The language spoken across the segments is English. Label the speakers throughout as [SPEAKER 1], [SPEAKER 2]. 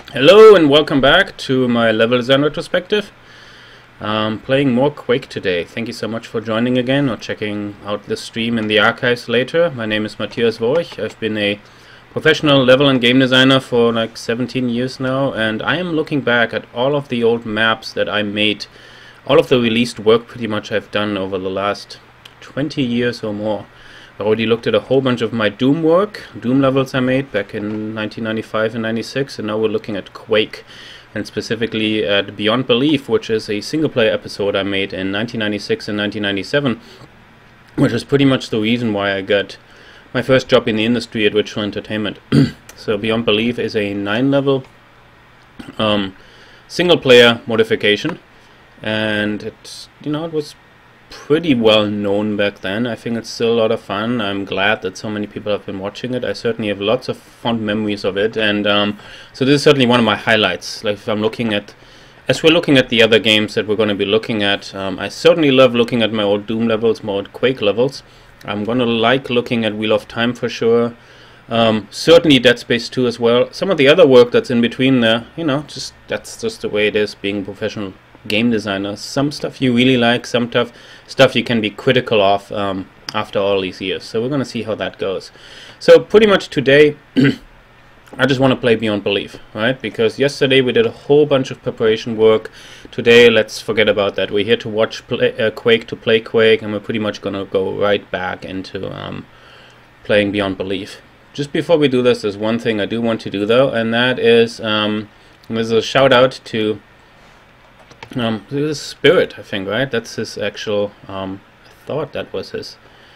[SPEAKER 1] Hello and welcome back to my level design retrospective. Playing more Quake today. Thank you so much for joining again or checking out the stream in the archives later. My name is Matthias Worch. I've been a professional level and game designer for like 17 years now, and I am looking back at all of the old maps that I made, all of the released work pretty much I've done over the last 20 years or more. I already looked at a whole bunch of my Doom work, Doom levels I made back in 1995 and 96, and now we're looking at Quake, and specifically at Beyond Belief, which is a single-player episode I made in 1996 and 1997, which is pretty much the reason why I got my first job in the industry at Virtual Entertainment. So Beyond Belief is a 9-level single-player modification, and it was pretty well known back then. I think it's still a lot of fun. I'm glad that so many people have been watching it. I certainly have lots of fond memories of it, and so this is certainly one of my highlights. Like, if I'm looking at, as we're looking at the other games that we're going to be looking at, I certainly love looking at my old Doom levels, my old Quake levels. I'm going to like looking at Wheel of Time for sure. Certainly Dead Space 2 as well. Some of the other work that's in between there, that's just the way it is being a professional game designer. Some stuff you really like, some stuff you can be critical of after all these years. So we're going to see how that goes. So pretty much today I just want to play Beyond Belief, right? Because yesterday we did a whole bunch of preparation work. Today let's forget about that. We're here to watch Quake, to play Quake, and we're pretty much going to go right back into playing Beyond Belief. Just before we do this, there's one thing I do want to do though, and that is there's a shout out to this Spirit, I think, right? That's his actual, I thought that was his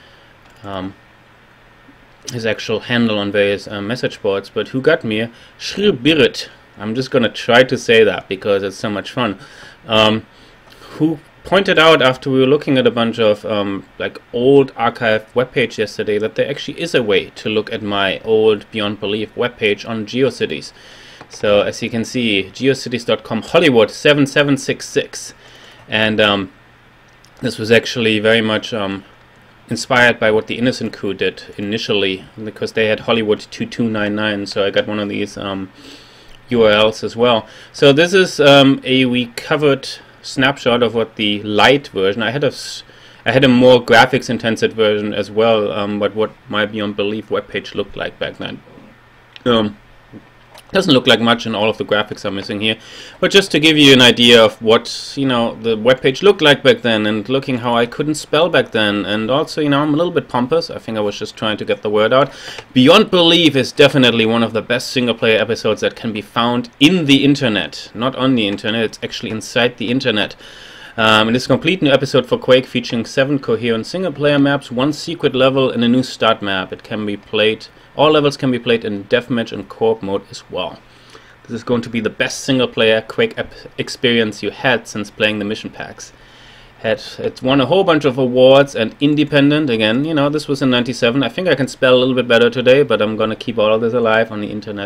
[SPEAKER 1] actual handle on various message boards, but who got me? Schribirit. I'm just gonna try to say that because it's so much fun. Who pointed out, after we were looking at a bunch of like old archive webpage yesterday, that there actually is a way to look at my old Beyond Belief webpage on GeoCities. So as you can see, geocities.com Hollywood 7766, and this was actually very much inspired by what the Innocent Crew did initially, because they had Hollywood 2299, so I got one of these URLs as well. So this is a recovered snapshot of what the light version. I had a more graphics intensive version as well, but what my Beyond Belief webpage looked like back then. Doesn't look like much, and all of the graphics are missing here, but just to give you an idea of what the webpage looked like back then, and looking how I couldn't spell back then, and also I'm a little bit pompous. I think I was just trying to get the word out. Beyond Belief is definitely one of the best single-player episodes that can be found in the internet, not on the internet. It's actually inside the internet. It is a complete new episode for Quake, featuring 7 coherent single-player maps, 1 secret level, and a new start map. It can be played. All levels can be played in deathmatch and co-op mode as well. This is going to be the best single-player Quake experience you had since playing the mission packs. It's won a whole bunch of awards, and independent, again, this was in 97. I think I can spell a little bit better today, but I'm going to keep all of this alive on the internet.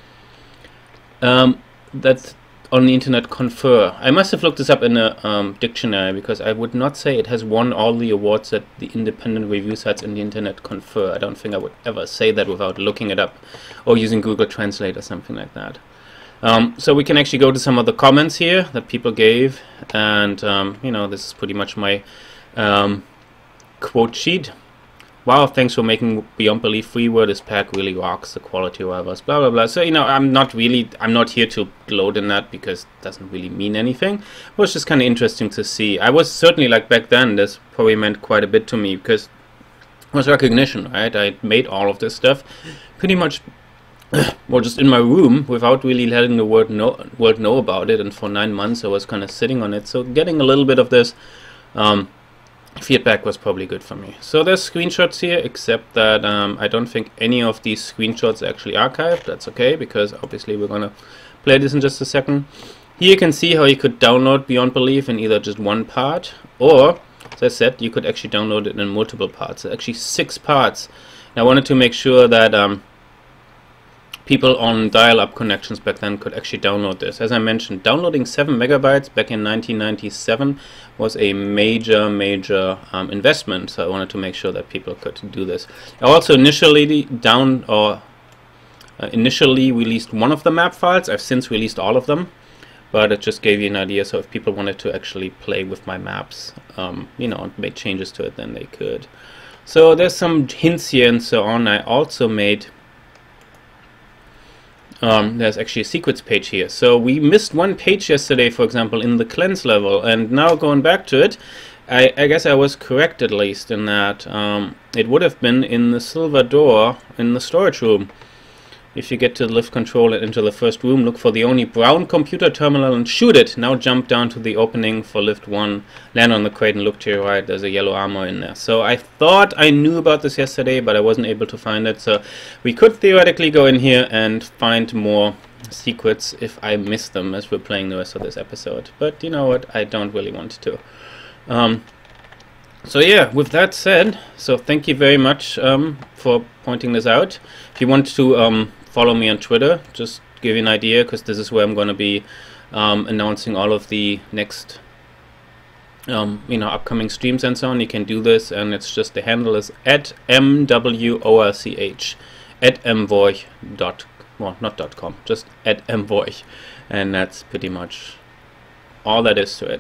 [SPEAKER 1] That's on the internet confer. I must have looked this up in a dictionary, because I would not say it has won all the awards that the independent review sites in the internet confer. I don't think I would ever say that without looking it up or using Google Translate or something like that. So we can actually go to some of the comments here that people gave, and this is pretty much my quote sheet. Wow, thanks for making Beyond Belief freeware. This pack really rocks. The quality levels, blah blah blah. So I'm not here to gloat in that, because it doesn't really mean anything. It was just kind of interesting to see. I was certainly, like, back then, this probably meant quite a bit to me, because it was recognition, right? I made all of this stuff pretty much well, just in my room, without really letting the world know about it, and for 9 months I was kind of sitting on it. So getting a little bit of this feedback was probably good for me. So there's screenshots here, except that I don't think any of these screenshots are actually archived. That's okay, because obviously we're gonna play this in just a second. Here you can see how you could download Beyond Belief in either just one part, or, as I said, you could actually download it in multiple parts. There's actually 6 parts. And I wanted to make sure that people on dial-up connections back then could actually download this. As I mentioned, downloading 7 megabytes back in 1997 was a major investment, so I wanted to make sure that people could do this. I also initially initially released one of the map files. I've since released all of them, but it just gave you an idea. So if people wanted to actually play with my maps, you know, and make changes to it, then they could. So there's some hints here and so on. I also made, there's actually a secrets page here. So we missed one page yesterday, for example, in the cleanse level, and now going back to it, I guess I was correct at least in that it would have been in the silver door in the storage room. If you get to the lift controller into the first room, look for the only brown computer terminal and shoot it. Now jump down to the opening for lift 1, land on the crate and look to your right. There's a yellow armor in there. So I thought I knew about this yesterday, but I wasn't able to find it. So we could theoretically go in here and find more secrets if I miss them as we're playing the rest of this episode. But you know what? I don't really want to. So yeah, with that said, so thank you very much for pointing this out. If you want to follow me on Twitter, just give you an idea, because this is where I'm going to be announcing all of the next you know, upcoming streams and so on. You can do this, and it's just, the handle is at MWORCH at mvoich well, not .com, just at mvoich, and that's pretty much all that is to it.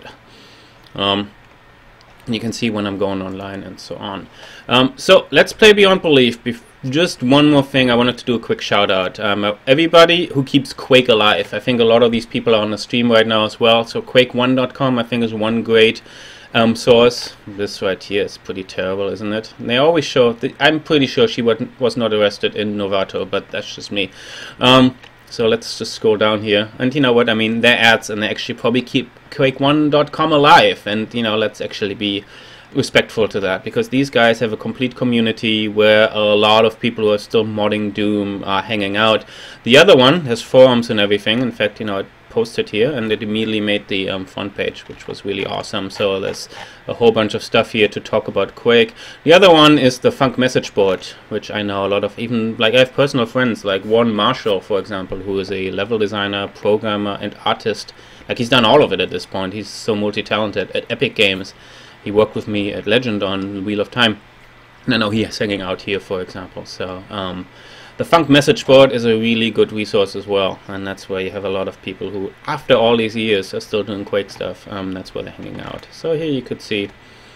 [SPEAKER 1] You can see when I'm going online and so on. So let's play Beyond Belief. Just one more thing, I wanted to do a quick shout out. Everybody who keeps Quake alive. I think a lot of these people are on the stream right now as well. So Quake1.com I think is one great source. This right here is pretty terrible, isn't it? And they always show, I'm pretty sure she was not arrested in Novato, but that's just me. So let's just scroll down here, and you know what I mean, they're ads, and they actually probably keep Quake1.com alive, and you know, let's actually be respectful to that, because these guys have a complete community where a lot of people who are still modding Doom are hanging out. The other one has forums and everything. In fact, you know, I posted here, and it immediately made the front page, which was really awesome. So there's a whole bunch of stuff here to talk about Quake. The other one is the Funk message board, which I know a lot of, even like I have personal friends like Warren Marshall, for example, who is a level designer, programmer, and artist. Like, he's done all of it at this point. He's so multi-talented at Epic Games. He worked with me at Legend on Wheel of Time, and I know he is hanging out here, for example. So the Funk message board is a really good resource as well, and that's where you have a lot of people who, after all these years, are still doing Quake stuff. That's where they're hanging out. So here you could see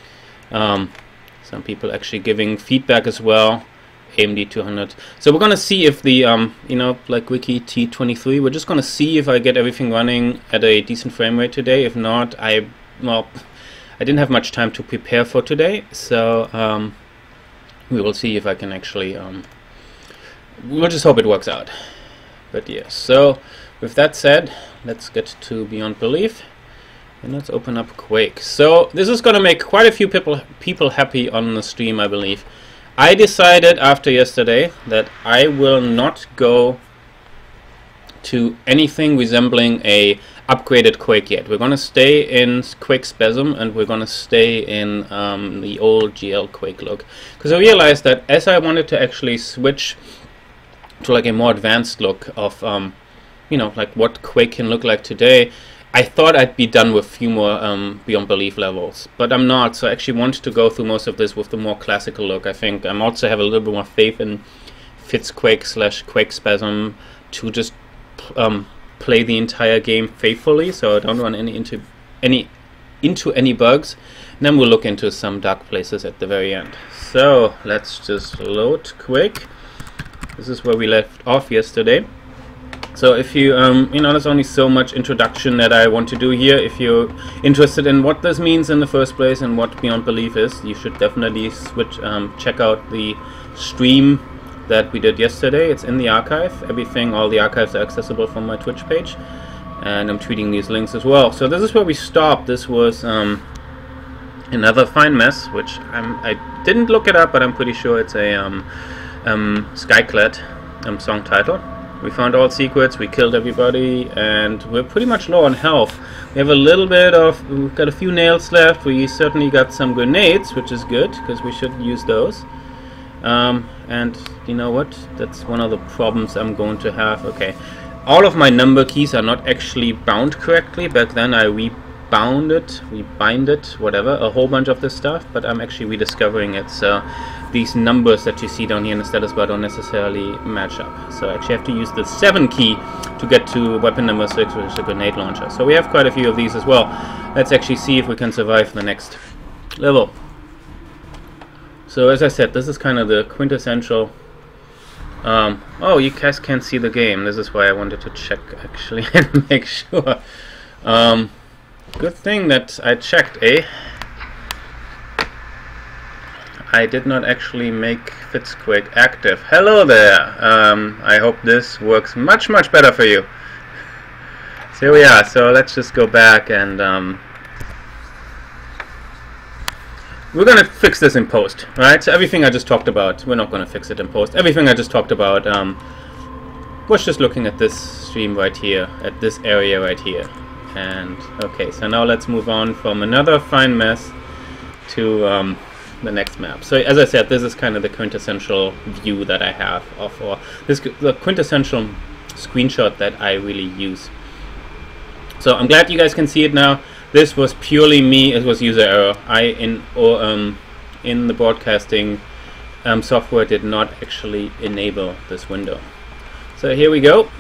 [SPEAKER 1] some people actually giving feedback as well. AMD 200. So we're gonna see if the you know, like Wiki T23, we're just gonna see if I get everything running at a decent frame rate today. If not, well, I didn't have much time to prepare for today, so we will see if I can actually we'll just hope it works out. But yes, so with that said, let's get to Beyond Belief, and let's open up Quake. So this is gonna make quite a few people happy on the stream, I believe. I decided after yesterday that I will not go to anything resembling a upgraded Quake yet. We're going to stay in Quake Spasm, and we're going to stay in the old GL Quake look. Because I realized that as I wanted to actually switch to like a more advanced look of, you know, like what Quake can look like today, I thought I'd be done with a few more Beyond Belief levels, but I'm not. So I actually wanted to go through most of this with the more classical look. I think I also have a little bit more faith in Fitzquake / Quake Spasm to just play the entire game faithfully, so I don't run into any bugs. And then we'll look into some dark places at the very end. So let's just load Quake. This is where we left off yesterday. So if you, you know, there's only so much introduction that I want to do here. If you're interested in what this means in the first place and what Beyond Belief is, you should definitely check out the stream that we did yesterday. It's in the archive. Everything, all the archives are accessible from my Twitch page, and I'm tweeting these links as well. So this is where we stopped. This was another fine mess, which I didn't look it up, but I'm pretty sure it's a Skyclad song title. We found all secrets, we killed everybody, and we're pretty much low on health. We have a little bit of, we've got a few nails left. We certainly got some grenades, which is good, because we should use those. And you know what? That's one of the problems I'm going to have. Okay, all of my number keys are not actually bound correctly. Back then I bind it, whatever, a whole bunch of this stuff, but I'm actually rediscovering it. So these numbers that you see down here in the status bar don't necessarily match up. So I actually have to use the 7 key to get to weapon number 6, which is a grenade launcher. So we have quite a few of these as well. Let's actually see if we can survive the next level. So as I said, this is kind of the quintessential. Oh, you guys can't see the game. This is why I wanted to check actually and make sure. Good thing that I checked, eh? I did not actually make Quake active. Hello there! I hope this works much better for you. So here we are. So let's just go back and we're gonna fix this in post, right? So everything I just talked about, we're not gonna fix it in post. Everything I just talked about was just looking at this stream right here, at this area right here. And okay, so now let's move on from another fine mess to the next map. So as I said, this is kind of the quintessential view that I have of, or the quintessential screenshot that I really use. So I'm glad you guys can see it now. This was purely me. It was user error. In the broadcasting software did not actually enable this window. So here we go.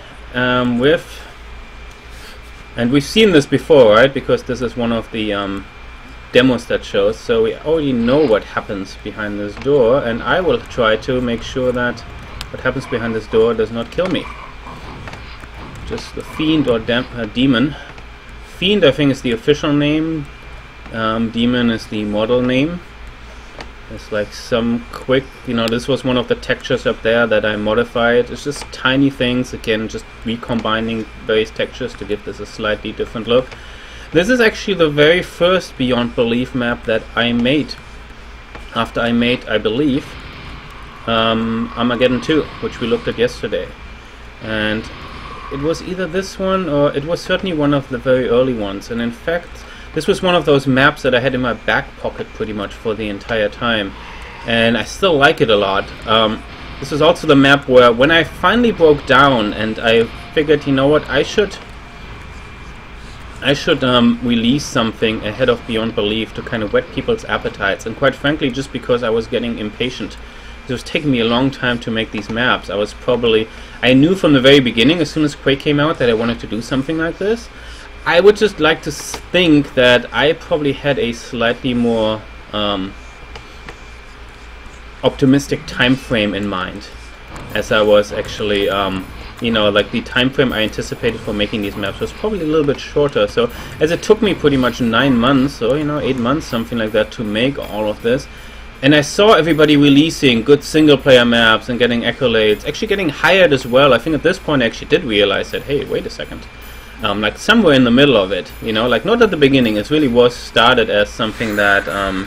[SPEAKER 1] And we've seen this before, right? Because this is one of the demos that shows. So we already know what happens behind this door, and I will try to make sure that what happens behind this door does not kill me. Just the fiend or demon. Fiend, I think, is the official name. Demon is the model name. It's like some quick, you know, this was one of the textures up there that I modified. It's just tiny things, again, just recombining various textures to give this a slightly different look. This is actually the very first Beyond Belief map that I made. After I made, I believe, Armageddon 2, which we looked at yesterday. And it was either this one, or it was certainly one of the very early ones. And in fact, this was one of those maps that I had in my back pocket pretty much for the entire time, and I still like it a lot. This was also the map where, when I finally broke down and I figured, you know what, I should release something ahead of Beyond Belief to kind of whet people's appetites, and quite frankly, just because I was getting impatient. It was taking me a long time to make these maps. I knew from the very beginning, as soon as Quake came out, that I wanted to do something like this. I would just like to think that I probably had a slightly more optimistic time frame in mind, as I was actually, you know, like the time frame I anticipated for making these maps was probably a little bit shorter. So as it took me pretty much 9 months, or, you know, 8 months, something like that, to make all of this, and I saw everybody releasing good single-player maps and getting accolades, actually getting hired as well. I think at this point I actually did realize that, hey, wait a second. Like somewhere in the middle of it, you know, like not at the beginning. It really was started as something that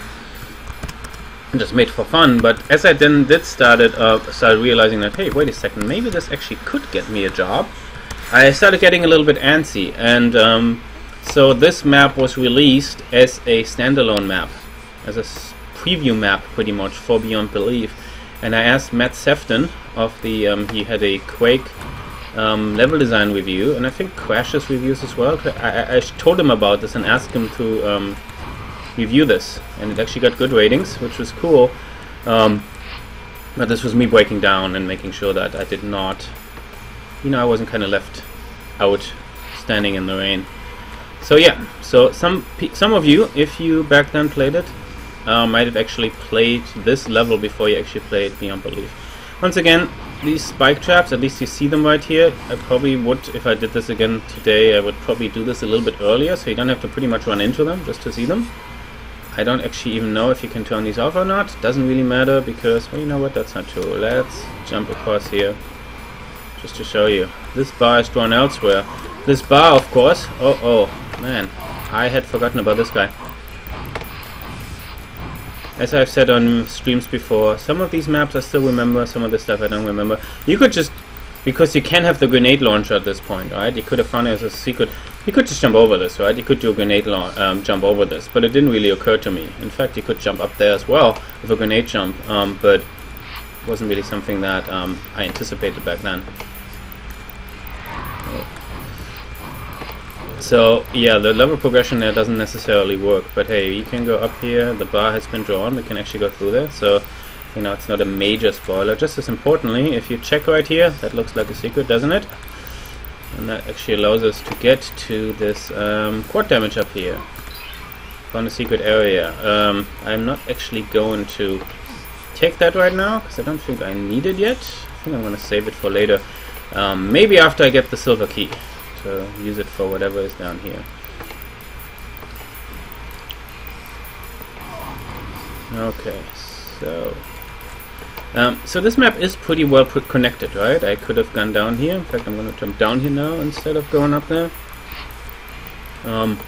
[SPEAKER 1] just made for fun. But as I then started realizing that, hey, wait a second, maybe this actually could get me a job. I started getting a little bit antsy, and so this map was released as a standalone map, as a preview map, pretty much, for Beyond Belief. And I asked Matt Sefton of the he had a Quake level design review, and I think Crash's reviews as well. I told him about this and asked him to review this, and it actually got good ratings, which was cool. But this was me breaking down and making sure that I did not, you know, I wasn't kind of left out standing in the rain. So yeah, so some of you, if you back then played it, might have actually played this level before you actually played Beyond Belief. Once again, these spike traps, at least you see them right here. I probably would, if I did this again today, I would probably do this a little bit earlier, so you don't have to pretty much run into them just to see them. I don't actually even know if you can turn these off or not. Doesn't really matter, because, well, you know what, that's not true. Let's jump across here just to show you. This bar is drawn elsewhere. This bar, of course, oh man, I had forgotten about this guy. As I've said on streams before, some of these maps I still remember, some of the stuff I don't remember. You could just, because you can have the grenade launcher at this point, right? You could have found it as a secret. You could just jump over this, right? You could do a grenade jump over this, but it didn't really occur to me. In fact, you could jump up there as well with a grenade jump, but it wasn't really something that I anticipated back then. So yeah, the level progression there doesn't necessarily work, but hey, you can go up here, the bar has been drawn, we can actually go through there, so you know, it's not a major spoiler. Just as importantly, if you check right here, that looks like a secret, doesn't it? And that actually allows us to get to this quad damage up here. Found a secret area. I'm not actually going to take that right now, because I don't think I need it yet. I think I'm going to save it for later. Maybe after I get the silver key, to use it for whatever is down here. Okay, so this map is pretty well connected, right? I could have gone down here. In fact, I'm going to jump down here now instead of going up there. I've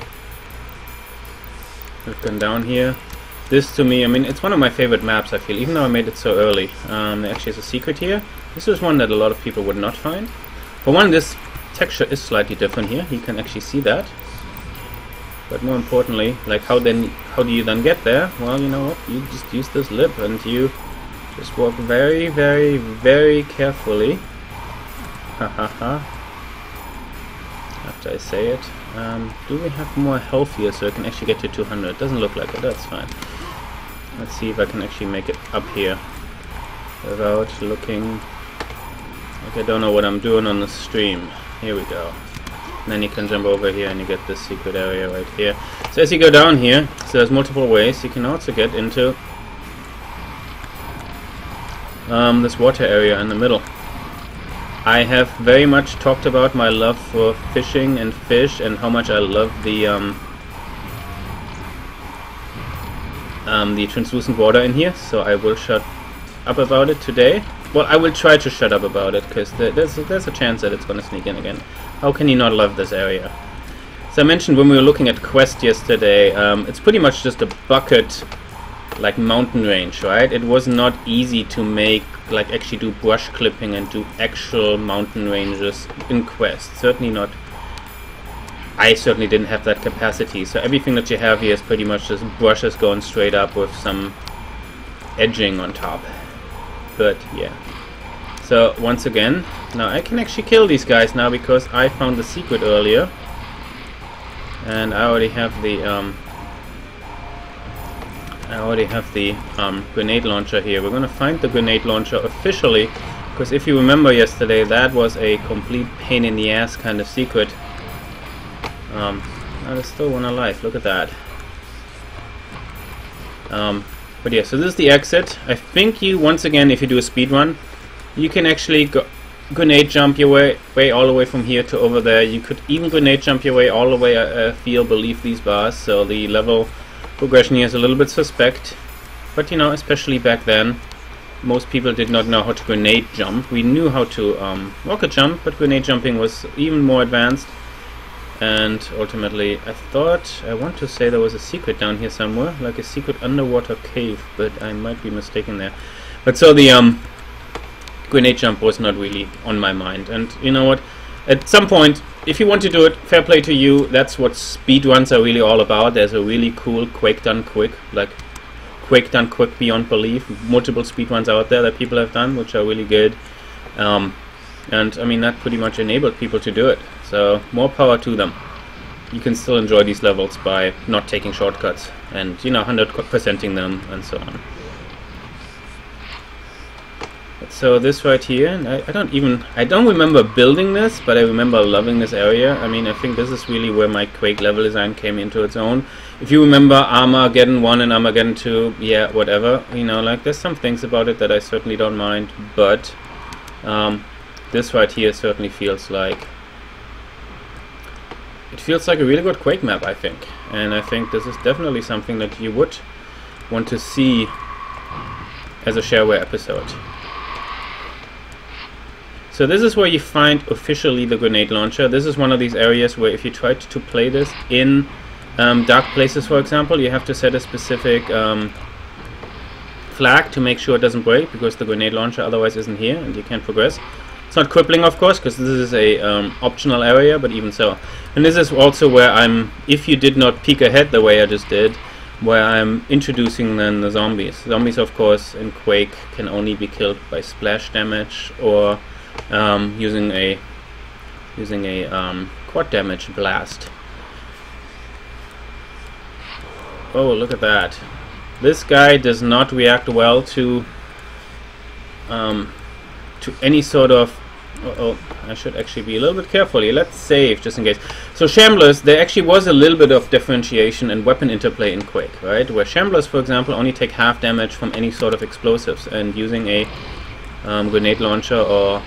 [SPEAKER 1] gone down here. This, to me, I mean, it's one of my favorite maps, I feel, even though I made it so early. There actually is a secret here. This is one that a lot of people would not find. For one, this texture is slightly different here. You can actually see that. But more importantly, like, how do you then get there? Well, you know what? You just use this lip and you just walk very, very, very carefully. Hahaha. After I say it. Do we have more health here so I can actually get to 200? Doesn't look like it, that's fine. Let's see if I can actually make it up here without looking like I don't know what I'm doing on the stream. Here we go. And then you can jump over here and you get this secret area right here. So as you go down here, so there's multiple ways. You can also get into this water area in the middle. I have very much talked about my love for fishing and fish and how much I love the translucent water in here, so I will shut up about it today. Well, I will try to shut up about it, because there's a chance that it's going to sneak in again. How can you not love this area? So I mentioned when we were looking at Quest yesterday, it's pretty much just a bucket like mountain range, right? It was not easy to make, like, actually do brush clipping and do actual mountain ranges in Quest. Certainly not. I certainly didn't have that capacity. So everything that you have here is pretty much just brushes going straight up with some edging on top. But yeah. So once again, now I can actually kill these guys now because I found the secret earlier, and I already have the grenade launcher here. We're gonna find the grenade launcher officially, because if you remember yesterday, that was a complete pain in the ass kind of secret. There's still one alive. Look at that. But yeah, so this is the exit. I think you, once again, if you do a speed run, you can actually grenade jump your way all the way from here to over there. You could even grenade jump your way all the way, I feel, beneath these bars. So the level progression here is a little bit suspect. But you know, especially back then, most people did not know how to grenade jump. We knew how to rocket jump, but grenade jumping was even more advanced. And ultimately, I want to say there was a secret down here somewhere, like a secret underwater cave, but I might be mistaken there. But so the grenade jump was not really on my mind. And you know what? At some point, if you want to do it, fair play to you. That's what speedruns are really all about. There's a really cool Quake done quick, like Quake done quick Beyond Belief. Multiple speedruns out there that people have done, which are really good. And I mean, that pretty much enabled people to do it. So more power to them. You can still enjoy these levels by not taking shortcuts and, you know, 100%ing them and so on. So this right here, and I don't remember building this, but I remember loving this area. I mean, I think this is really where my Quake level design came into its own. If you remember Armageddon 1 and Armageddon 2, yeah, whatever, you know, like, there's some things about it that I certainly don't mind, but this right here certainly feels like a really good Quake map, I think. And I think this is definitely something that you would want to see as a shareware episode. So this is where you find officially the grenade launcher. This is one of these areas where if you try to play this in dark places, for example, you have to set a specific flag to make sure it doesn't break, because the grenade launcher otherwise isn't here and you can't progress. It's not crippling, of course, because this is a optional area, but even so. And this is also where if you did not peek ahead the way I just did, where I'm introducing then the zombies. Zombies, of course, in Quake can only be killed by splash damage or using a quad damage blast. Oh, look at that. This guy does not react well to any sort of... oh, I should actually be a little bit careful here. Let's save just in case. So Shamblers, there actually was a little bit of differentiation and weapon interplay in Quake, right? Where Shamblers, for example, only take half damage from any sort of explosives, and using a grenade launcher or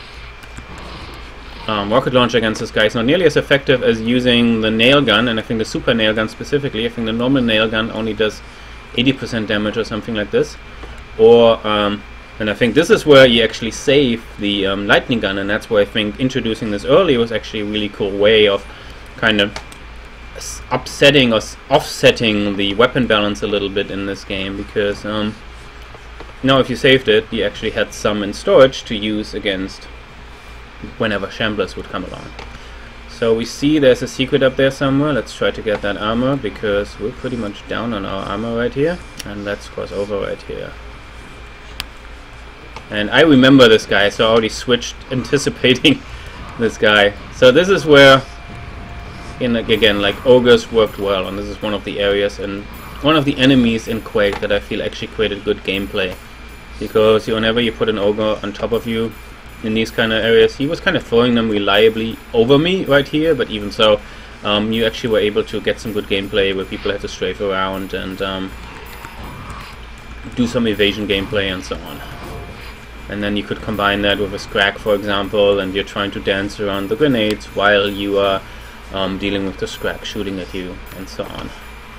[SPEAKER 1] rocket launcher against this guy is not nearly as effective as using the nail gun, and I think the super nail gun specifically. I think the normal nail gun only does 80% damage or something like this. Or and I think this is where you actually save the lightning gun, and that's where I think introducing this early was actually a really cool way of kind of upsetting or offsetting the weapon balance a little bit in this game, because if you saved it, you actually had some in storage to use against whenever Shamblers would come along. So we see there's a secret up there somewhere. Let's try to get that armor, because we're pretty much down on our armor right here, and let's cross over right here. And I remember this guy, so I already switched anticipating this guy. So this is where, again, like ogres worked well, and this is one of the areas and one of the enemies in Quake that I feel actually created good gameplay. Because whenever you put an ogre on top of you in these kind of areas, he was kind of throwing them reliably over me right here, but even so, you actually were able to get some good gameplay where people had to strafe around and do some evasion gameplay and so on. And then you could combine that with a scrag, for example, and you're trying to dance around the grenades while you are dealing with the scrag shooting at you, and so on.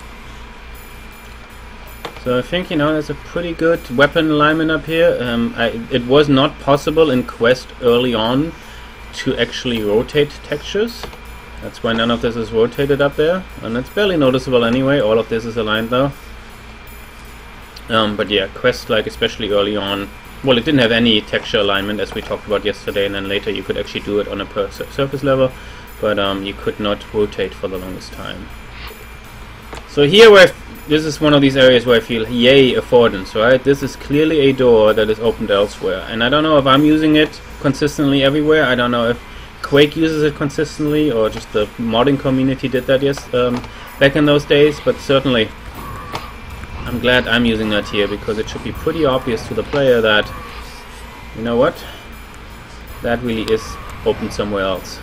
[SPEAKER 1] So I think, there's a pretty good weapon alignment up here. It was not possible in Quest early on to actually rotate textures. That's why none of this is rotated up there, and it's barely noticeable anyway. All of this is aligned though. But yeah, Quest, like especially early on, well, it didn't have any texture alignment as we talked about yesterday, and then later you could actually do it on a per surface level, but you could not rotate for the longest time. So here, this is one of these areas where I feel, yay, affordance, right? This is clearly a door that is opened elsewhere, and I don't know if I'm using it consistently everywhere. I don't know if Quake uses it consistently, or just the modding community did that back in those days, but certainly I'm glad I'm using that here, because it should be pretty obvious to the player that, you know what, that really is open somewhere else.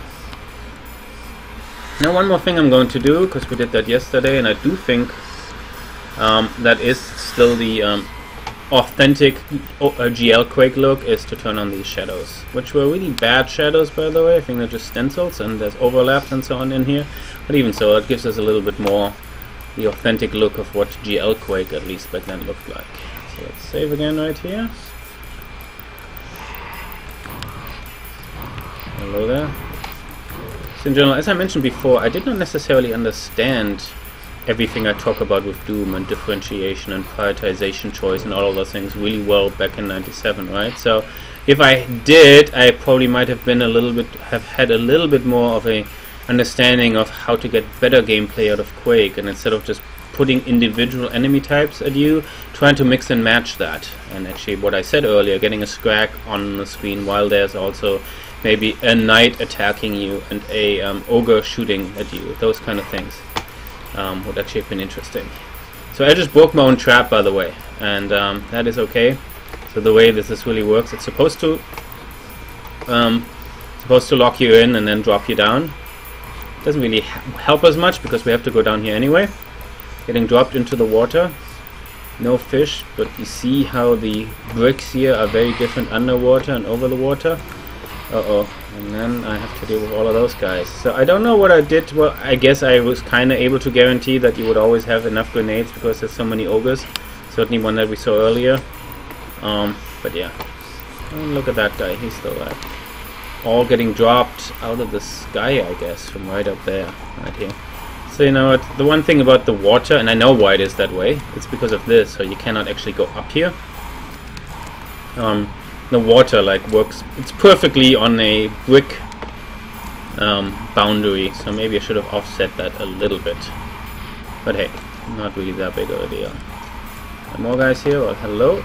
[SPEAKER 1] Now one more thing I'm going to do, because we did that yesterday, and I do think that is still the authentic GL Quake look, is to turn on these shadows, which were really bad shadows, by the way. I think they're just stencils, and there's overlaps and so on in here, but even so, it gives us a little bit more the authentic look of what GL Quake at least back then looked like. So let's save again right here. Hello there. So in general, as I mentioned before, I did not necessarily understand everything I talk about with Doom and differentiation and prioritization choice and all of those things really well back in '97, right? So if I did, I probably might have been had a little bit more of a understanding of how to get better gameplay out of Quake, and instead of just putting individual enemy types at you, trying to mix and match that. And actually what I said earlier, getting a scrag on the screen while there's also maybe a knight attacking you and a ogre shooting at you, those kind of things would actually have been interesting. So I just broke my own trap, by the way, and that is okay. So the way this really works, it's supposed to lock you in and then drop you down. Doesn't really help us much because we have to go down here anyway. Getting dropped into the water. No fish, but you see how the bricks here are very different underwater and over the water. Uh-oh. And then I have to deal with all of those guys. So I don't know what I did. Well, I guess I was kind of able to guarantee that you would always have enough grenades because there's so many ogres. Certainly one that we saw earlier. But yeah. And look at that guy. He's still alive. All getting dropped out of the sky, I guess, from right up there, right here. So you know what, the one thing about the water, and I know why it is that way, it's because of this, so you cannot actually go up here. The water works, it's perfectly on a brick boundary, so maybe I should have offset that a little bit. But hey, not really that big of a deal. More guys here, well, hello.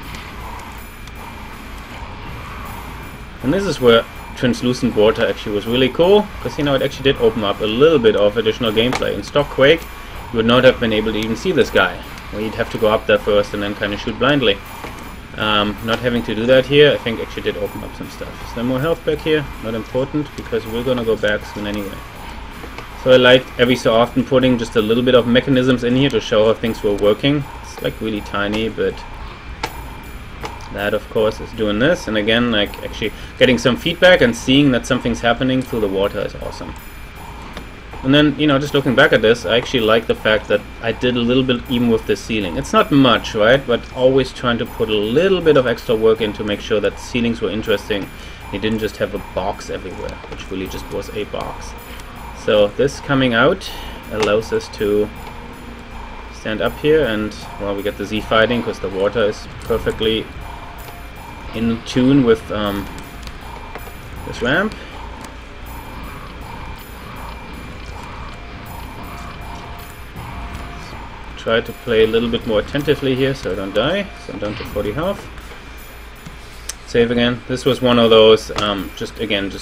[SPEAKER 1] And this is where translucent water actually was really cool, because you know it actually did open up a little bit of additional gameplay. In stock Quake, you would not have been able to even see this guy. Well, you'd have to go up there first and then kind of shoot blindly. Not having to do that here, I think actually did open up some stuff. Is there more health back here? Not important, because we're gonna go back soon anyway. So I like every so often putting just a little bit of mechanisms in here to show how things were working. It's like really tiny, but that of course is doing this. And again, like actually getting some feedback and seeing that something's happening through the water is awesome. And then, you know, just looking back at this, I actually like the fact that I did a little bit even with the ceiling. It's not much, right? But always trying to put a little bit of extra work in to make sure that ceilings were interesting. You didn't just have a box everywhere, which really just was a box. So this coming out allows us to stand up here and, well, we get the Z fighting because the water is perfectly in tune with this ramp. Try to play a little bit more attentively here so I don't die. So I'm down to 40 health. Save again. This was one of those just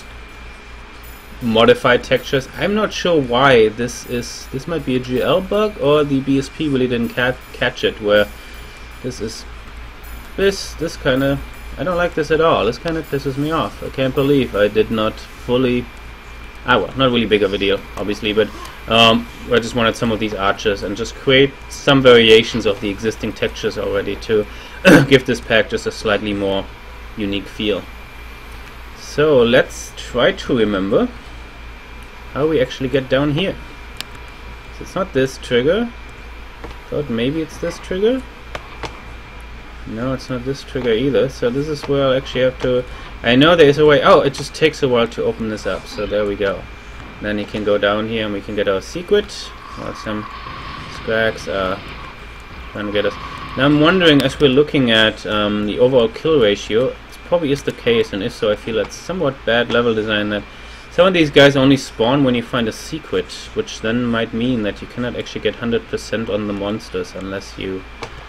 [SPEAKER 1] modified textures. I'm not sure why this might be a GL bug or the BSP really didn't catch it, where this kind of, I don't like this at all. This kind of pisses me off. I can't believe I did not fully, well, not really big of a deal obviously, but I just wanted some of these arches and just create some variations of the existing textures already to give this pack just a slightly more unique feel. So let's try to remember how we actually get down here. So it's not this trigger. Thought maybe it's this trigger. No, it's not this trigger either. So this is where I'll actually have to, I know there is a way. Oh, it just takes a while to open this up. So there we go. Then you can go down here and we can get our secret. Well, some scrags are trying to get us. Now I'm wondering, as we're looking at the overall kill ratio, it probably is the case, and if so, I feel it's somewhat bad level design that some of these guys only spawn when you find a secret, which then might mean that you cannot actually get 100% on the monsters unless you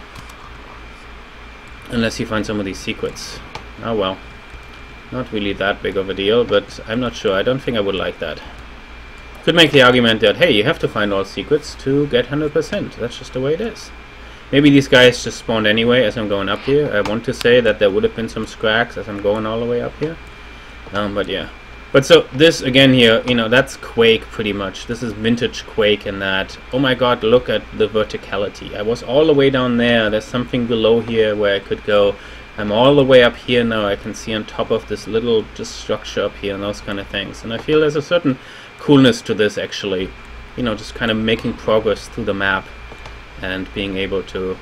[SPEAKER 1] find some of these secrets. Oh well. Not really that big of a deal, but I'm not sure. I don't think I would like that. Could make the argument that, hey, you have to find all secrets to get 100%. That's just the way it is. Maybe these guys just spawned anyway as I'm going up here. I want to say that there would have been some scrags as I'm going all the way up here. But yeah. But so this again here, you know, that's Quake pretty much. This is vintage Quake in that, oh my god, look at the verticality. I was all the way down there. There's something below here where I could go. I'm all the way up here now. I can see on top of this little just structure up here and those kind of things. And I feel there's a certain coolness to this actually. You know, just kind of making progress through the map and being able to,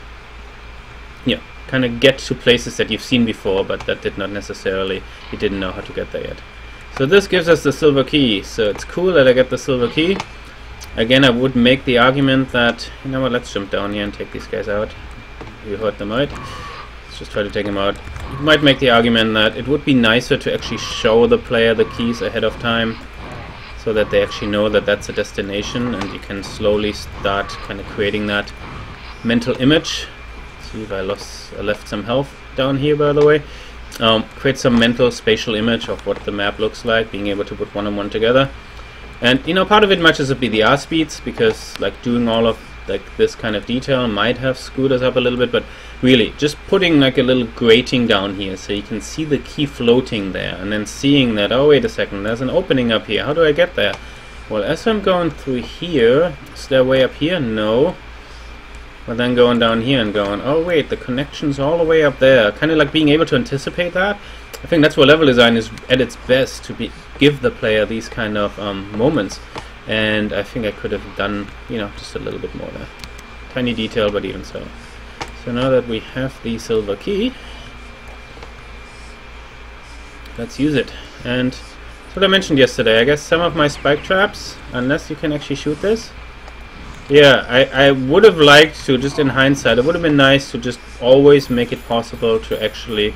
[SPEAKER 1] yeah, kind of get to places that you've seen before, but that did not necessarily, you didn't know how to get there yet. So this gives us the silver key. So it's cool that I get the silver key. Again, I would make the argument that, you know what, let's jump down here and take these guys out. You heard them out. Let's just try to take them out. You might make the argument that it would be nicer to actually show the player the keys ahead of time, so that they actually know that that's a destination, and you can slowly start kind of creating that mental image. Let's see if I left some health down here, by the way. Create some mental spatial image of what the map looks like, being able to put one and one together. And you know, part of it might just be the R speeds, because like doing all of like this kind of detail might have screwed us up a little bit, but really just putting like a little grating down here so you can see the key floating there, and then seeing that, oh wait a second, there's an opening up here, how do I get there? Well, as I'm going through here, is there a way up here? No. But then going down here and going, oh wait, the connection's all the way up there, kind of like being able to anticipate that. I think that's where level design is at its best, to give the player these kind of moments. And I think I could have done, you know, just a little bit more there. Tiny detail, but even so. So now that we have the silver key, let's use it. And what I mentioned yesterday, I guess some of my spike traps, unless you can actually shoot this. Yeah, I would have liked to, just in hindsight, it would have been nice to just always make it possible to actually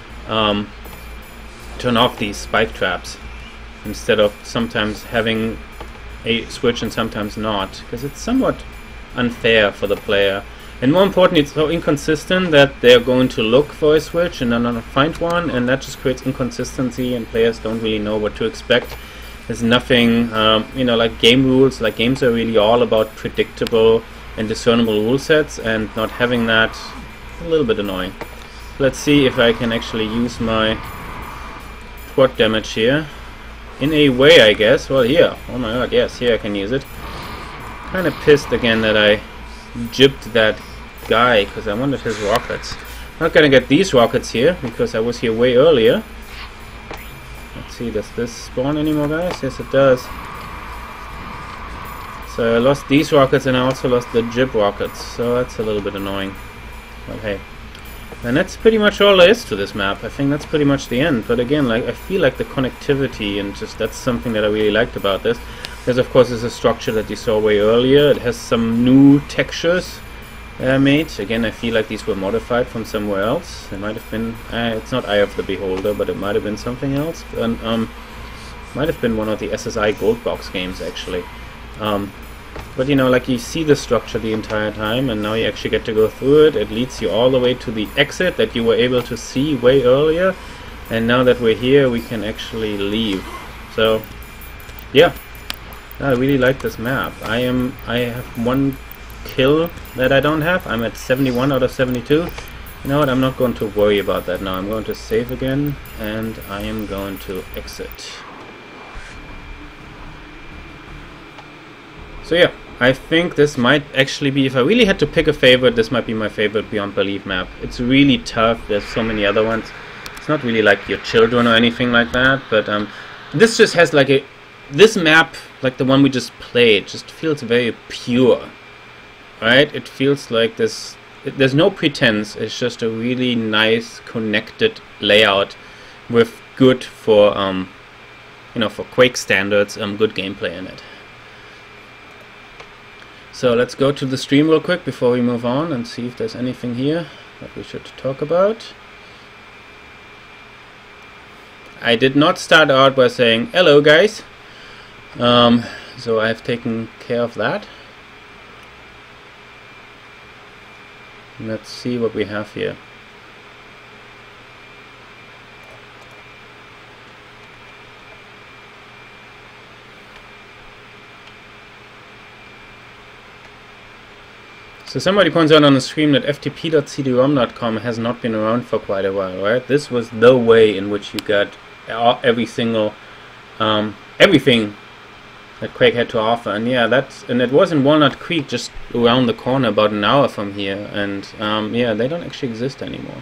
[SPEAKER 1] turn off these spike traps, instead of sometimes having a switch and sometimes not, because it's somewhat unfair for the player. And more importantly, it's so inconsistent that they're going to look for a switch and then not find one, and that just creates inconsistency, and players don't really know what to expect. There's nothing, you know, like game rules, like games are really all about predictable and discernible rule sets, and not having that, a little bit annoying. Let's see if I can actually use my quad damage here. In a way, I guess. Well, here. Oh my god, yes, here I can use it. Kinda pissed again that I gypped that guy, because I wanted his rockets. Not gonna get these rockets here, because I was here way earlier. Let's see, does this spawn anymore, guys? Yes, it does. So I lost these rockets, and I also lost the jib rockets, so that's a little bit annoying. But hey. And that's pretty much all there is to this map. I think that's pretty much the end. But again, like, I feel like the connectivity, and just that's something that I really liked about this. There's of course is a structure that you saw way earlier. It has some new textures made. Again, I feel like these were modified from somewhere else. It might have been, it's not Eye of the Beholder, but it might have been something else. And might have been one of the SSI Gold Box games actually. But you know, like, you see the structure the entire time, and now you actually get to go through it. It leads you all the way to the exit that you were able to see way earlier, and now that we're here we can actually leave. So yeah, I really like this map. I have one kill that I don't have. I'm at 71 out of 72. You know what, I'm not going to worry about that now. I'm going to save again, and I am going to exit. So yeah, I think this might actually be, if I really had to pick a favorite, this might be my favorite Beyond Belief map. It's really tough, there's so many other ones. It's not really like Your Children or anything like that, but this just has like a, this map, like the one we just played, just feels very pure, right? It feels like this, there's no pretense, it's just a really nice connected layout with good, for you know, for Quake standards, good gameplay in it. So let's go to the stream real quick before we move on and see if there's anything here that we should talk about. I did not start out by saying hello guys, so I've taken care of that. Let's see what we have here. So somebody points out on the stream that ftp.cdrom.com has not been around for quite a while, right? This was the way in which you got every single everything that Quake had to offer, and yeah, and it was in Walnut Creek, just around the corner, about an hour from here, and yeah, they don't actually exist anymore.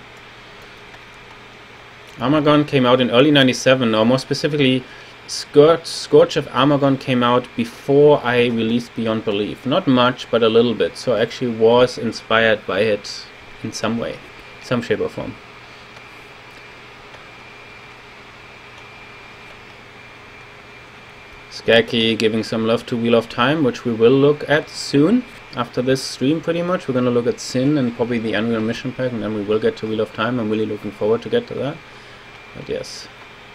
[SPEAKER 1] Armagon came out in early '97, or more specifically, Scourge of Armagon came out before I released Beyond Belief. Not much, but a little bit. So I actually was inspired by it in some way, some shape or form. Skaki giving some love to Wheel of Time, which we will look at soon. After this stream, pretty much, we're going to look at Sin and probably the Unreal Mission Pack, and then we will get to Wheel of Time. I'm really looking forward to get to that. But yes.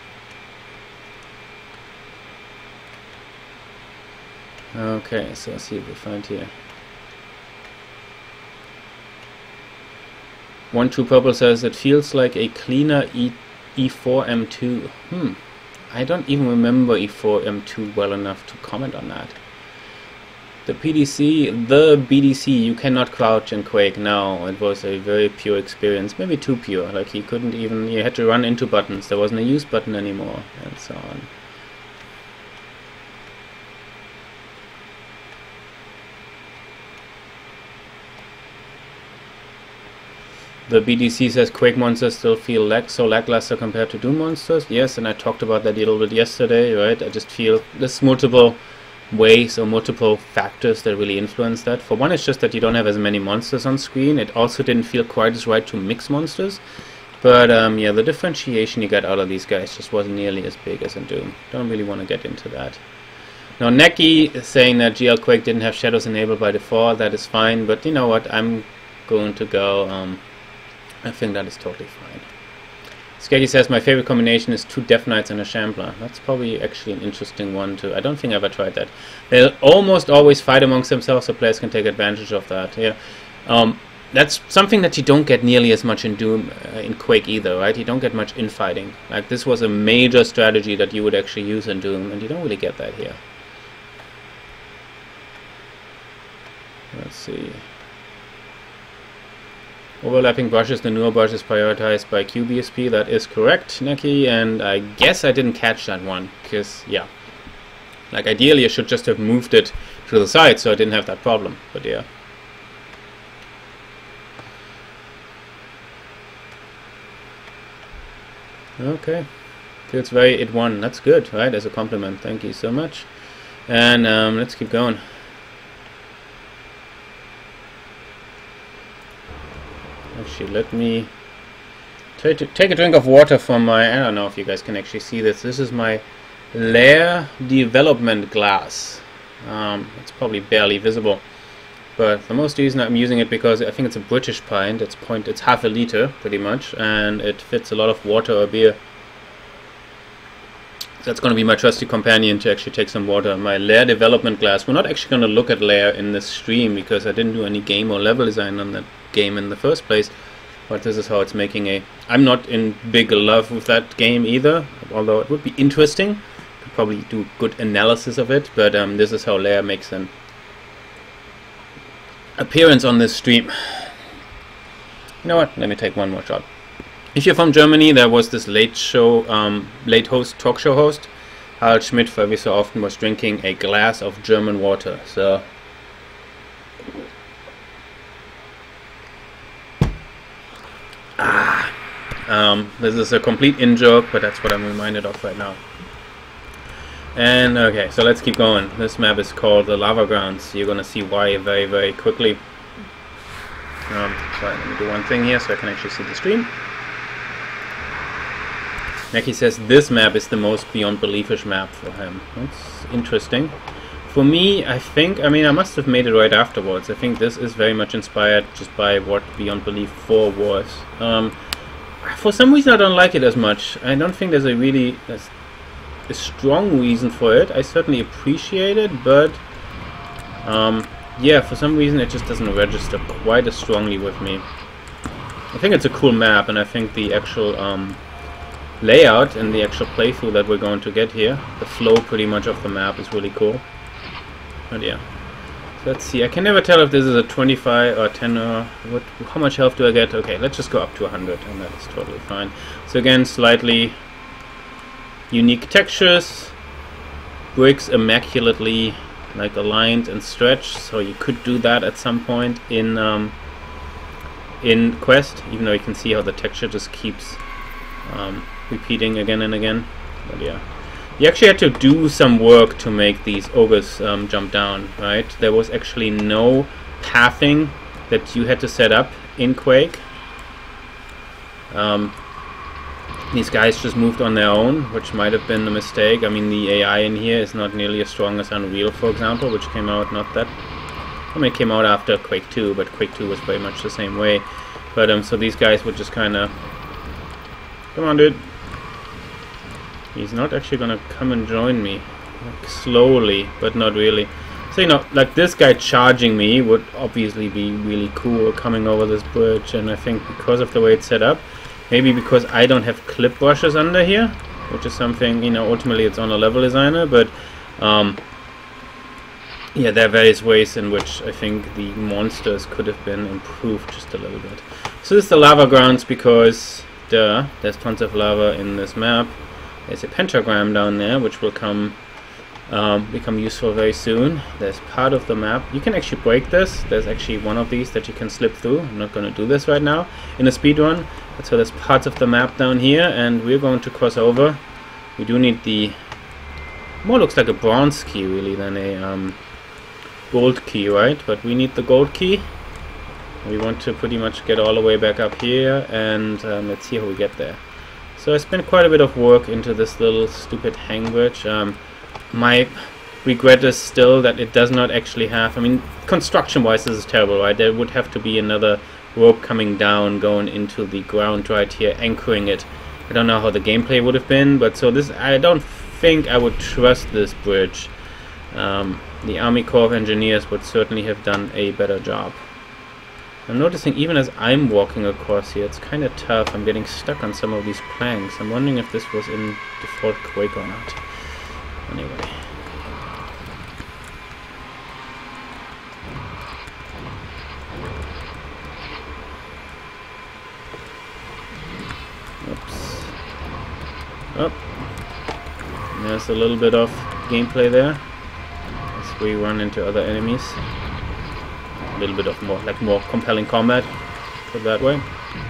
[SPEAKER 1] Okay, so let's see what we find here. 1-2 Purple says it feels like a cleaner E4 M2. I don't even remember E4 M2 well enough to comment on that. The BDC, you cannot crouch in Quake. No, it was a very pure experience. Maybe too pure. Like, you couldn't even, you had to run into buttons. There wasn't a use button anymore, and so on. The BDC says Quake monsters still feel so lackluster compared to Doom monsters. Yes, and I talked about that a little bit yesterday, right? I just feel there's multiple ways or multiple factors that really influence that. For one, it's just that you don't have as many monsters on screen. It also didn't feel quite as right to mix monsters. But yeah, the differentiation you got out of these guys just wasn't nearly as big as in Doom. Don't really want to get into that. Now, Neki is saying that GL Quake didn't have shadows enabled by default. That is fine, but you know what? I'm going to go... I think that is totally fine. Skaggy says my favorite combination is 2 Death Knights and a Shambler. That's probably actually an interesting one too. I don't think I ever tried that. They'll almost always fight amongst themselves, so players can take advantage of that. Yeah, that's something that you don't get nearly as much in Doom, in Quake either, right? You don't get much infighting. Like, this was a major strategy that you would actually use in Doom, and you don't really get that here. Let's see. Overlapping brushes, the newer brush is prioritized by QBSP. That is correct, Neki, and I guess I didn't catch that one, because, yeah. Like, ideally I should just have moved it to the side so I didn't have that problem, but yeah. Okay. Feels very it won. That's good, right? As a compliment. Thank you so much. And let's keep going. Actually, let me take a drink of water from my, I don't know if you guys can actually see this. This is my layer development glass. It's probably barely visible. But for most reason I'm using it because I think it's a British pint. It's half a liter pretty much, and it fits a lot of water or beer. That's going to be my trusty companion to actually take some water. My layer development glass. We're not actually going to look at layer in this stream because I didn't do any game or level design on that game in the first place. But this is how it's making a... I'm not in big love with that game either, although it would be interesting. Could probably do good analysis of it, but this is how layer makes an appearance on this stream. You know what? Let me take one more shot. If you're from Germany, there was this late talk show host, Harald Schmidt, for every so often was drinking a glass of German water. So this is a complete in-joke, but that's what I'm reminded of right now. And okay, so let's keep going. This map is called the Lava Grounds. You're gonna see why very, very quickly. Sorry, let me do one thing here so I can actually see the stream. Neki says this map is the most Beyond Belief-ish map for him. That's interesting. For me, I think, I mean, I must have made it right afterwards. I think this is very much inspired just by what Beyond Belief 4 was. For some reason I don't like it as much. I don't think there's a strong reason for it. I certainly appreciate it, but yeah, for some reason it just doesn't register quite as strongly with me. I think it's a cool map, and I think the actual layout and the actual playthrough that we're going to get here, the flow pretty much of the map is really cool. But yeah, so let's see. I can never tell if this is a 25 or 10 or what. How much health do I get? Okay, let's just go up to 100, and that is totally fine. So again, slightly unique textures, bricks immaculately like aligned and stretched, so you could do that at some point in Quest, even though you can see how the texture just keeps repeating again and again. But yeah, you actually had to do some work to make these ogres jump down, right? There was actually no pathing that you had to set up in Quake. These guys just moved on their own, which might have been a mistake. I mean, the AI in here is not nearly as strong as Unreal, for example, which came out not that... I mean, it came out after Quake 2, but Quake 2 was very much the same way. But so these guys would just kind of... Come on, dude. He's not actually gonna come and join me. Like, slowly, but not really. So, you know, like this guy charging me would obviously be really cool coming over this bridge, and I think because of the way it's set up, maybe because I don't have clip brushes under here, which is something, you know, ultimately it's on a level designer, but yeah, there are various ways in which I think the monsters could have been improved just a little bit. So this is the lava grounds because there's tons of lava in this map. There's a pentagram down there which will become useful very soon. There's part of the map. You can actually break this. There's actually one of these that you can slip through. I'm not going to do this right now in a speed run. So there's parts of the map down here, and we're going to cross over. We do need the... more looks like a bronze key really than a gold key, right? But we need the gold key. We want to pretty much get all the way back up here, and let's see how we get there. So I spent quite a bit of work into this little stupid hang bridge. My regret is still that it does not actually have... I mean, construction-wise this is terrible, right? There would have to be another rope coming down, going into the ground right here, anchoring it. I don't know how the gameplay would have been, but so this... I don't think I would trust this bridge. The Army Corps of Engineers would certainly have done a better job. I'm noticing even as I'm walking across here, it's kind of tough. I'm getting stuck on some of these planks. I'm wondering if this was in default Quake or not. Anyway. There's a little bit of gameplay there as we run into other enemies. A little bit of more compelling combat, put it that way.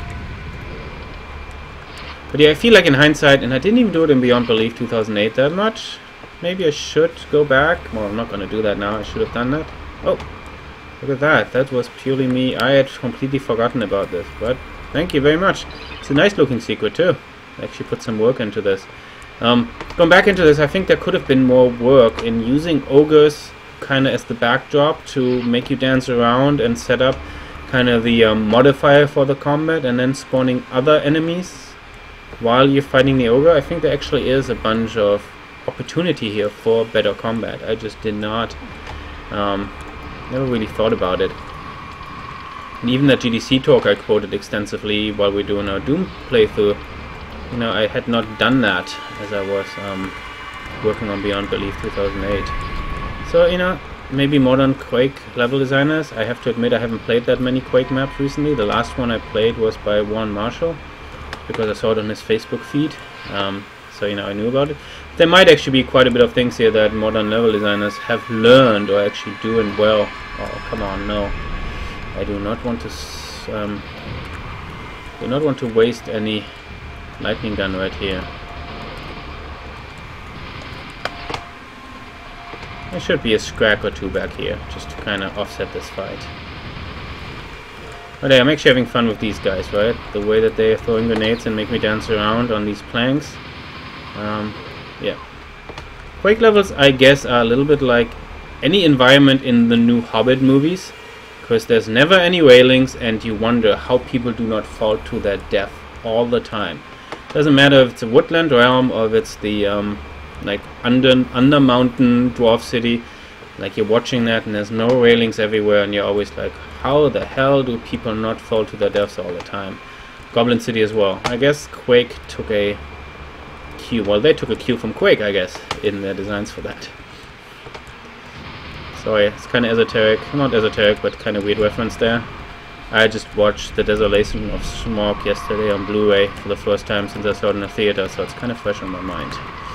[SPEAKER 1] But yeah, I feel like in hindsight, and I didn't even do it in Beyond Belief 2008 that much. Maybe I should go back. Well, I'm not going to do that now. I should have done that. Oh, look at that. That was purely me. I had completely forgotten about this, but thank you very much. It's a nice looking secret too. I actually put some work into this. Going back into this, I think there could have been more work in using ogres kind of as the backdrop to make you dance around and set up kind of the modifier for the combat, and then spawning other enemies while you're fighting the ogre. I think there actually is a bunch of opportunity here for better combat. I just did not, never really thought about it. And even that GDC talk I quoted extensively while we're doing our Doom playthrough, you know, I had not done that as I was working on Beyond Belief 2008. So, you know, maybe modern Quake level designers. I have to admit I haven't played that many Quake maps recently. The last one I played was by Warren Marshall, because I saw it on his Facebook feed. So, you know, I knew about it. There might actually be quite a bit of things here that modern level designers have learned or actually doing well. Oh, come on, no. I do not want to waste any lightning gun right here. There should be a scrap or two back here, just to kind of offset this fight. But yeah, I'm actually having fun with these guys, right? The way that they are throwing grenades and make me dance around on these planks. Yeah. Quake levels, I guess, are a little bit like any environment in the new Hobbit movies, because there's never any railings and you wonder how people do not fall to their death all the time. Doesn't matter if it's a woodland realm or if it's the like under mountain dwarf city. Like, you're watching that and there's no railings everywhere, and you're always like, how the hell do people not fall to their deaths all the time? Goblin City as well. I guess Quake took a cue. Well, they took a cue from Quake, I guess, in their designs for that. Sorry, it's kind of esoteric. Not esoteric, but kind of weird reference there. I just watched The Desolation of Smog yesterday on Blu-ray for the first time since I saw it in the theater, so it's kind of fresh on my mind.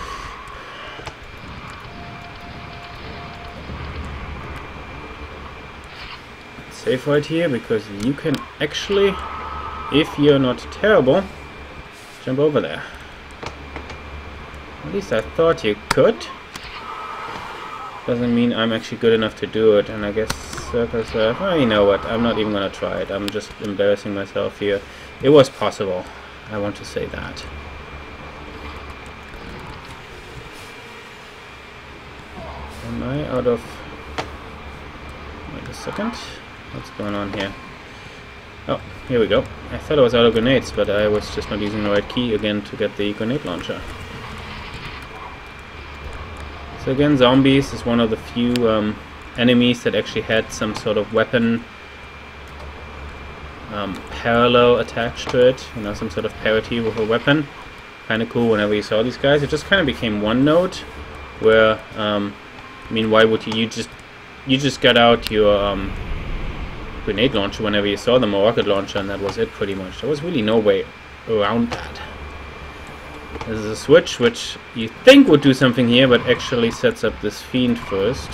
[SPEAKER 1] Save right here, because you can actually, if you're not terrible, jump over there. At least I thought you could. Doesn't mean I'm actually good enough to do it, and I guess circles left. Oh, you know what? I'm not even gonna try it. I'm just embarrassing myself here. It was possible. I want to say that. Am I out of... Wait a second. What's going on here? Oh, here we go. I thought I was out of grenades, but I was just not using the right key again to get the grenade launcher. So again, zombies is one of the few enemies that actually had some sort of weapon parallel attached to it. You know, some sort of parity with a weapon. Kind of cool whenever you saw these guys. It just kind of became one note, where I mean, why would you just got out your grenade launcher whenever you saw them, or rocket launcher, and that was it pretty much. There was really no way around that. This is a switch which you think would do something here, but actually sets up this fiend first.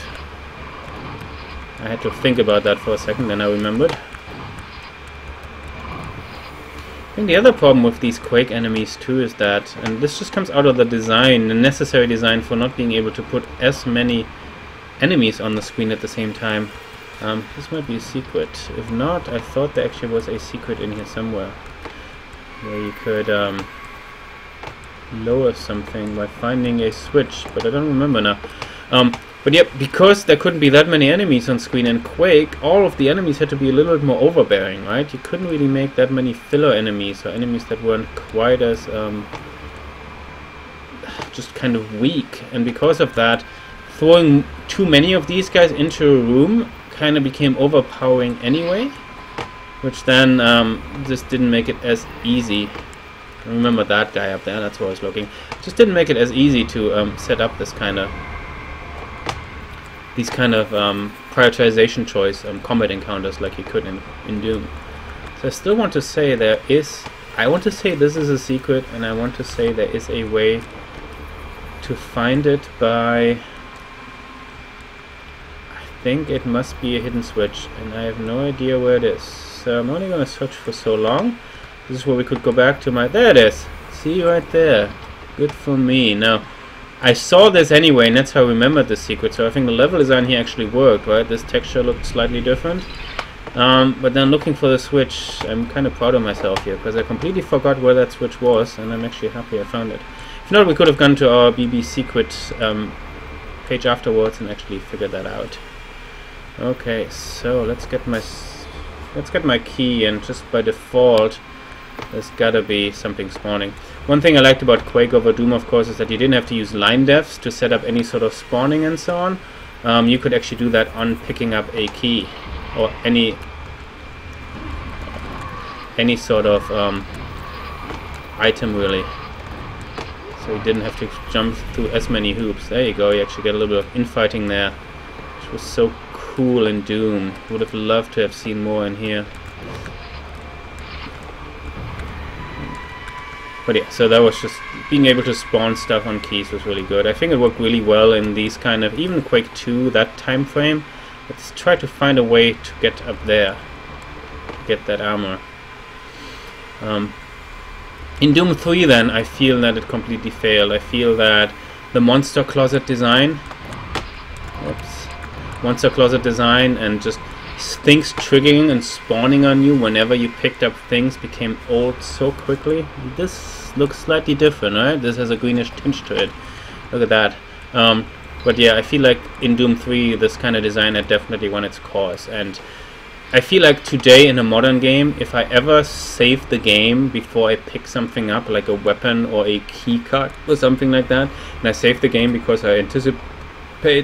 [SPEAKER 1] I had to think about that for a second, then I remembered. I think the other problem with these Quake enemies too is that, and this just comes out of the design, the necessary design for not being able to put as many enemies on the screen at the same time. This might be a secret. If not, I thought there actually was a secret in here somewhere, where you could lower something by finding a switch, but I don't remember now. But yeah, because there couldn't be that many enemies on screen in Quake, all of the enemies had to be a little bit more overbearing, right? You couldn't really make that many filler enemies, or enemies that weren't quite as just kind of weak. And because of that, throwing too many of these guys into a room kind of became overpowering anyway, which then just didn't make it as easy. Remember that guy up there, that's where I was looking. Just didn't make it as easy to set up this kind of prioritization choice combat encounters like you could in Doom. So I still want to say I want to say this is a secret, and I want to say there is a way to find it by... I think it must be a hidden switch, and I have no idea where it is. So I'm only going to search for so long. This is where we could go back to my... There it is! See, right there. Good for me. Now, I saw this anyway, and that's how I remembered the secret, so I think the level design here actually worked, right? This texture looked slightly different. But then looking for the switch, I'm kind of proud of myself here, because I completely forgot where that switch was, and I'm actually happy I found it. If not, we could have gone to our BB secret page afterwards and actually figured that out. Okay, so let's get my key, and just by default, there's gotta be something spawning. One thing I liked about Quake over Doom, of course, is that you didn't have to use line defs to set up any sort of spawning and so on. You could actually do that on picking up a key, or any sort of item, really. So you didn't have to jump through as many hoops. There you go, you actually get a little bit of infighting there, which was so cool in Doom. Would have loved to have seen more in here. But yeah, so that was just being able to spawn stuff on keys was really good. I think it worked really well in these kind of, even Quake 2, that time frame. Let's try to find a way to get up there, to get that armor. In Doom 3 then, I feel that it completely failed. I feel that the monster closet design, and just things triggering and spawning on you whenever you picked up things became old so quickly. This looks slightly different, right? This has a greenish tinge to it. Look at that. But yeah, I feel like in Doom 3 this kind of design had definitely won its course, and I feel like today in a modern game, if I ever save the game before I pick something up, like a weapon or a key card or something like that, and I save the game because I anticipate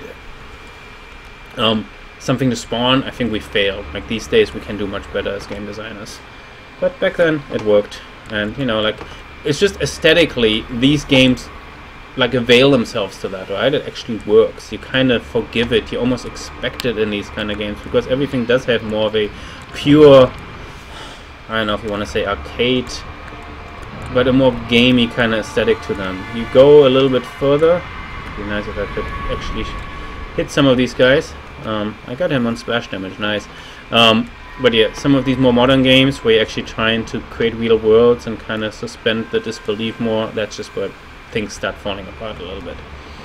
[SPEAKER 1] something to spawn, I think we failed. Like these days we can do much better as game designers. But back then it worked, and you know, like, it's just aesthetically these games like avail themselves to that, right? It actually works. You kind of forgive it, you almost expect it in these kind of games, because everything does have more of a pure, I don't know if you want to say arcade, but a more gamey kind of aesthetic to them. You go a little bit further, it'd be nice if I could actually hit some of these guys. I got him on splash damage, nice. But yeah, some of these more modern games where you're actually trying to create real worlds and kind of suspend the disbelief more, that's just where things start falling apart a little bit.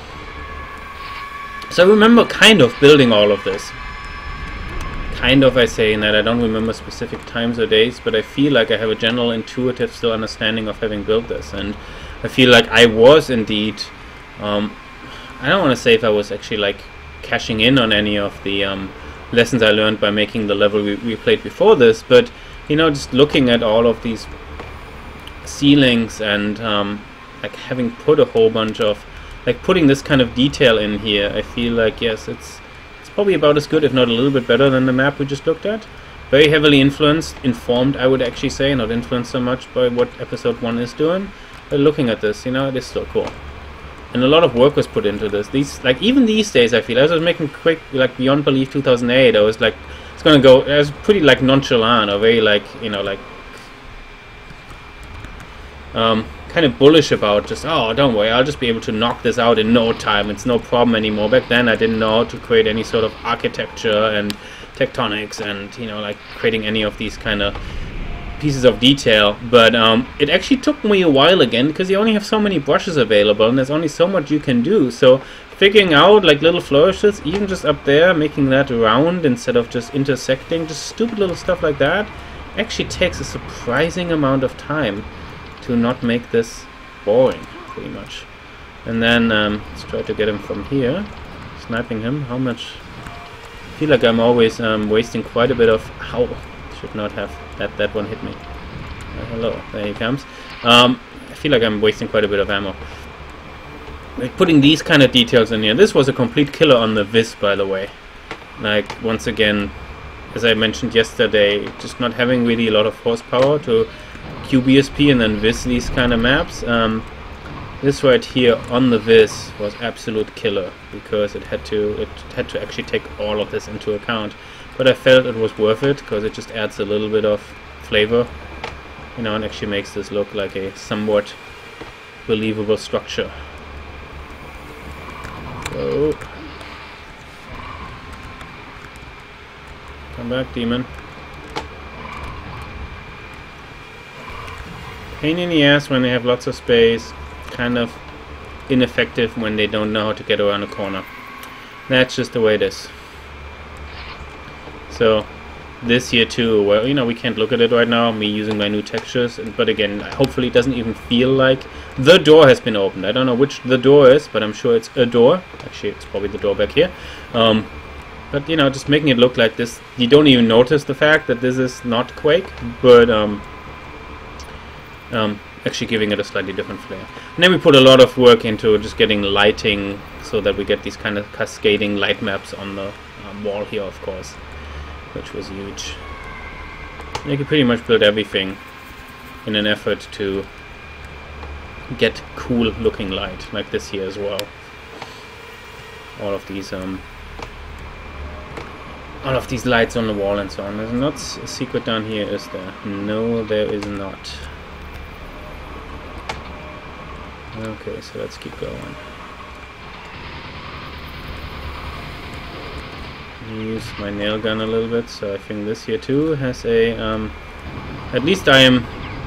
[SPEAKER 1] So I remember kind of building all of this. Kind of, I say, in that I don't remember specific times or days, but I feel like I have a general intuitive still understanding of having built this, and I feel like I was indeed, I don't want to say if I was actually like cashing in on any of the lessons I learned by making the level we played before this, but you know, just looking at all of these ceilings and like having put a whole bunch of, like putting this kind of detail in here, I feel like yes, it's probably about as good, if not a little bit better than the map we just looked at. Very heavily informed, I would actually say, not influenced so much by what episode 1 is doing, but looking at this, you know, it is still cool. And a lot of work was put into this. These, like, even these days, I feel, as I was making Quake, like Beyond Belief 2008, I was like, it's gonna go, I was pretty like nonchalant, or very like, you know, like kind of bullish about just, oh, don't worry, I'll just be able to knock this out in no time, it's no problem anymore. Back then I didn't know how to create any sort of architecture and tectonics and, you know, like creating any of these kind of pieces of detail, but it actually took me a while again, because you only have so many brushes available and there's only so much you can do. So figuring out like little flourishes, even just up there, making that round instead of just intersecting, just stupid little stuff like that, actually takes a surprising amount of time to not make this boring, pretty much. And then let's try to get him from here, sniping him. How much? I feel like I'm always wasting quite a bit of, ow, should not have, that one hit me. Hello, there he comes. I feel like I'm wasting quite a bit of ammo. Like putting these kind of details in here. This was a complete killer on the Viz, by the way. Like, once again, as I mentioned yesterday, just not having really a lot of horsepower to QBSP and then Viz these kind of maps. This right here on the Viz was absolute killer, because it had to actually take all of this into account. But I felt it was worth it, because it just adds a little bit of flavor, you know, and actually makes this look like a somewhat believable structure. go. Come back, demon. Pain in the ass when they have lots of space. Kind of ineffective when they don't know how to get around a corner. That's just the way it is. So this here too, well, you know, we can't look at it right now, me using my new textures, but again, hopefully it doesn't even feel like the door has been opened. I don't know which the door is, but I'm sure it's a door. Actually, it's probably the door back here. But you know, just making it look like this, you don't even notice the fact that this is not Quake, but actually giving it a slightly different flair. And then we put a lot of work into just getting lighting so that we get these kind of cascading light maps on the wall here, of course, which was huge. You can pretty much build everything in an effort to get cool looking light, like this here as well. All of these lights on the wall and so on. There's not a secret down here, is there? No, there is not. Okay, so let's keep going. Use my nail gun a little bit, so I think this here too has a at least I'm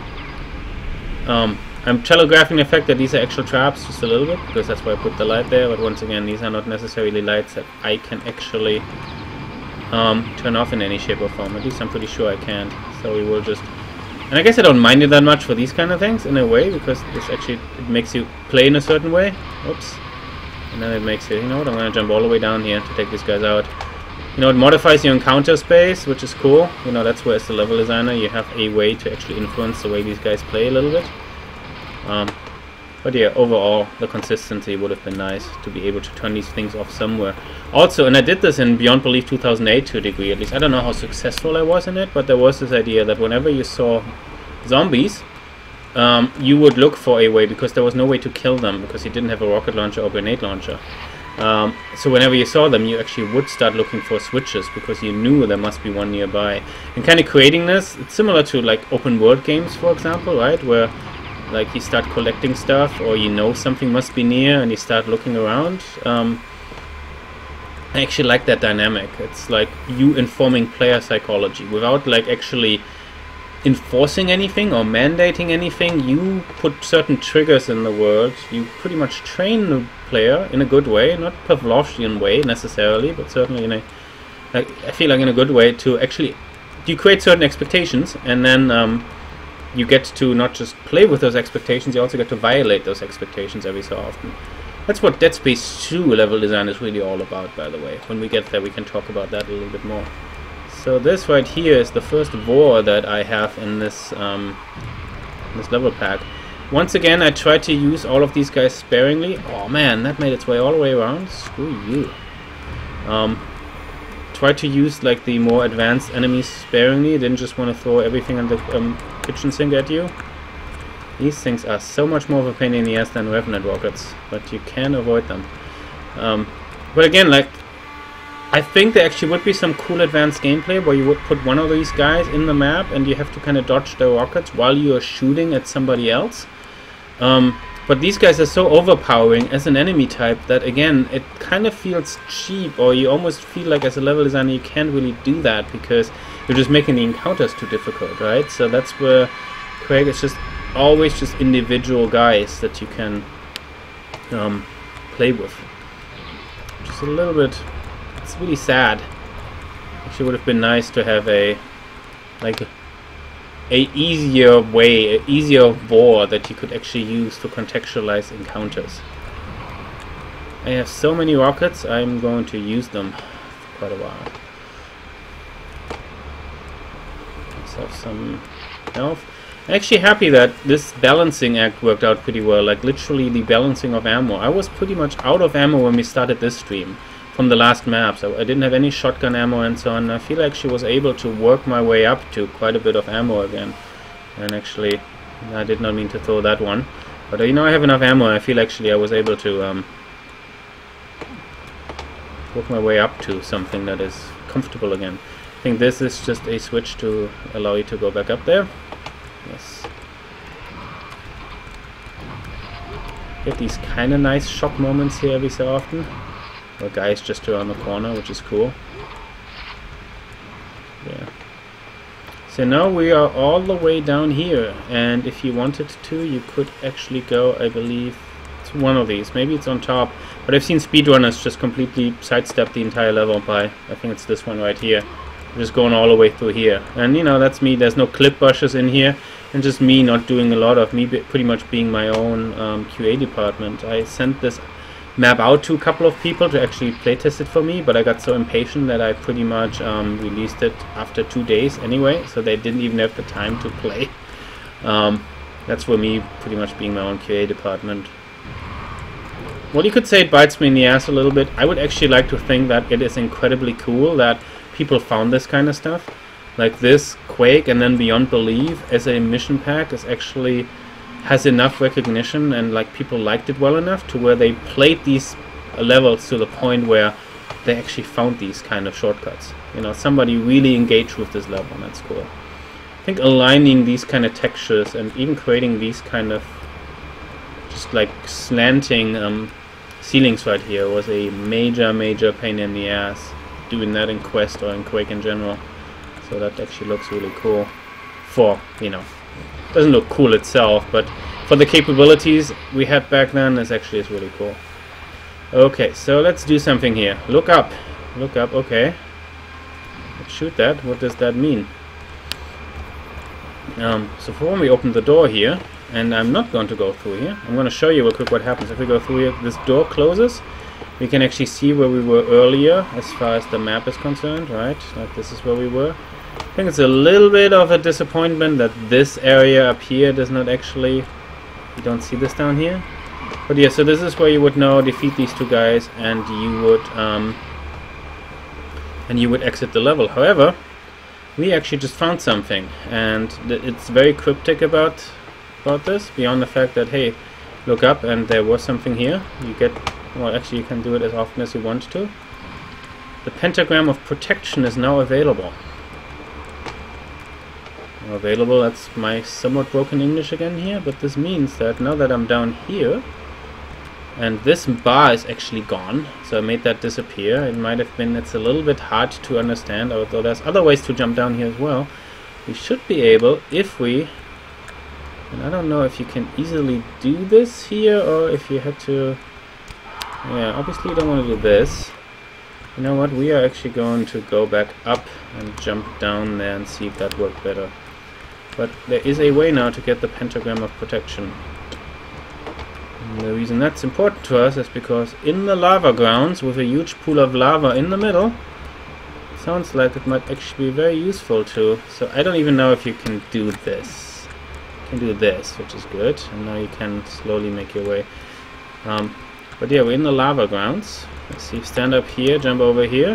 [SPEAKER 1] telegraphing the fact that these are actual traps just a little bit, because that's why I put the light there, but once again these are not necessarily lights that I can actually turn off in any shape or form. At least I'm pretty sure I can't. So we will just, and I guess I don't mind it that much for these kind of things in a way, because this actually, it makes you play in a certain way. Oops. And then it makes it, you know what, I'm going to jump all the way down here to take these guys out. You know, it modifies your encounter space, which is cool. You know, that's where as the level designer you have a way to actually influence the way these guys play a little bit. But yeah, overall the consistency would have been nice to be able to turn these things off somewhere. Also, and I did this in Beyond Belief 2008 to a degree at least. I don't know how successful I was in it, but there was this idea that whenever you saw zombies, you would look for a way, because there was no way to kill them because you didn't have a rocket launcher or grenade launcher. So whenever you saw them, you actually would start looking for switches because you knew there must be one nearby. And kind of creating this, it's similar to like open world games, for example, right? Where like you start collecting stuff, or you know something must be near and you start looking around. I actually like that dynamic. It's like you informing player psychology without like actually enforcing anything or mandating anything. You put certain triggers in the world. You pretty much train the player in a good way, not Pavlovian way necessarily, but certainly in a, like, I feel like in a good way to actually, you create certain expectations, and then you get to not just play with those expectations, you also get to violate those expectations every so often. That's what Dead Space 2 level design is really all about, by the way. When we get there, we can talk about that a little bit more. So this right here is the first war that I have in this this level pack. Once again, I tried to use all of these guys sparingly. Oh man, that made its way all the way around. Screw you. Tried to use like the more advanced enemies sparingly. Didn't just want to throw everything on the kitchen sink at you. These things are so much more of a pain in the ass than Revenant rockets, but you can avoid them. But again, like, I think there actually would be some cool advanced gameplay where you would put one of these guys in the map and you have to kind of dodge the rockets while you are shooting at somebody else. But these guys are so overpowering as an enemy type that, again, it kind of feels cheap, or you almost feel like as a level designer you can't really do that because you're just making the encounters too difficult, right? So that's where Quake is just always just individual guys that you can play with. Just a little bit, it's really sad. Actually would have been nice to have a easier way, an easier war that you could actually use to contextualize encounters. I have so many rockets, I'm going to use them for quite a while. Let's have some health. I'm actually happy that this balancing act worked out pretty well, like literally the balancing of ammo. I was pretty much out of ammo when we started this stream from the last maps. I didn't have any shotgun ammo and so on. I feel like she was able to work my way up to quite a bit of ammo again. And actually, I did not mean to throw that one. But you know, I have enough ammo. I feel actually I was able to work my way up to something that is comfortable again. I think this is just a switch to allow you to go back up there. Yes. Get these kind of nice shock moments here every so often. The guy's just around the corner, which is cool. Yeah. So now we are all the way down here, and if you wanted to, you could actually go, I believe, to one of these. Maybe it's on top, but I've seen speedrunners just completely sidestep the entire level by, I think it's this one right here. Just going all the way through here. And you know, that's me. There's no clip brushes in here, and just me not doing a lot of me, pretty much being my own QA department. I sent this map out to a couple of people to actually playtest it for me, but I got so impatient that I pretty much released it after 2 days anyway, so they didn't even have the time to play. That's for me pretty much being my own QA department. Well, you could say it bites me in the ass a little bit. I would actually like to think that it is incredibly cool that people found this kind of stuff. Like this, Quake, and then Beyond Belief as a mission pack is actually has enough recognition, and like people liked it well enough to where they played these levels to the point where they actually found these kind of shortcuts. You know, somebody really engaged with this level, and that's cool. I think aligning these kind of textures and even creating these kind of just like slanting ceilings right here was a major pain in the ass, doing that in Quest or in Quake in general. So that actually looks really cool. For, you know, doesn't look cool itself, but for the capabilities we had back then, this actually is really cool. Okay, so let's do something here. Look up. Look up, okay. Let's shoot that. What does that mean? So for when we open the door here, and I'm not going to go through here, I'm going to show you real quick what happens. If we go through here, this door closes. We can actually see where we were earlier as far as the map is concerned, right? Like this is where we were. I think it's a little bit of a disappointment that this area up here does not actually, you don't see this down here. But yeah, so this is where you would now defeat these two guys, and you would exit the level. However, we actually just found something, and it's very cryptic about this, beyond the fact that, hey, look up and there was something here. You get, well, actually you can do it as often as you want to. The pentagram of protection is now available. Available, that's my somewhat broken English again here, but this means that now that I'm down here and this bar is actually gone, so I made that disappear. It might have been, it's a little bit hard to understand, although there's other ways to jump down here as well. We should be able, if we, and I don't know if you can easily do this here or if you had to, yeah, obviously you don't want to do this. You know what, we are actually going to go back up and jump down there and see if that worked better. But there is a way now to get the pentagram of protection. And the reason that's important to us is because in the lava grounds, with a huge pool of lava in the middle, it sounds like it might actually be very useful too. So I don't even know if you can do this. You can do this, which is good. And now you can slowly make your way. But yeah, we're in the lava grounds. Let's see, stand up here, jump over here.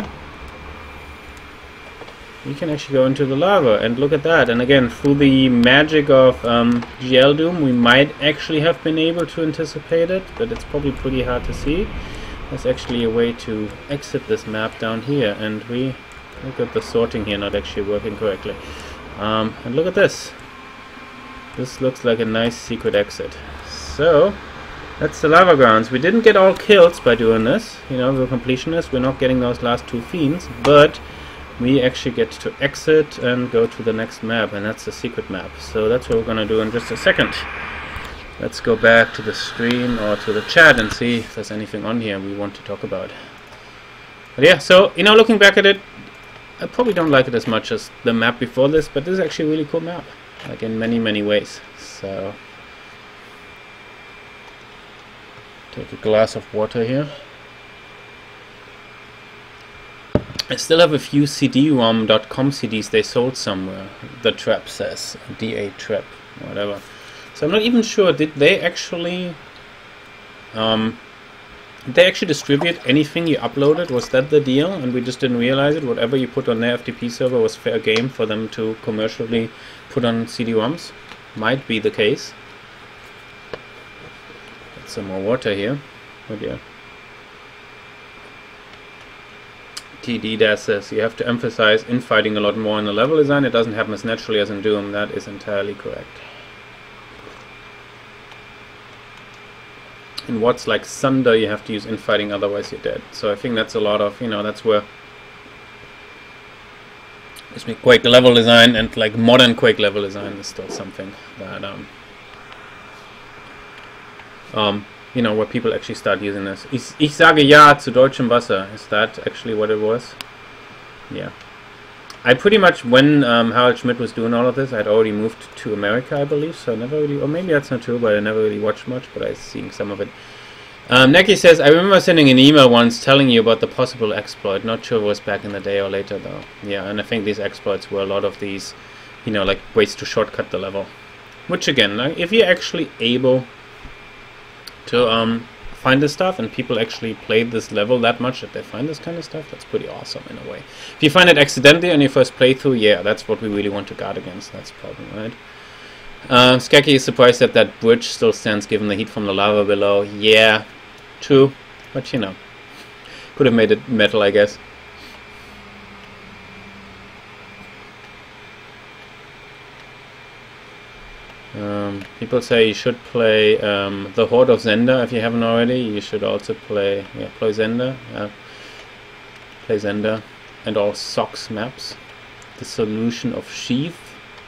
[SPEAKER 1] We can actually go into the lava, and look at that. And again, through the magic of GL Doom, we might actually have been able to anticipate it, but it's probably pretty hard to see. There's actually a way to exit this map down here, and we look at the sorting here not actually working correctly. And look at this. This looks like a nice secret exit. So that's the lava grounds. We didn't get all kills by doing this. You know, we're completionists. We're not getting those last two fiends, but we actually get to exit and go to the next map, and that's the secret map. So that's what we're gonna do in just a second. Let's go back to the stream or to the chat and see if there's anything on here we want to talk about. But yeah, so, you know, looking back at it, I probably don't like it as much as the map before this, but this is actually a really cool map, like in many ways. So take a glass of water here. I still have a few CD-ROM.com CDs they sold somewhere. The Trap says, DA Trap, whatever. So I'm not even sure, did they actually distribute anything you uploaded? Was that the deal and we just didn't realize it? Whatever you put on their FTP server was fair game for them to commercially put on CD-ROMs? Might be the case. Got some more water here. Oh dear. TD says you have to emphasize infighting a lot more in the level design. It doesn't happen as naturally as in Doom. That is entirely correct. in what's like Sunder, you have to use infighting, otherwise you're dead. So I think that's a lot of, you know, that's where Quake level design and like modern Quake level design is still something that you know, where people actually start using this. Ich sage ja zu deutschem Wasser. Is that actually what it was? Yeah. I pretty much, when Harald Schmidt was doing all of this, I'd already moved to America, I believe, so I never really, or maybe that's not true, but I never really watched much, but I was seeing some of it. Neki says, I remember sending an email once telling you about the possible exploit. Not sure if it was back in the day or later, though. Yeah, and I think these exploits were a lot of these, you know, like ways to shortcut the level. Which, again, like, if you're actually able to find this stuff, and people actually play this level that much that they find this kind of stuff, that's pretty awesome in a way. If you find it accidentally on your first playthrough, yeah, that's what we really want to guard against. That's the problem, right? Skeki is surprised that that bridge still stands given the heat from the lava below. Yeah, true, but you know, could have made it metal, I guess. People say you should play the Horde of Zenda if you haven't already. You should also play, yeah, play Zenda. Play Zenda and all Socks maps. The Solution of Sheath.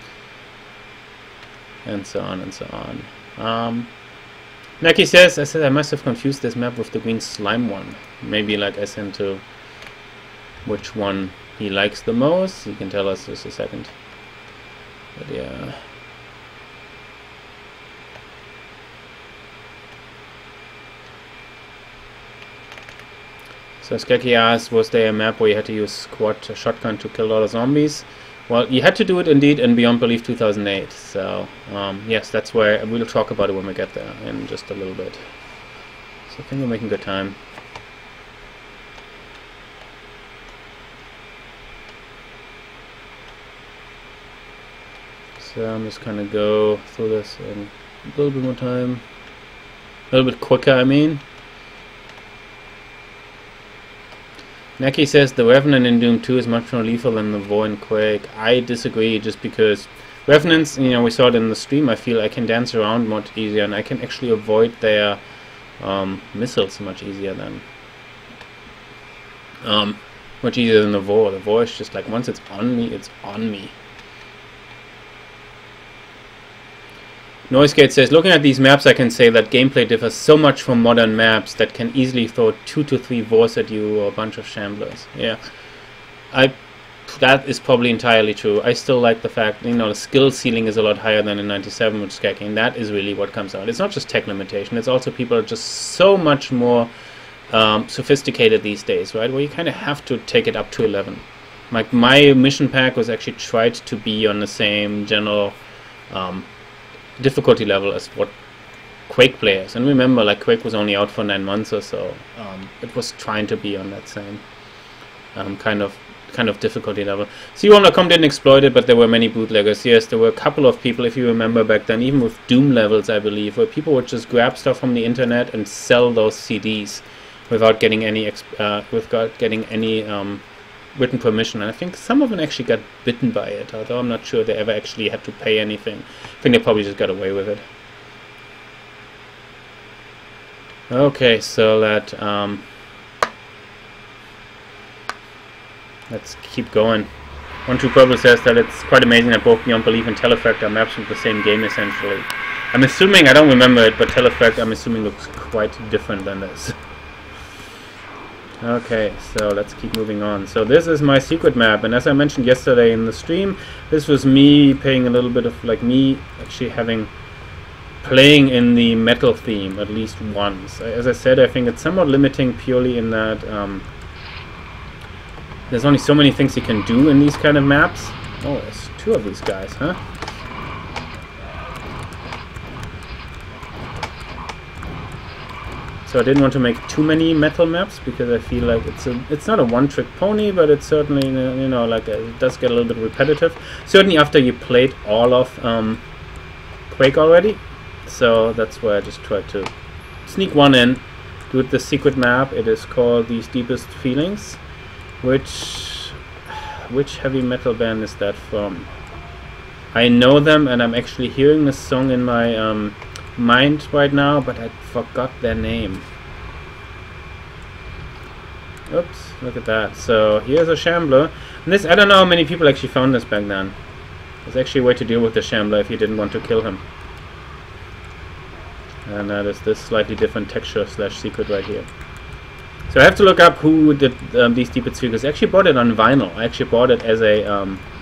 [SPEAKER 1] And so on and so on. Neki says, I must have confused this map with the green slime one. Maybe like as into which one he likes the most. You can tell us just a second. But yeah. So Skeki asked, was there a map where you had to use shotgun to kill all the zombies? Well, you had to do it indeed in Beyond Belief 2008. So yes, that's where we'll talk about it when we get there in just a little bit. So I think we're making good time. So I'm just gonna go through this in a little bit more time. A little bit quicker, I mean. Neki says the Revenant in Doom 2 is much more lethal than the Vor in Quake. I disagree, just because Revenants, you know, we saw it in the stream, I feel I can dance around much easier and I can actually avoid their missiles much easier than the Vor. The Vor is just like, once it's on me, it's on me. NoiseGate says, looking at these maps, I can say that gameplay differs so much from modern maps that can easily throw 2 to 3 Vors at you or a bunch of Shamblers. Yeah, that is probably entirely true. I still like the fact, you know, the skill ceiling is a lot higher than in 97 with Skeki, and that is really what comes out. It's not just tech limitation, it's also people are just so much more sophisticated these days, right? Where you kind of have to take it up to 11. Like, my mission pack was actually tried to be on the same general difficulty level as what Quake players, and remember, like, Quake was only out for 9 months or so. It was trying to be on that same kind of difficulty level. C1.com didn't exploit it, but there were many bootleggers. Yes, there were a couple of people, if you remember back then, even with Doom levels, I believe, where people would just grab stuff from the internet and sell those CDs without getting any written permission. And I think some of them actually got bitten by it, although I'm not sure they ever actually had to pay anything. I think they probably just got away with it. Okay, so let's keep going. One True Purple says that it's quite amazing that both Beyond Belief and Telefact are maps with the same game, essentially. I'm assuming, I don't remember it, but Telefact, I'm assuming, looks quite different than this. Okay, so let's keep moving on. So this is my secret map, and as I mentioned yesterday in the stream, this was me paying a little bit of, like, me actually playing in the metal theme at least once. As I said, I think it's somewhat limiting purely in that there's only so many things you can do in these kind of maps. Oh, there's 2 of these guys, huh? So I didn't want to make too many metal maps because I feel like it's not a one-trick pony, but it's certainly, you know, like it does get a little bit repetitive. Certainly after you played all of Quake already. So that's why I just tried to sneak one in. Do the secret map. It is called These Deepest Feelings. Which heavy metal band is that from? I know them, and I'm actually hearing this song in my mind right now, but I forgot their name. Oops, look at that. So here's a Shambler. And this, I don't know how many people actually found this back then. There's actually a way to deal with the Shambler if you didn't want to kill him. And that is this slightly different texture / secret right here. So I have to look up who did these Deepest figures. I actually bought it on vinyl. I actually bought it as a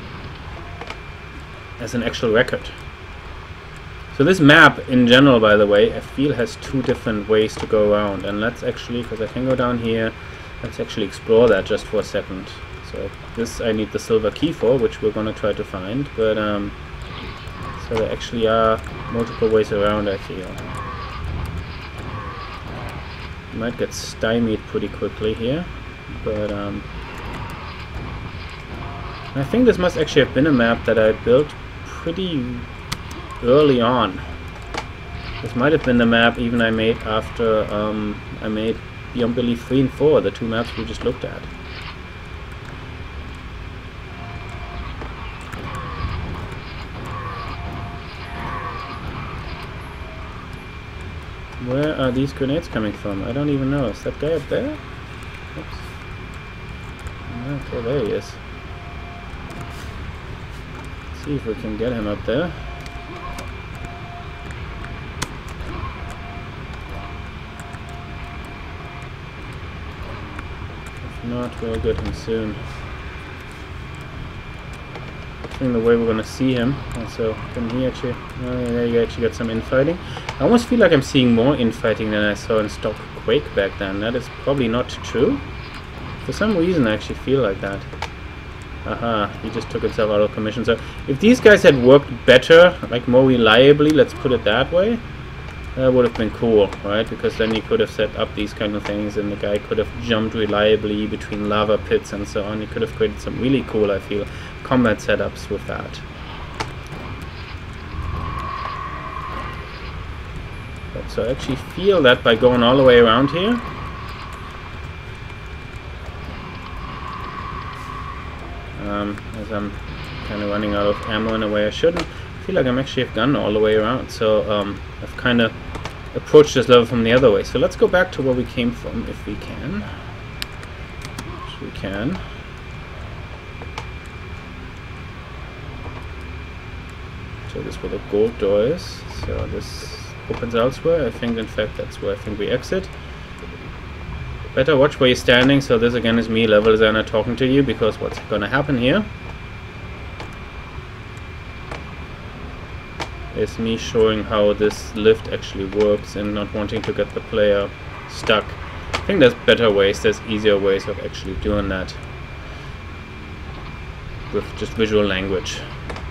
[SPEAKER 1] as an actual record. So this map in general, by the way, I feel has 2 different ways to go around. And let's actually, because I can go down here, let's actually explore that just for a second. So this I need the silver key for, which we're going to try to find. But so there actually are multiple ways around, I feel. Might get stymied pretty quickly here, but I think this must actually have been a map that I built pretty early on. This might have been the map even I made after I made Beyond Belief 3 and 4, the 2 maps we just looked at. Where are these grenades coming from? I don't even know. Is that guy up there? Oops. Okay, there he is. Let's see if we can get him up there. If not, we'll get him soon. I think the way we're gonna see him. Also, can he actually? Oh, yeah, you actually got some infighting. I almost feel like I'm seeing more infighting than I saw in stock Quake back then. That is probably not true. For some reason, I actually feel like that. Aha, he just took himself out of commission. So, if these guys had worked better, like more reliably, let's put it that way, that would have been cool, right? Because then you could have set up these kind of things, and the guy could have jumped reliably between lava pits and so on. He could have created some really cool, I feel, combat setups with that. But so I actually feel that by going all the way around here, as I'm kind of running out of ammo in a way I shouldn't, I feel like I'm actually have gone all the way around. So I've kind of approached this level from the other way. So let's go back to where we came from if we can. Which we can. So this is where the gold door is. So this opens elsewhere. I think in fact that's where I think we exit. Better watch where you're standing. So this again is me, level designer, talking to you, because what's going to happen here is me showing how this lift actually works and not wanting to get the player stuck. I think there's better ways, there's easier ways of actually doing that with just visual language.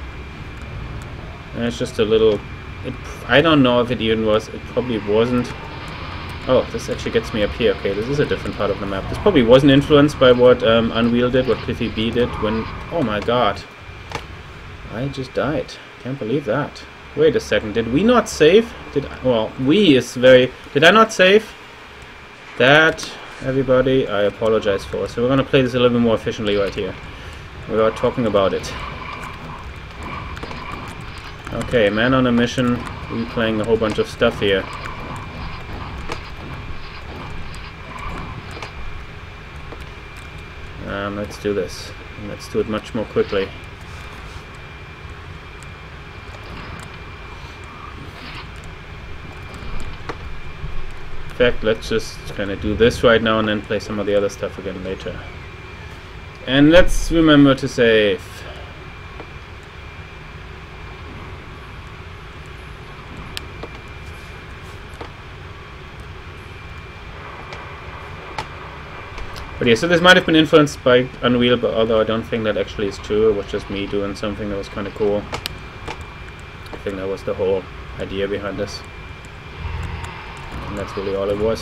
[SPEAKER 1] And it's just a little, I don't know if it even was, it probably wasn't. Oh, this actually gets me up here. Okay, this is a different part of the map. This probably wasn't influenced by what Unreal did, what Cliffy B did when... Oh my god. I just died. Can't believe that. Wait a second, did we not save? Well, we is very... Did I not save? That, everybody, I apologize for. So we're going to play this a little bit more efficiently right here. We are talking about it. Okay, man on a mission, replaying a whole bunch of stuff here. Let's do this. And let's do it much more quickly. In fact, let's just kind of do this right now and then play some of the other stuff again later. And let's remember to save. But yeah, so this might have been influenced by Unreal, but although I don't think that actually is true, it was just me doing something that was kind of cool. I think that was the whole idea behind this. And that's really all it was.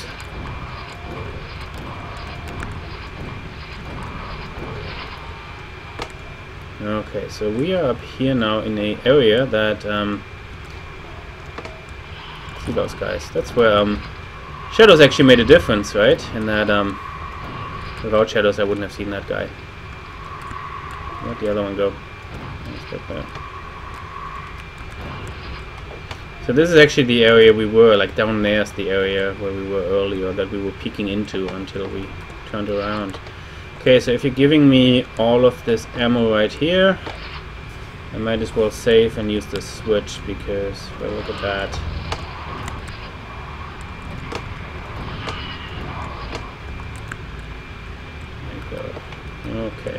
[SPEAKER 1] Okay, so we are up here now in an area that... see those guys. That's where shadows actually made a difference, right? In that... without shadows I wouldn't have seen that guy. Where'd the other one go? Let's get there. So this is actually the area we were, like down there is the area where we were earlier, that we were peeking into until we turned around. Okay, so if you're giving me all of this ammo right here, I might as well save and use the switch, because, well, look at that. Okay.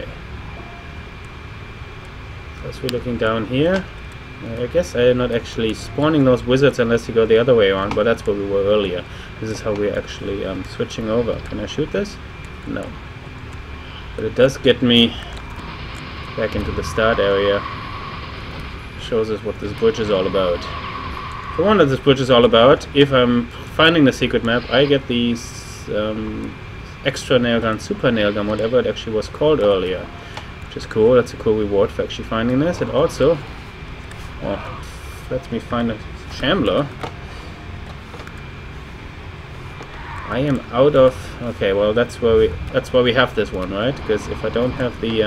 [SPEAKER 1] So as we're looking down here, I guess I am not actually spawning those wizards unless you go the other way around, but that's where we were earlier. This is how we're actually switching over. Can I shoot this? No. But it does get me back into the start area. Shows us what this bridge is all about. For one, that this bridge is all about, if I'm finding the secret map, I get these extra nail gun, super nail gun, whatever it actually was called earlier. Which is cool. That's a cool reward for actually finding this. It also lets me find a shambler. I am out of... Okay, well that's why we have this one, right? Because if I don't have the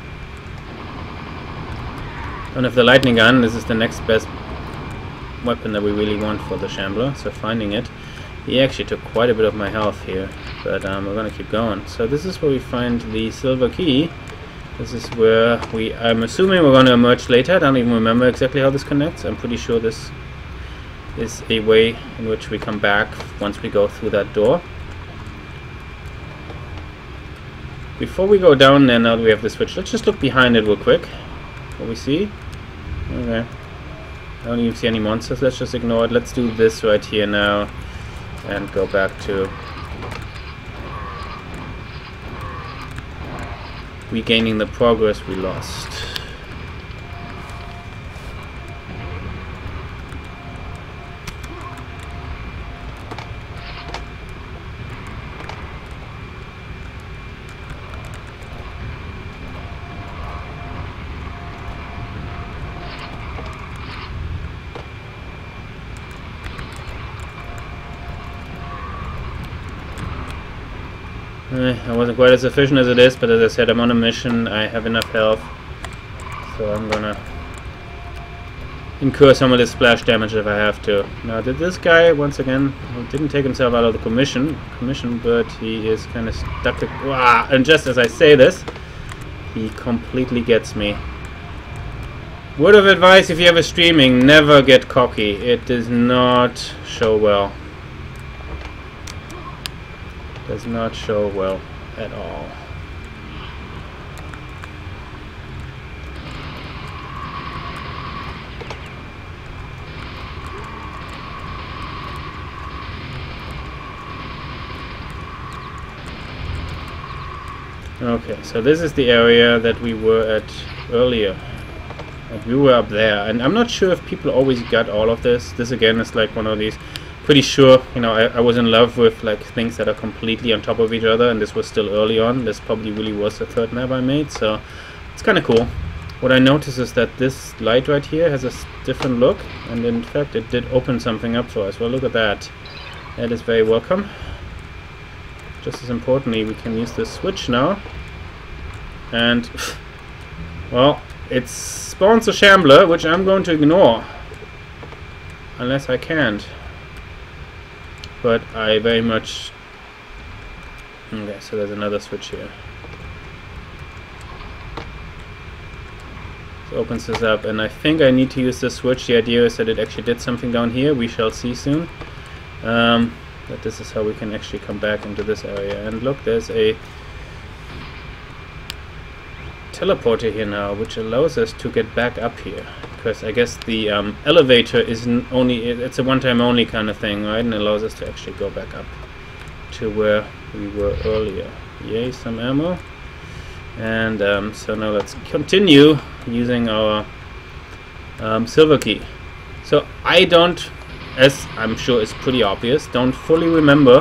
[SPEAKER 1] lightning gun, this is the next best weapon that we really want for the shambler. So finding it, he actually took quite a bit of my health here, but we're gonna keep going. So this is where we find the silver key. This is where I'm assuming we're gonna emerge later. I don't even remember exactly how this connects. I'm pretty sure this is a way in which we come back once we go through that door. Before we go down there, now that we have the switch, let's just look behind it real quick. What we see? Okay. I don't even see any monsters. Let's just ignore it. Let's do this right here now and go back to regaining the progress we lost. I wasn't quite as efficient as it is, but as I said, I'm on a mission, I have enough health, so I'm gonna incur some of this splash damage if I have to. Now, did this guy, once again, he didn't take himself out of the commission, but he is kind of stuck. And just as I say this, he completely gets me. Word of advice if you're ever streaming, never get cocky. It does not show well. Does not show well at all. Okay, so this is the area that we were at earlier. And we were up there, and I'm not sure if people always got all of this. This again is like one of these. Pretty sure, you know, I was in love with like things that are completely on top of each other, and this was still early on. This probably really was the third map I made, so it's kind of cool. What I noticed is that this light right here has a different look, and in fact it did open something up for us. Well, look at that. That is very welcome. Just as importantly, we can use this switch now, and well, it spawns a shambler, which I'm going to ignore unless I can't. But I very much... Okay, so there's another switch here. So opens this up, and I think I need to use this switch. The idea is that it actually did something down here. We shall see soon. But this is how we can actually come back into this area. And look, there's a teleporter here now, which allows us to get back up here. Because I guess the elevator isn't only, it's a one-time only kind of thing, right? And it allows us to actually go back up to where we were earlier. Yay, some ammo. And so now let's continue using our silver key. So I don't, as I'm sure is pretty obvious, don't fully remember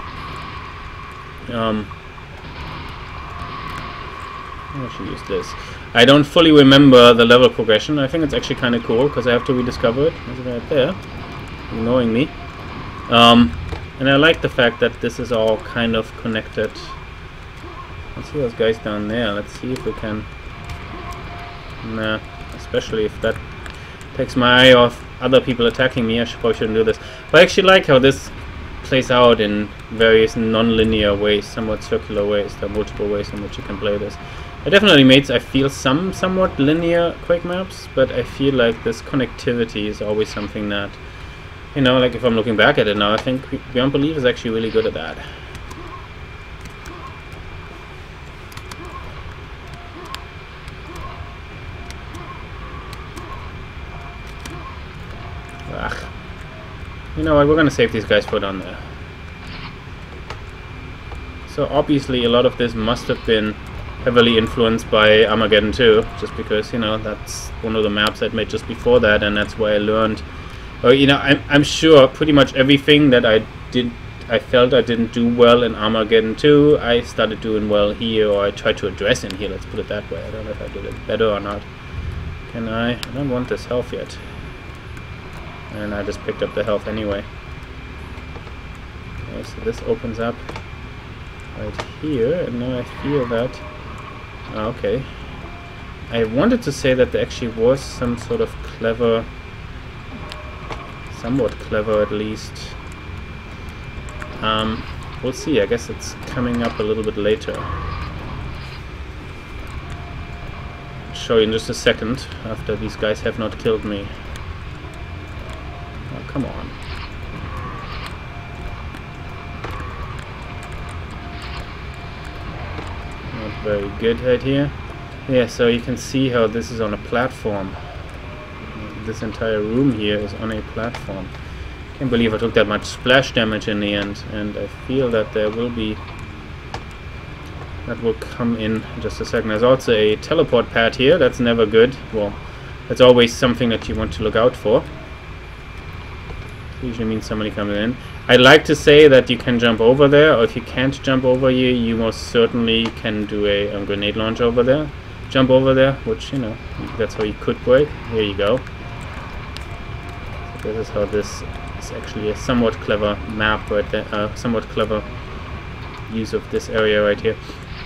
[SPEAKER 1] I should use this. I don't fully remember the level progression. I think it's actually kind of cool because I have to rediscover it. It's right there, ignoring me. And I like the fact that this is all kind of connected. Let's see those guys down there. Let's see if we can. Nah, especially if that takes my eye other people attacking me. I probably shouldn't do this. But I actually like how this plays out in various non-linear ways, somewhat circular ways. There are multiple ways in which you can play this. It definitely makes, I feel, somewhat linear Quake maps, but I feel like this connectivity is always something that, you know, like if I'm looking back at it now, I think Beyond Belief is actually really good at that. Ugh. You know what, we're gonna save these guys for down there. So obviously a lot of this must have been heavily influenced by Armageddon 2, just because, you know, that's one of the maps I'd made just before that, and that's why I learned, you know, I'm sure pretty much everything that I felt I didn't do well in Armageddon 2, I started doing well here, or I tried to address in here, let's put it that way. I don't know if I did it better or not. Can I don't want this health yet. And I just picked up the health anyway. Okay, so this opens up right here, and now I feel that... okay. I wanted to say that there actually was some sort of clever... somewhat clever at least. We'll see. I guess it's coming up a little bit later. I'll show you in just a second, after these guys have not killed me. Oh, come on. Not very good right here. Yeah, so you can see how this is on a platform. This entire room here is on a platform. Can't believe I took that much splash damage in the end, and I feel that there will be... that will come in just a second. There's also a teleport pad here. That's never good. Well, that's always something that you want to look out for. Usually means somebody coming in. I'd like to say that you can jump over there, or if you can't jump over here, you most certainly can do a grenade launch over there. Jump over there, which, you know, that's how you could break. Here you go. So this is how this is actually a somewhat clever map right there, somewhat clever use of this area right here.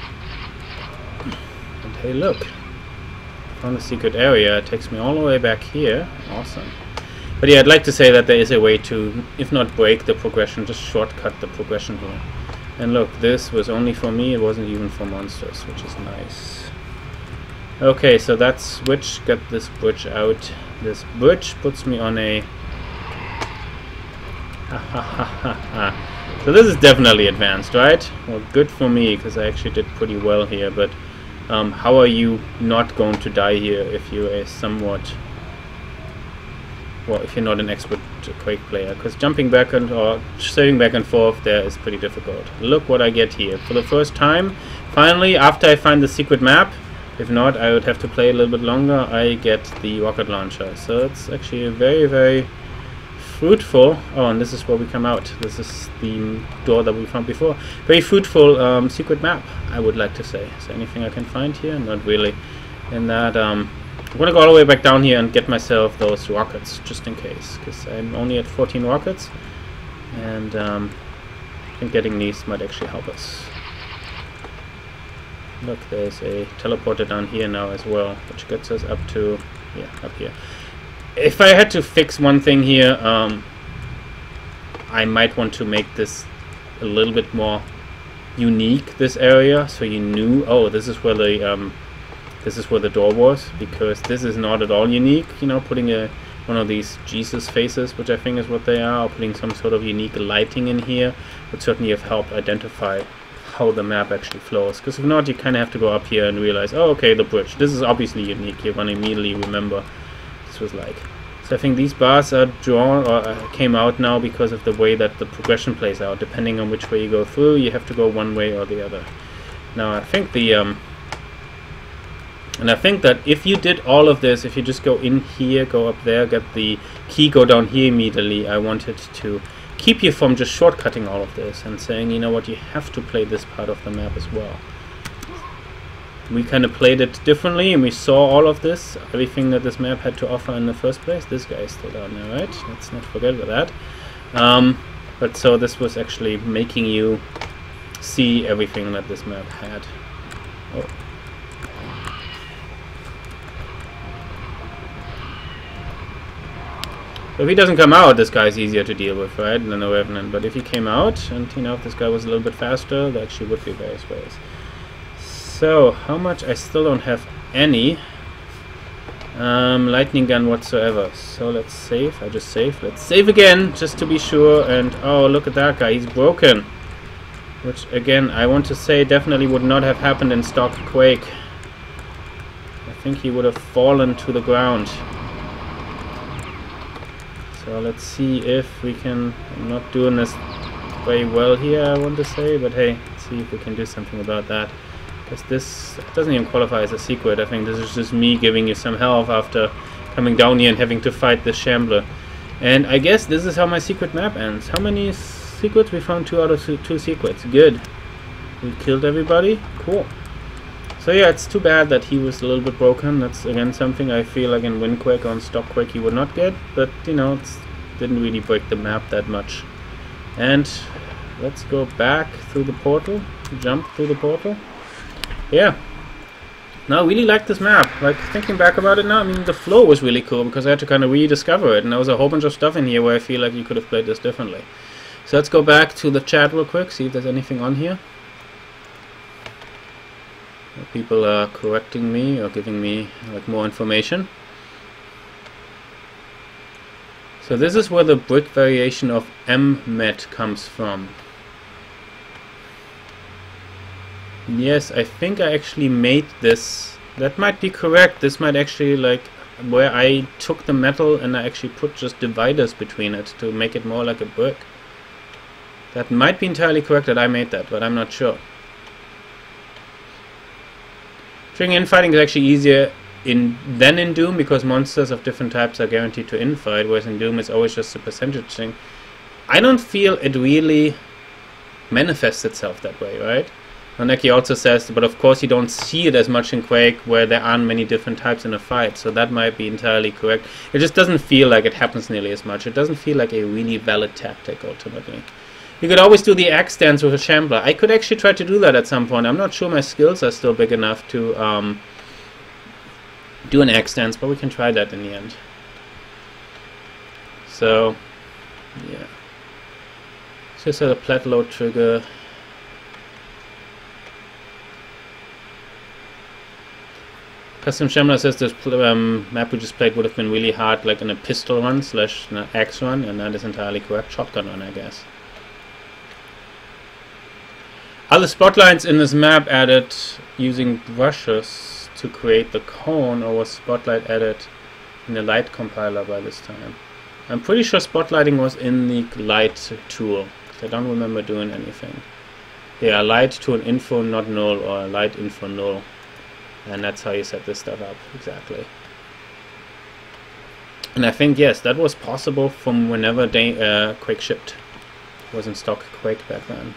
[SPEAKER 1] And hey, look, found a secret area. It takes me all the way back here. Awesome. But yeah, I'd like to say that there is a way to, if not break the progression, just shortcut the progression here. And look, this was only for me, it wasn't even for monsters, which is nice. Okay, so that switch got this bridge out. This bridge puts me on a... So this is definitely advanced, right? Well, good for me, because I actually did pretty well here, but how are you not going to die here if you're a somewhat... well, if you're not an expert Quake player, because jumping back and or saving back and forth there is pretty difficult. Look what I get here. For the first time, finally, after I find the secret map, if not, I would have to play a little bit longer, I get the rocket launcher. So it's actually a very, very fruitful... oh, and this is where we come out. This is the door that we found before. Very fruitful secret map, I would like to say. Is there anything I can find here? Not really. In that... I'm gonna go all the way back down here and get myself those rockets, just in case, because I'm only at 14 rockets, and I think getting these might actually help us. Look, there's a teleporter down here now as well, which gets us up to, yeah, up here. If I had to fix one thing here, I might want to make this a little bit more unique, this area, so you knew, oh, this is where the door was, because this is not at all unique. You know, putting one of these Jesus faces, which I think is what they are, or putting some sort of unique lighting in here would certainly have helped identify how the map actually flows, because if not, you kind of have to go up here and realize, oh, okay, the bridge, this is obviously unique. You're going to immediately remember this was like. So I think these bars are drawn, or came out now because of the way that the progression plays out. Depending on which way you go through, you have to go one way or the other. Now I think the and I think that if you did all of this, if you just go in here, go up there, get the key, go down here immediately, I wanted to keep you from just shortcutting all of this and saying, you know what, you have to play this part of the map as well. We kind of played it differently, and we saw all of this, everything that this map had to offer in the first place. This guy is still down there, right? Let's not forget about that. But so this was actually making you see everything that this map had. Oh. So if he doesn't come out, this guy's easier to deal with, right, than a Revenant. But if he came out, and you know, if this guy was a little bit faster, that actually would be various ways. So how much? I still don't have any lightning gun whatsoever. So let's save. I just saved. Let's save again, just to be sure. And oh, look at that guy. He's broken. Which again, I want to say definitely would not have happened in stock Quake. I think he would have fallen to the ground. So let's see if we can. I'm not doing this very well here, I want to say, but hey, let's see if we can do something about that. Because this doesn't even qualify as a secret. I think this is just me giving you some help after coming down here and having to fight the Shambler. And I guess this is how my secret map ends. How many secrets? We found 2 out of 2 secrets. Good. We killed everybody. Cool. So yeah, it's too bad that he was a little bit broken. That's again something I feel like in Wind Quake or on stock Quake he would not get. But you know, it didn't really break the map that much. And let's go back through the portal. Jump through the portal. Yeah. Now I really like this map. Like thinking back about it now, I mean the flow was really cool because I had to kind of rediscover it, and there was a whole bunch of stuff in here where I feel like you could have played this differently. So let's go back to the chat real quick, see if there's anything on here. People are correcting me or giving me like more information. So this is where the brick variation of M-Met comes from. Yes, I think I actually made this. That might be correct. This might actually like where I took the metal and I actually put just dividers between it to make it more like a brick. That might be entirely correct that I made that, but I'm not sure. Triggering infighting is actually easier than in Doom because monsters of different types are guaranteed to infight, whereas in Doom it's always just a percentage thing. I don't feel it really manifests itself that way, right? Noneki also says, but of course you don't see it as much in Quake where there aren't many different types in a fight, so that might be entirely correct. It just doesn't feel like it happens nearly as much. It doesn't feel like a really valid tactic ultimately. You could always do the axe dance with a Shambler. I could actually try to do that at some point. I'm not sure my skills are still big enough to do an axe dance, but we can try that in the end. So, yeah. Just a plat load trigger. Custom Shambler says this map we just played would have been really hard, like in a pistol run / an axe run, and that is entirely correct. Shotgun run, I guess. Are the spotlights in this map added using brushes to create the cone, or was spotlight added in the light compiler by this time? I'm pretty sure spotlighting was in the light tool. I don't remember doing anything. Yeah, light to an info not null, or a light info null. And that's how you set this stuff up, exactly. And I think, yes, that was possible from whenever Quake shipped. It was in stock Quake back then.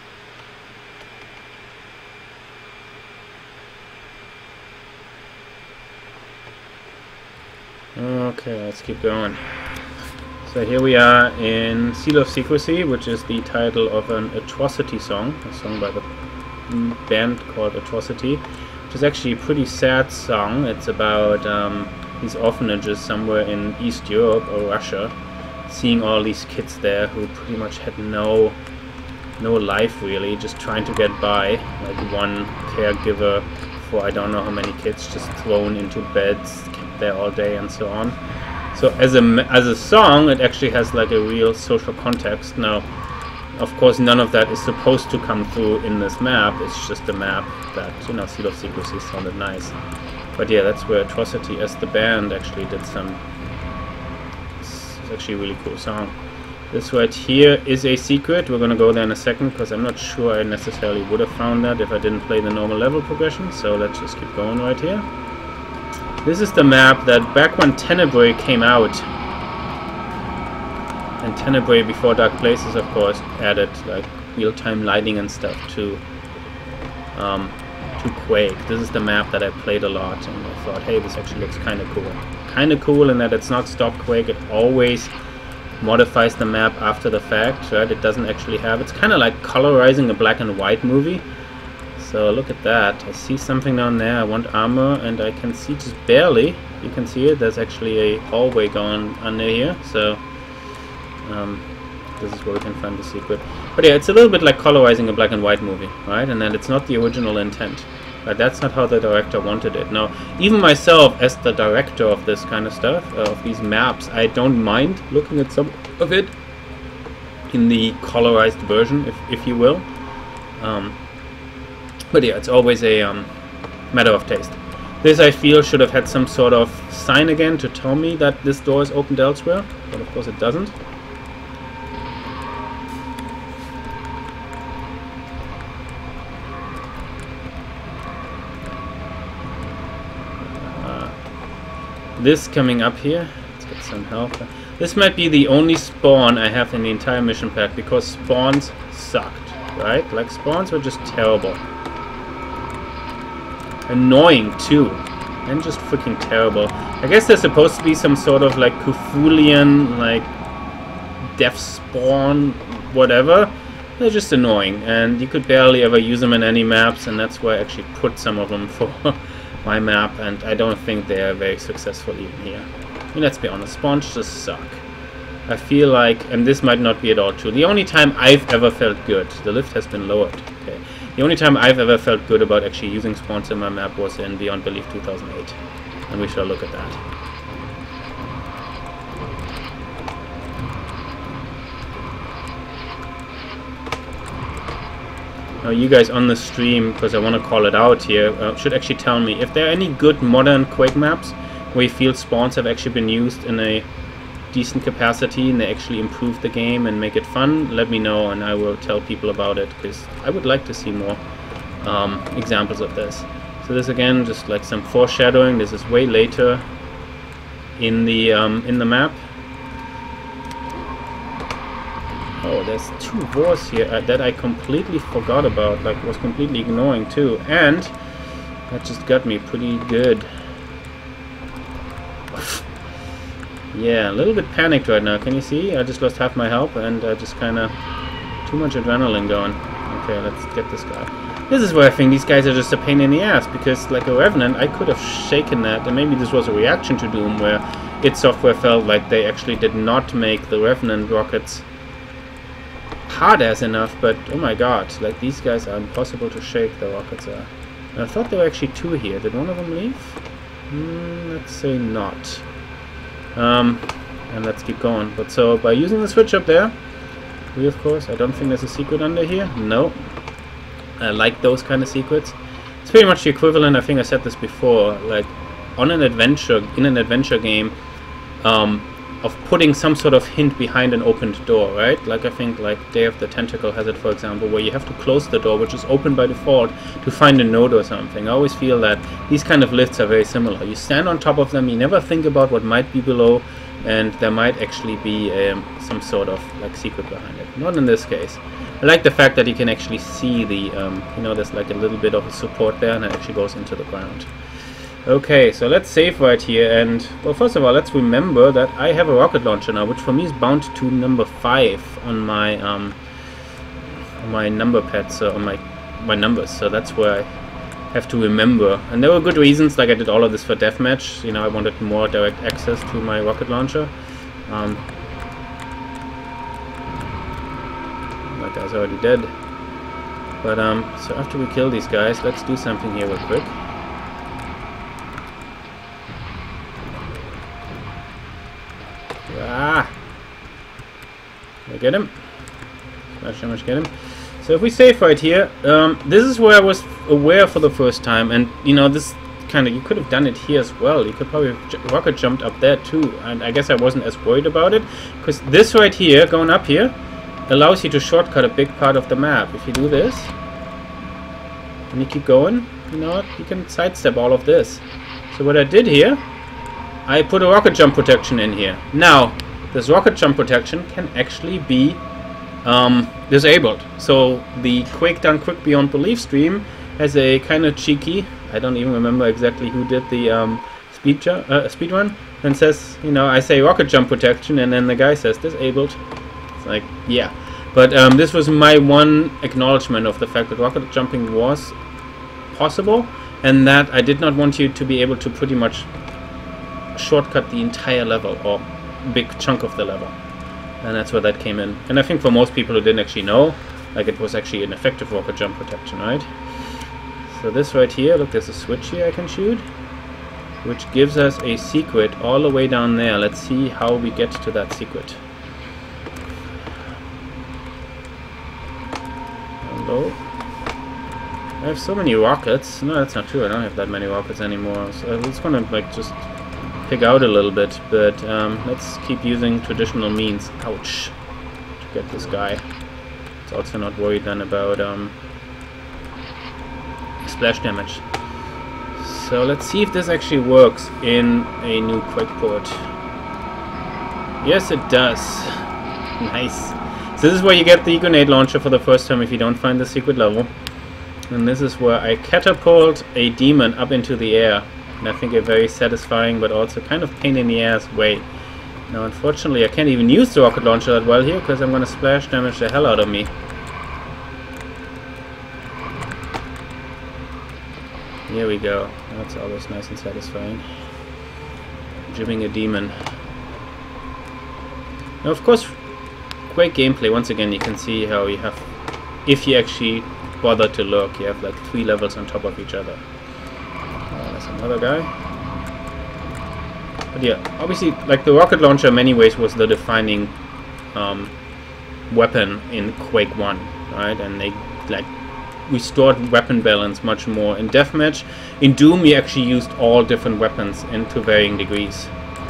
[SPEAKER 1] Okay, let's keep going. So here we are in Seal of Secrecy, which is the title of an Atrocity song, a song by the band called Atrocity, which is actually a pretty sad song. It's about these orphanages somewhere in East Europe or Russia, seeing all these kids there who pretty much had no life really, just trying to get by, like one caregiver for I don't know how many kids, just thrown into beds, kept there all day and so on. So as a song, it actually has like a real social context. Now, of course, none of that is supposed to come through in this map. It's just a map that, you know, Seal of Secrecy sounded nice. But yeah, that's where Atrocity as the band actually did some... It's actually a really cool song. This right here is a secret. We're going to go there in a second because I'm not sure I necessarily would have found that if I didn't play the normal level progression. So let's just keep going right here. This is the map that back when Tenebrae came out, and Tenebrae before Dark Places of course added like real-time lighting and stuff to Quake. This is the map that I played a lot, and I thought, hey, this actually looks kind of cool. Kind of cool in that it's not stock Quake. It always modifies the map after the fact, right? It doesn't actually have... It's kind of like colorizing a black and white movie. So look at that. I see something down there. I want armor, and I can see just barely. You can see it. There's actually a hallway going under here. So This is where we can find the secret. But yeah, it's a little bit like colorizing a black and white movie, right? And then it's not the original intent. But that's not how the director wanted it. Now, even myself, as the director of this kind of stuff, of these maps, I don't mind looking at some of it in the colorized version, if you will. But yeah, it's always a matter of taste. This, I feel, should have had some sort of sign again to tell me that this door is opened elsewhere, but of course it doesn't. This coming up here, let's get some help. This might be the only spawn I have in the entire mission pack, because spawns sucked, right? Like, spawns were just terrible. Annoying too, and just freaking terrible. I guess there's supposed to be some sort of like Cthulhian, like death spawn, whatever. They're just annoying, and you could barely ever use them in any maps, and that's why I actually put some of them for my map, and I don't think they are very successful even here. I mean, let's be honest, spawns just suck. I feel like, and this might not be at all true, the only time I've ever felt good, the lift has been lowered, okay. The only time I've ever felt good about actually using spawns in my map was in Beyond Belief 2008, and we shall look at that. Now you guys on the stream, because I want to call it out here, should actually tell me if there are any good modern Quake maps where you feel spawns have actually been used in a decent capacity and they actually improve the game and make it fun. Let me know and I will tell people about it, because I would like to see more examples of this. So this again, just like some foreshadowing. This is way later in the map. Oh, there's two wars here that I completely forgot about, like was completely ignoring too, and that just got me pretty good. Yeah, a little bit panicked right now. Can you see? I just lost half my health and just kind of too much adrenaline going. Okay, let's get this guy. This is where I think these guys are just a pain in the ass, because like a Revenant, I could have shaken that, and maybe this was a reaction to Doom, where id Software felt like they actually did not make the Revenant rockets hard as enough, but oh my god, like these guys are impossible to shake, the rockets are. And I thought there were actually two here. Did one of them leave? Let's say not. And let's keep going. But so by using the switch up there, we of course, I don't think there's a secret under here. No. I like those kind of secrets. It's pretty much the equivalent, I think I said this before, like on an adventure, in an adventure game, of putting some sort of hint behind an opened door, right? Like I think like Day of the Tentacle has it, for example, where you have to close the door, which is open by default, to find a node or something. I always feel that these kind of lifts are very similar. You stand on top of them, you never think about what might be below, and there might actually be some sort of like secret behind it. Not in this case. I like the fact that you can actually see the, you know, there's like a little bit of a support there, and it actually goes into the ground. Okay, so let's save right here, and well, first of all, let's remember that I have a rocket launcher now, which for me is bound to number 5 on my number pad, so on my numbers. So that's where I have to remember. And there were good reasons, like I did all of this for deathmatch. You know, I wanted more direct access to my rocket launcher. That guy's already dead. But so after we kill these guys, let's do something here real quick. Ah! Did I get him? Smash him, get him. So if we save right here, this is where I was aware for the first time, and you know, this kind of, you could have done it here as well. You could probably have rocket jumped up there too, and I guess I wasn't as worried about it, because this right here, going up here, allows you to shortcut a big part of the map. If you do this, and you keep going, you know, you can sidestep all of this. So what I did here, I put a rocket jump protection in here. Now, this rocket jump protection can actually be disabled. So the Quake Done Quick Beyond Belief stream has a kind of cheeky, I don't even remember exactly who did the speed run, and says, you know, I say rocket jump protection, and then the guy says disabled. It's like, yeah. But this was my one acknowledgement of the fact that rocket jumping was possible, and that I did not want you to be able to pretty much shortcut the entire level or big chunk of the level. And that's where that came in. And I think for most people who didn't actually know, like, it was actually an effective rocket jump protection, right? So this right here, look, there's a switch here I can shoot, which gives us a secret all the way down there. Let's see how we get to that secret. Hello? I have so many rockets. No, that's not true. I don't have that many rockets anymore. So I was gonna, like, just pick out a little bit, but let's keep using traditional means. Ouch. To get this guy. It's also not worried then about splash damage. So let's see if this actually works in a new Quake port. Yes, it does. Nice. So this is where you get the grenade launcher for the first time if you don't find the secret level. And this is where I catapult a demon up into the air. And I think a very satisfying but also kind of pain in the ass way. Now unfortunately I can't even use the rocket launcher that well here because I'm going to splash damage the hell out of me. Here we go. That's always nice and satisfying. Jibbing a demon. Now of course, Quake gameplay, once again you can see how you have, if you actually bother to look, you have like 3 levels on top of each other. There's another guy. But yeah, obviously, like, the rocket launcher in many ways was the defining weapon in Quake 1, right? And they, like, restored weapon balance much more. In Deathmatch, in Doom, you actually used all different weapons to varying degrees.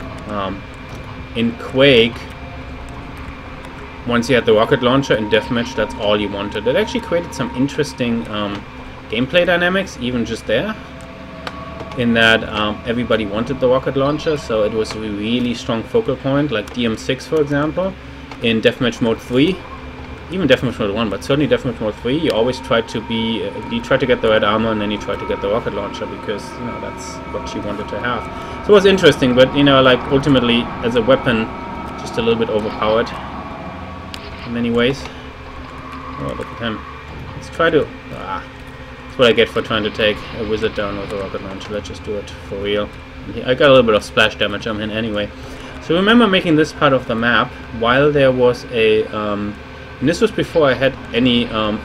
[SPEAKER 1] In Quake, once you had the rocket launcher in Deathmatch, that's all you wanted. It actually created some interesting gameplay dynamics, even just there. In that everybody wanted the rocket launcher, so it was a really strong focal point, like DM6 for example. In Deathmatch Mode 3, even Deathmatch Mode 1, but certainly Deathmatch Mode 3, you always tried to be, you tried to get the red armor and then you tried to get the rocket launcher because, you know, that's what you wanted to have. So it was interesting, but, you know, like, ultimately, as a weapon, just a little bit overpowered in many ways. Oh, look at him. Let's try to... that's what I get for trying to take a wizard down with a rocket launcher. Let's just do it for real. I got a little bit of splash damage on him anyway. So remember making this part of the map while there was a... and this was before I had any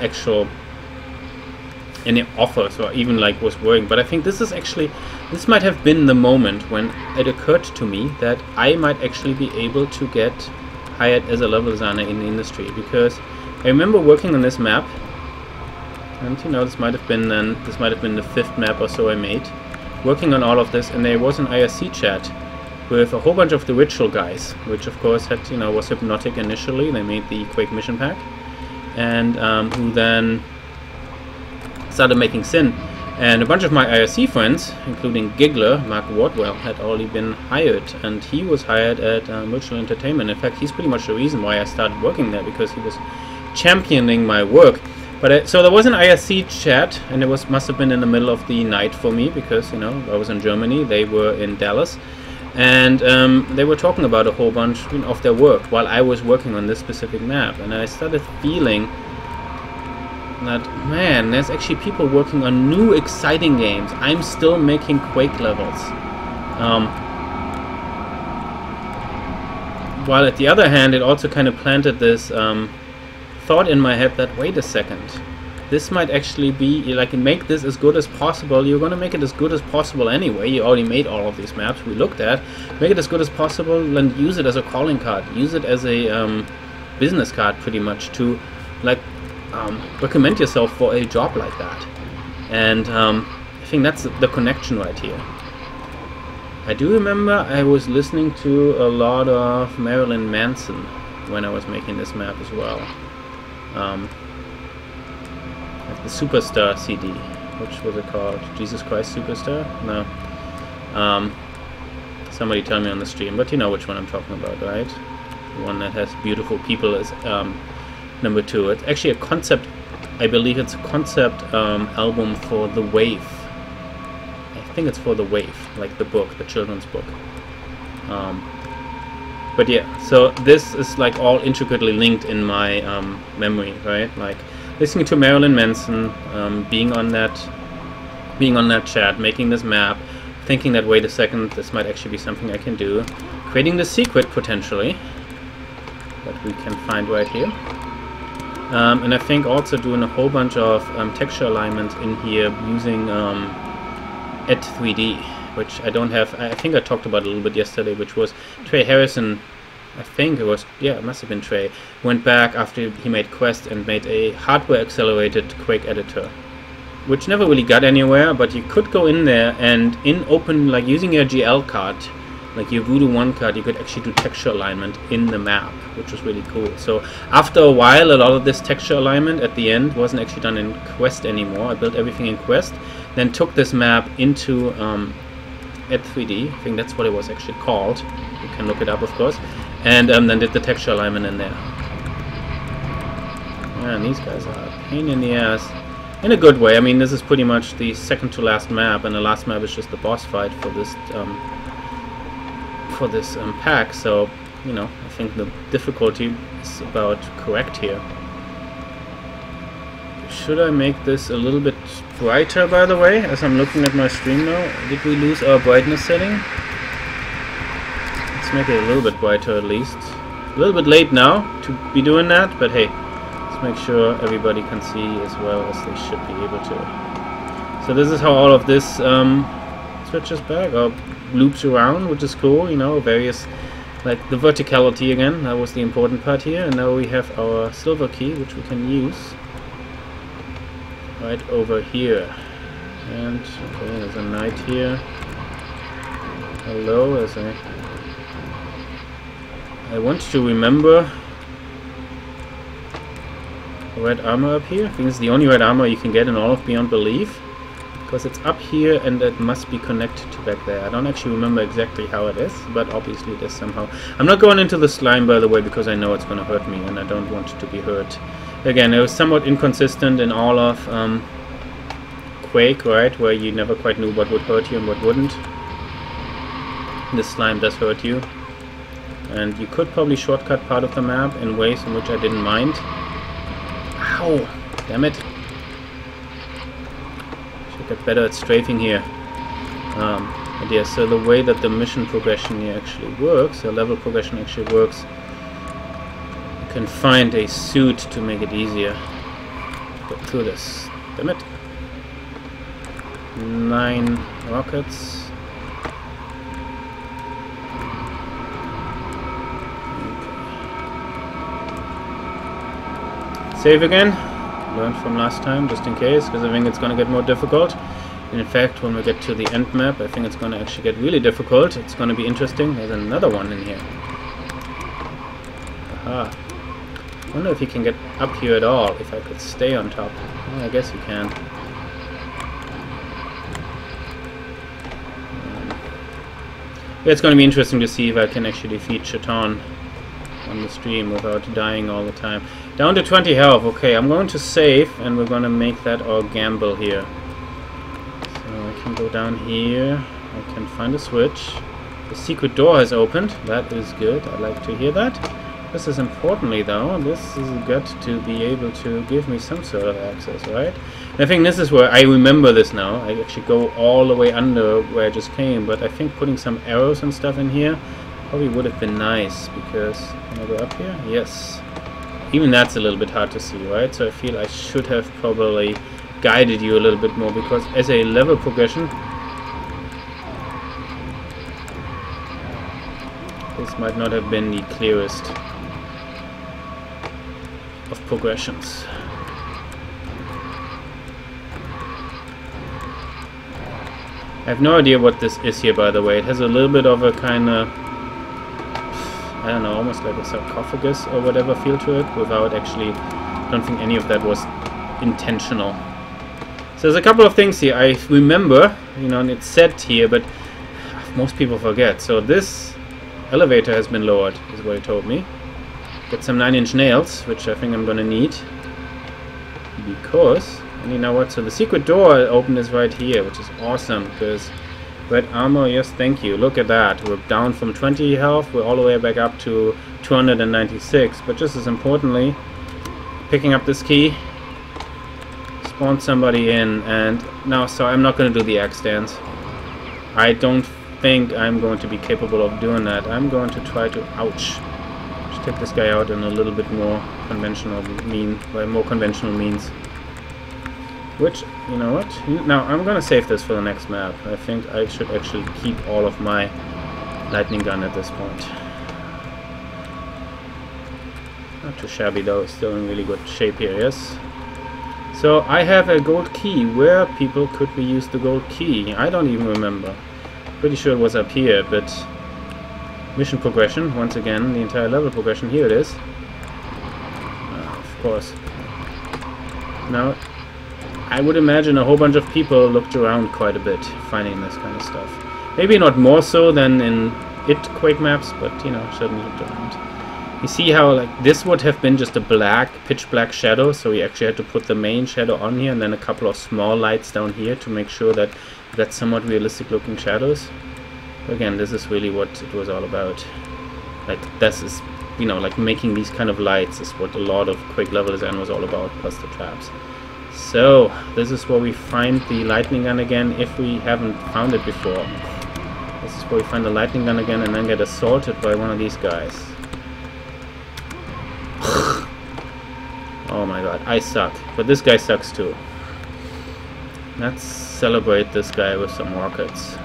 [SPEAKER 1] any offers or even like was worrying, but I think this is actually, this might have been the moment when it occurred to me that I might actually be able to get hired as a level designer in the industry, because I remember working on this map, and you know, this might have been the 5th map or so I made, working on all of this, and there was an IRC chat with a whole bunch of the Ritual guys, which of course had, you know, was Hypnotic initially. They made the Quake mission pack, and who then started making Sin. And a bunch of my IRC friends, including Giggler, Mark Wardwell, had already been hired, and he was hired at Virtual Entertainment. In fact, he's pretty much the reason why I started working there, because he was championing my work. But so there was an IRC chat, and it must have been in the middle of the night for me, because, you know, I was in Germany, they were in Dallas. And they were talking about a whole bunch of their work while I was working on this specific map, and I started feeling that, man, there's actually people working on new exciting games. I'm still making Quake levels. While at the other hand, it also kind of planted this thought in my head that, wait a second, this might actually be, like, make this as good as possible. You're going to make it as good as possible anyway. You already made all of these maps we looked at. Make it as good as possible and use it as a calling card. Use it as a business card, pretty much, to, like, recommend yourself for a job like that. And I think that's the connection right here. I do remember I was listening to a lot of Marilyn Manson when I was making this map as well. The Superstar CD, which was it called? Jesus Christ Superstar? No. Somebody tell me on the stream, but you know which one I'm talking about, right? The one that has Beautiful People as number 2. It's actually a concept, I believe it's a concept album for The Wave. I think it's for The Wave, like the book, the children's book. But yeah, so this is like all intricately linked in my memory, right? Like listening to Marilyn Manson, being on that chat, making this map, thinking that, wait a second, this might actually be something I can do, creating the secret potentially, that we can find right here. And I think also doing a whole bunch of texture alignment in here using Add 3D, which I don't have. I think I talked about a little bit yesterday, which was Trey Harrison. I think it was, yeah, it must have been Trey, went back after he made Quest and made a hardware accelerated Quake editor, which never really got anywhere, but you could go in there and open, like using your GL card, like your Voodoo 1 card, you could actually do texture alignment in the map, which was really cool. So after a while, a lot of this texture alignment at the end wasn't actually done in Quest anymore. I built everything in Quest, then took this map into Add 3D. I think that's what it was actually called. You can look it up, of course. And then did the texture alignment in there. Man, these guys are a pain in the ass. In a good way. I mean, this is pretty much the second to last map, and the last map is just the boss fight for this pack. So, you know, I think the difficulty is about correct here. Should I make this a little bit brighter, by the way, as I'm looking at my stream now? Did we lose our brightness setting? Let's make it a little bit brighter at least. A little bit late now to be doing that, but hey, let's make sure everybody can see as well as they should be able to. So this is how all of this switches back, or loops around, which is cool, you know, various, like the verticality again, that was the important part here, and now we have our silver key, which we can use right over here. And okay, there's a knight here. Hello, as I want to remember red armor up here. I think it's the only red armor you can get in all of Beyond Belief, because it's up here and it must be connected to back there. I don't actually remember exactly how it is, but obviously it is somehow. I'm not going into the slime, by the way, because I know it's going to hurt me and I don't want to be hurt. Again, it was somewhat inconsistent in all of Quake, right, where you never quite knew what would hurt you and what wouldn't. This slime does hurt you, and you could probably shortcut part of the map in ways in which I didn't mind. Ow! Damn it! Should get better at strafing here. But yeah, so the way that the mission progression here actually works, the level progression actually works, you can find a suit to make it easier. Get through this. Damn it! 9 rockets. Save again, learn from last time just in case, because I think it's going to get more difficult. And in fact, when we get to the end map, I think it's going to actually get really difficult. It's going to be interesting. There's another one in here. Aha. I wonder if you can get up here at all, if I could stay on top. Well, I guess you can. Yeah, it's going to be interesting to see if I can actually defeat Shaitan on the stream without dying all the time. Down to 20 health. Okay, I'm going to save, and we're going to make that our gamble here. So I can go down here. I can find a switch. The secret door has opened. That is good. I like to hear that. This is importantly, though, this has got to be able to give me some sort of access, right? And I think this is where I remember this now. I actually go all the way under where I just came, but I think putting some arrows and stuff in here probably would have been nice, because can I go up here? Yes. Even that's a little bit hard to see, right? So I feel I should have probably guided you a little bit more, because as a level progression, this might not have been the clearest of progressions. I have no idea what this is here, by the way. It has a little bit of a kind of, I don't know, almost like a sarcophagus or whatever feel to it, without actually, I don't think any of that was intentional. So there's a couple of things here I remember, you know, and it's set here, but most people forget. So this elevator has been lowered, is what it told me. Get some 9-inch nails, which I think I'm gonna need, because, and you know what, so the secret door open is right here, which is awesome, because red armor, yes, thank you. Look at that. We're down from 20 health. We're all the way back up to 296. But just as importantly, picking up this key, spawn somebody in, and now, so I'm not going to do the axe dance. I don't think I'm going to be capable of doing that. I'm going to try to, ouch, just take this guy out in a little bit more conventional means. Which, you know what? Now, I'm gonna save this for the next map. I think I should actually keep all of my lightning gun at this point. Not too shabby though, still in really good shape here, yes? So, I have a gold key. Where, people, could we use the gold key? I don't even remember. Pretty sure it was up here, but... Mission progression, once again, the entire level progression, here it is. Of course. Now, I would imagine a whole bunch of people looked around quite a bit, finding this kind of stuff. Maybe not more so than in Quake maps, but, you know, certainly looked around. You see how, like, this would have been just a pitch black shadow, so we actually had to put the main shadow on here, and then a couple of small lights down here to make sure that we got somewhat realistic looking shadows. Again, this is really what it was all about. Like, this is, you know, like making these kind of lights is what a lot of Quake level design was all about, plus the traps. So, this is where we find the lightning gun again, if we haven't found it before. This is where we find the lightning gun again and then get assaulted by one of these guys. Oh my god, I suck. But this guy sucks too. Let's celebrate this guy with some rockets.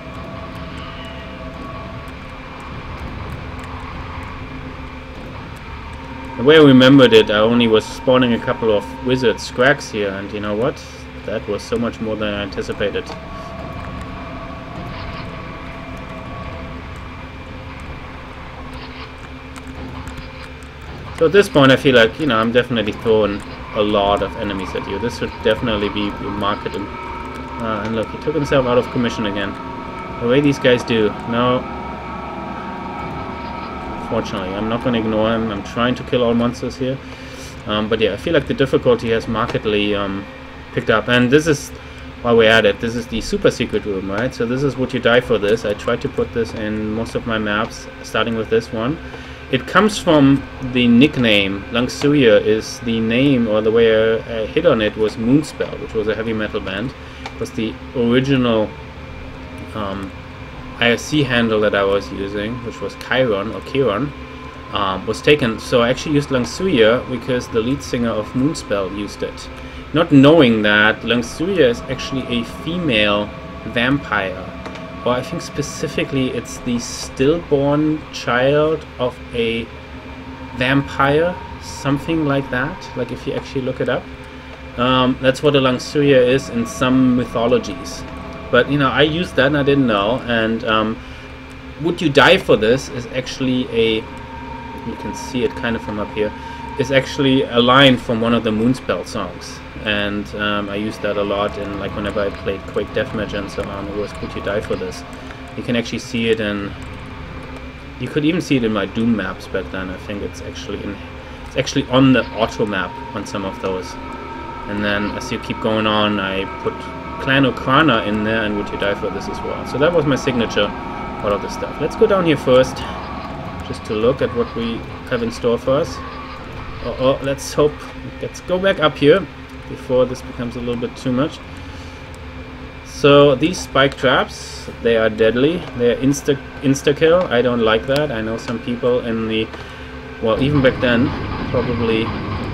[SPEAKER 1] The way I remembered it, I only was spawning a couple of wizard scrags here, and you know what? That was so much more than I anticipated. So at this point I feel like, you know, I'm definitely throwing a lot of enemies at you. This should definitely be market. And look, he took himself out of commission again. The way these guys do. No. Fortunately, I'm not going to ignore him. I'm trying to kill all monsters here. But yeah, I feel like the difficulty has markedly picked up. And this is, while we're at it, this is the super secret room, right? So this is what you die for this. I tried to put this in most of my maps, starting with this one. It comes from the nickname. Langsuya is the name, or the way I hit on it was Moonspell, which was a heavy metal band. It was the original IRC handle that I was using, which was Chiron, was taken. So I actually used Langsuya because the lead singer of Moonspell used it. Not knowing that Langsuya is actually a female vampire. Or I think specifically it's the stillborn child of a vampire, something like that. Like if you actually look it up. That's what a Langsuya is in some mythologies. But, you know, I used that and I didn't know. And Would You Die For This is actually a, you can see it kind of from up here, is actually a line from one of the Moonspell songs. And I used that a lot in, like, whenever I played Quake Deathmatch and so on. It was Would You Die For This. You can actually see it in, you could even see it in my Doom maps back then. I think it's actually on the auto map on some of those. And then as you keep going on, I put Clan Okrana in there and Would You Die For This as well. So that was my signature, all of this stuff. Let's go down here first, just to look at what we have in store for us. Let's hope, let's go back up here before this becomes a little bit too much. So these spike traps, they are deadly. They're insta-kill. I don't like that. I know some people in the, well, even back then, probably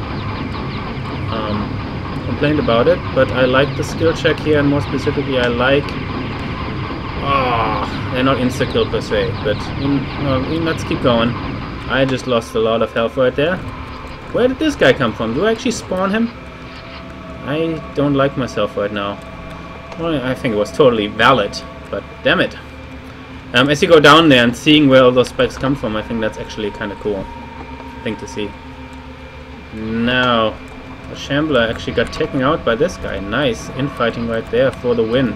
[SPEAKER 1] complained about it, but I like the skill check here, and more specifically I like, they're not insta-kill per se, but let's keep going. I just lost a lot of health right there. Where did this guy come from? Do I actually spawn him? I don't like myself right now. Well, I think it was totally valid, but damn it. As you go down there and seeing where all those spikes come from, I think that's actually kind of cool thing to see. Now, the Shambler actually got taken out by this guy. Nice infighting right there for the win.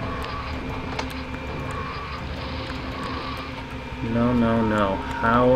[SPEAKER 1] No. How?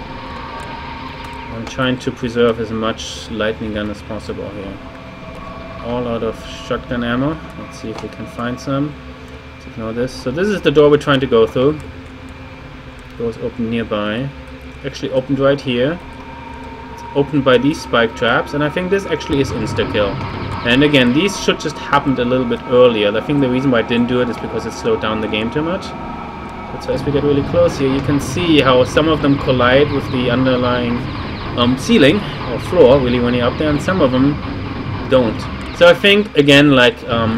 [SPEAKER 1] I'm trying to preserve as much lightning gun as possible here. All out of shotgun ammo. Let's see if we can find some. Let's ignore this. So this is the door we're trying to go through. Doors open nearby. Actually opened right here. It's opened by these spike traps, and I think this actually is insta-kill. And again, these should just happen a little bit earlier. I think the reason why I didn't do it is because it slowed down the game too much. out. So as we get really close here, you can see how some of them collide with the underlying ceiling or floor, really, when you're up there, and some of them don't. So I think, again, like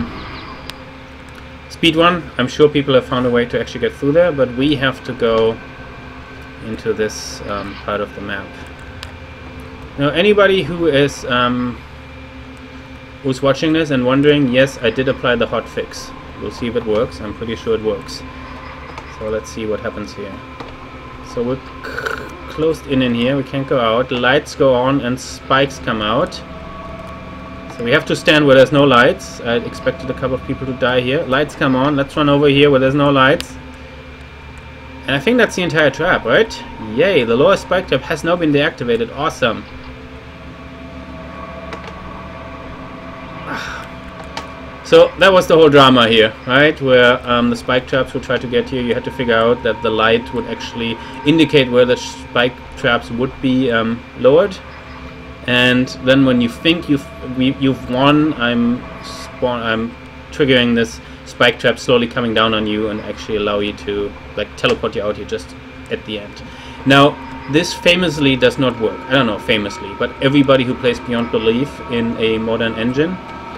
[SPEAKER 1] speedrun, I'm sure people have found a way to actually get through there, but we have to go into this part of the map. Now, anybody who is who's watching this and wondering, yes, I did apply the hotfix. We'll see if it works. I'm pretty sure it works. So let's see what happens here. So we're closed in here. We can't go out. Lights go on and spikes come out. So we have to stand where there's no lights. I expected a couple of people to die here. Lights come on. Let's run over here where there's no lights. And I think that's the entire trap, right? Yay, the lower spike trap has now been deactivated. Awesome. So that was the whole drama here, right? Where the spike traps would try to get here. You had to figure out that the light would actually indicate where the spike traps would be lowered. And then when you think you've won, I'm triggering this spike trap slowly coming down on you and actually allow you to like teleport you out here just at the end. Now this famously does not work. I don't know famously, but everybody who plays Beyond Belief in a modern engine,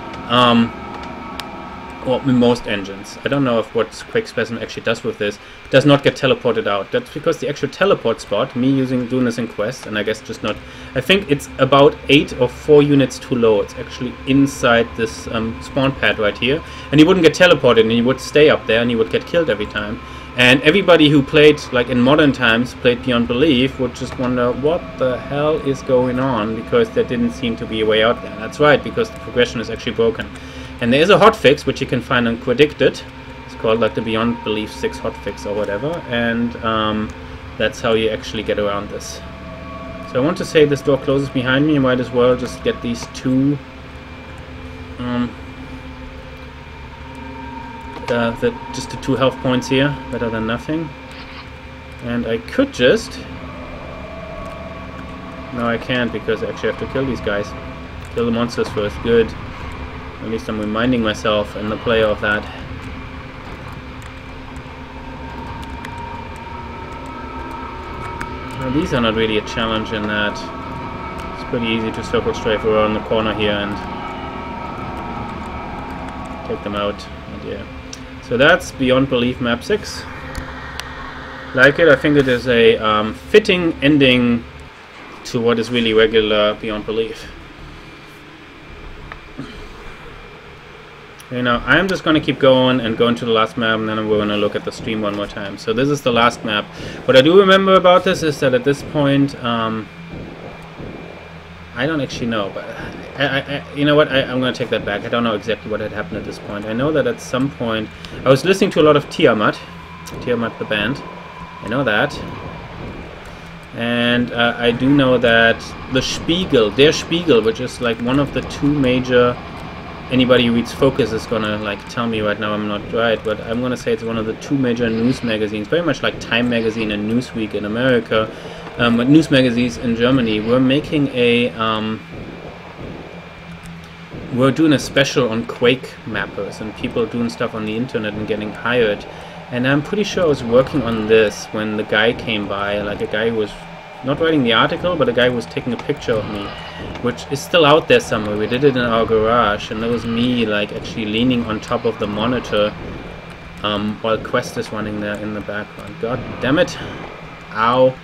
[SPEAKER 1] or in most engines, I don't know if what Quake Spasm actually does with this, does not get teleported out. That's because the actual teleport spot, me doing this in Quest, and I guess just not, I think it's about 8 or 4 units too low. It's actually inside this spawn pad right here, and you wouldn't get teleported, and you would stay up there, and you would get killed every time. And everybody who played, like in modern times, played Beyond Belief would just wonder what the hell is going on, because there didn't seem to be a way out there. That's right, because the progression is actually broken. And there is a hotfix which you can find on Quaddicted. It's called like the Beyond Belief 6 hotfix or whatever, and that's how you actually get around this. So I want to say this door closes behind me. You might as well just get these two just the 2 health points here, better than nothing. And I could just... No, I can't, because I actually have to kill these guys. Kill the monsters first. Good. At least I'm reminding myself and the player of that. Now, these are not really a challenge in that it's pretty easy to circle straight around the corner here and take them out. And yeah. So that's Beyond Belief Map 6. Like it, I think it is a fitting ending to what is really regular Beyond Belief. You know, I'm just going to keep going and go into the last map, and then we're going to look at the stream one more time. So this is the last map. What I do remember about this is that at this point, I don't actually know, but you know what, I'm going to take that back. I don't know exactly what had happened at this point. I know that at some point, I was listening to a lot of Tiamat the band. I know that. And I do know that the Spiegel, Der Spiegel, which is like one of the 2 major... Anybody who reads Focus is gonna like tell me right now I'm not right, but I'm gonna say it's one of the 2 major news magazines, very much like Time magazine and Newsweek in America, but news magazines in Germany. We're making a we're doing a special on Quake mappers and people doing stuff on the internet and getting hired. And I'm pretty sure I was working on this when the guy came by, like a guy who was not writing the article, but a guy who was taking a picture of me, which is still out there somewhere. We did it in our garage, and that was me like actually leaning on top of the monitor while Quest is running there in the background. God damn it. Ow.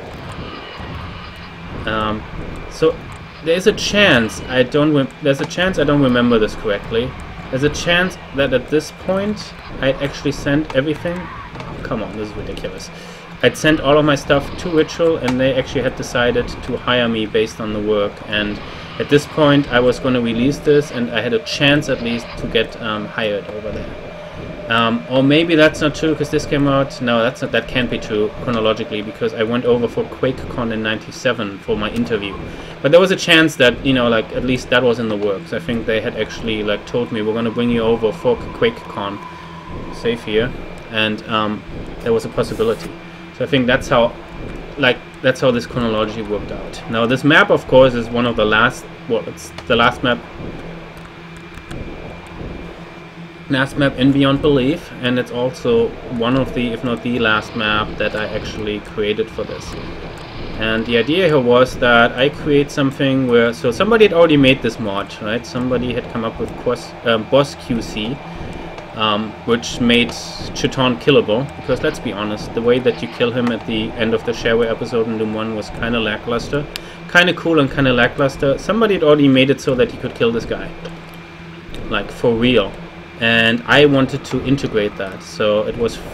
[SPEAKER 1] So there's a chance I don't remember this correctly. There's a chance that at this point I actually sent everything. Oh, come on, this is ridiculous. I'd sent all of my stuff to Ritual, and they actually had decided to hire me based on the work. And at this point, I was going to release this, and I had a chance at least to get hired over there. Or maybe that's not true because this came out. No, that can't be true chronologically, because I went over for QuakeCon in '97 for my interview. But there was a chance that, you know, like at least that was in the works. I think they had actually like told me we're going to bring you over for QuakeCon. Safe here, and there was a possibility. So I think that's how this chronology worked out. Now this map, of course, is one of the last. Well, it's the last map. last map in Beyond Belief, and it's also one of the, if not the last map that I actually created for this. And the idea here was that I create something where, so somebody had already made this mod, right? Somebody had come up with Boss QC, which made Chiton killable, because let's be honest, the way that you kill him at the end of the Shareware episode in Doom 1 was kind of lackluster. Kind of cool and kind of lackluster. Somebody had already made it so that you could kill this guy. Like, for real. And I wanted to integrate that, so it was...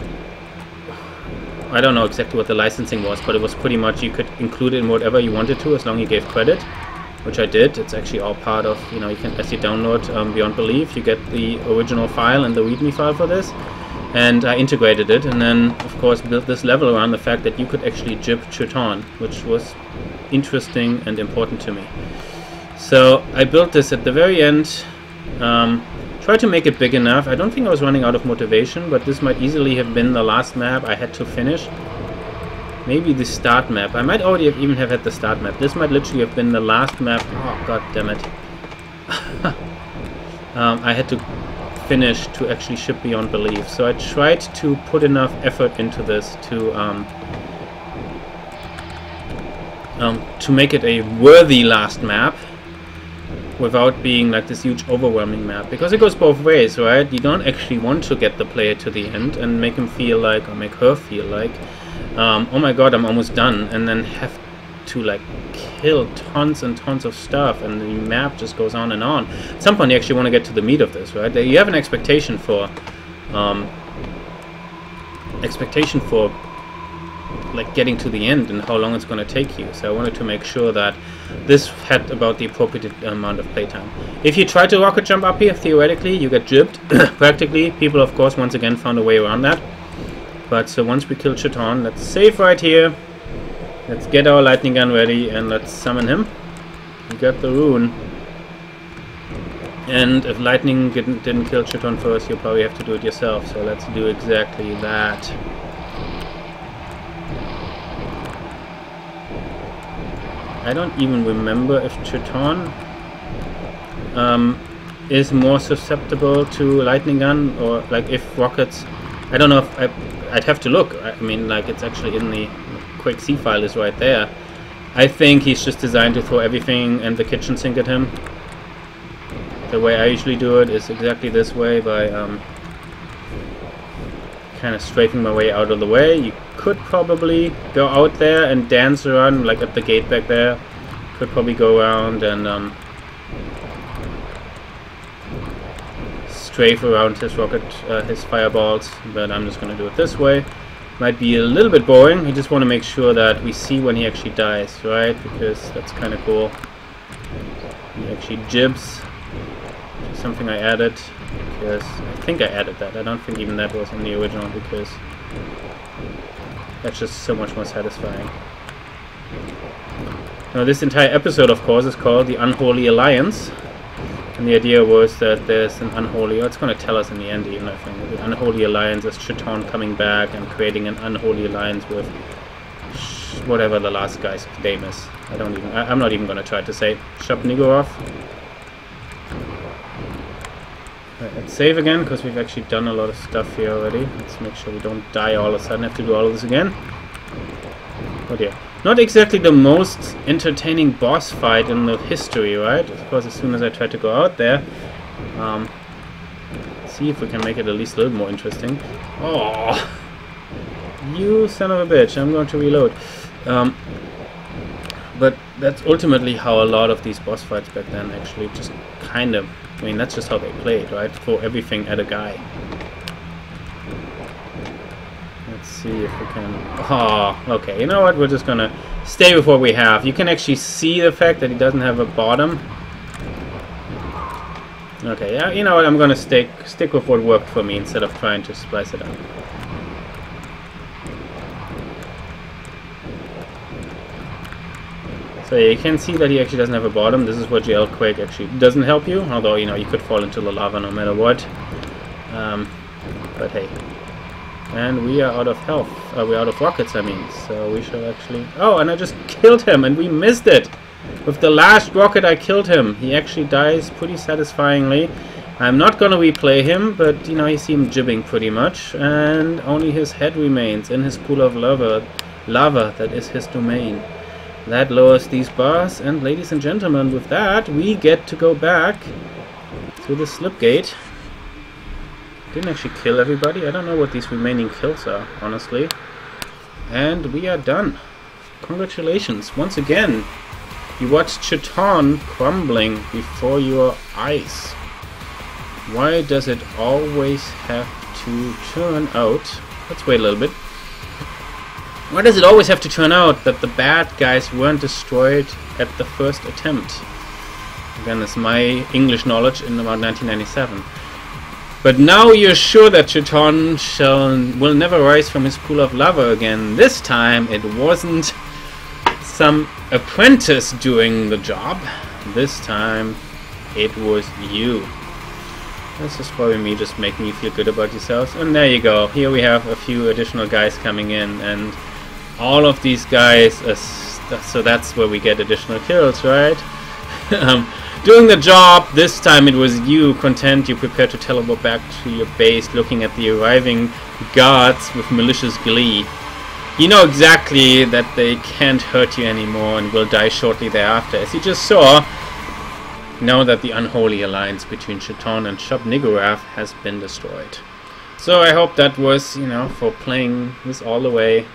[SPEAKER 1] I don't know exactly what the licensing was, but it was pretty much you could include it in whatever you wanted to, as long as you gave credit, which I did. It's actually all part of, you know, you can, as you download Beyond Belief, you get the original file and the README file for this, and I integrated it, and then, of course, built this level around the fact that you could actually jib Chiton, which was interesting and important to me. So I built this at the very end, tried to make it big enough. I don't think I was running out of motivation, but this might easily have been the last map I had to finish. Maybe the start map. I might already have even have had the start map. This might literally have been the last map. Oh, god damn it. I had to finish to actually ship Beyond Belief. So I tried to put enough effort into this to make it a worthy last map, without being like this huge overwhelming map, because it goes both ways, right? You don't actually want to get the player to the end and make him feel like, or make her feel like, oh my god, I'm almost done, and then have to like kill tons and tons of stuff, and the map just goes on and on. At some point you actually want to get to the meat of this, right? You have an expectation for like getting to the end and how long it's going to take you. So I wanted to make sure that this had about the appropriate amount of playtime. If you try to rocket jump up here, theoretically you get jibbed. Practically, people of course once again found a way around that. But so once we kill Chiton, let's save right here. Let's get our lightning gun ready and let's summon him. We got the rune. And if lightning didn't kill Chiton first, you'll probably have to do it yourself. So let's do exactly that. I don't even remember if Chiton is more susceptible to lightning gun, or like if rockets. I don't know if I'd have to look. I mean, like it's actually in the Quake C file is right there. I think he's just designed to throw everything and the kitchen sink at him. The way I usually do it is exactly this way, by kind of strafing my way out of the way. You could probably go out there and dance around, like at the gate back there. Could probably go around and strafe around his rocket, his fireballs, but I'm just going to do it this way. Might be a little bit boring. We just want to make sure that we see when he actually dies, right? Because that's kind of cool. He actually jibs. Something I added, because I think I added that. I don't think even that was in the original, because that's just so much more satisfying. Now this entire episode, of course, is called The Unholy Alliance. And the idea was that there's an unholy, it's going to tell us in the end even, I think. The Unholy Alliance is Chiton coming back and creating an unholy alliance with whatever the last guy's name is. I'm not even going to try to say Shub-Niggurath. Right, let's save again, because we've actually done a lot of stuff here already. Let's make sure we don't die all of a sudden, have to do all of this again. Oh dear. Not exactly the most entertaining boss fight in the history, right? Of course, as soon as I try to go out there, see if we can make it at least a little more interesting. Oh, you son of a bitch! I'm going to reload. But that's ultimately how a lot of these boss fights back then actually just kind of, I mean, that's just how they played, right? Throw everything at a guy. Let's see if we can... Oh, okay, you know what? We're just gonna stay with what we have. You can actually see the fact that he doesn't have a bottom. Okay, yeah, you know what? I'm gonna stick with what worked for me instead of trying to splice it up. So yeah, you can see that he actually doesn't have a bottom. This is where GL Quake actually doesn't help you, although, you know, you could fall into the lava no matter what. But hey. And we are out of health. We're out of rockets, I mean. So we shall actually... Oh, and I just killed him, and we missed it! With the last rocket I killed him. He actually dies pretty satisfyingly. I'm not gonna replay him, but you know, you see him jibbing pretty much, and only his head remains in his pool of lava that is his domain. That lowers these bars, and ladies and gentlemen, with that we get to go back to the slip gate. Didn't actually kill everybody. I don't know what these remaining kills are, honestly. And we are done. Congratulations once again. You watched Chiton crumbling before your eyes. Why does it always have to turn out? Let's wait a little bit. Why does it always have to turn out that the bad guys weren't destroyed at the first attempt? Again, that's my English knowledge in about 1997. But now you're sure that Chiton will never rise from his pool of lava again. This time it wasn't some apprentice doing the job. This time it was you. This is probably me just making you feel good about yourselves. And there you go. Here we have a few additional guys coming in, and all of these guys, so that's where we get additional kills, right? Doing the job. This time it was you, content. You prepared to teleport back to your base, looking at the arriving guards with malicious glee. You know exactly that they can't hurt you anymore and will die shortly thereafter. As you just saw, know that the unholy alliance between Chiton and Shub-Niggurath has been destroyed. So I hope that was, you know, for playing this all the way.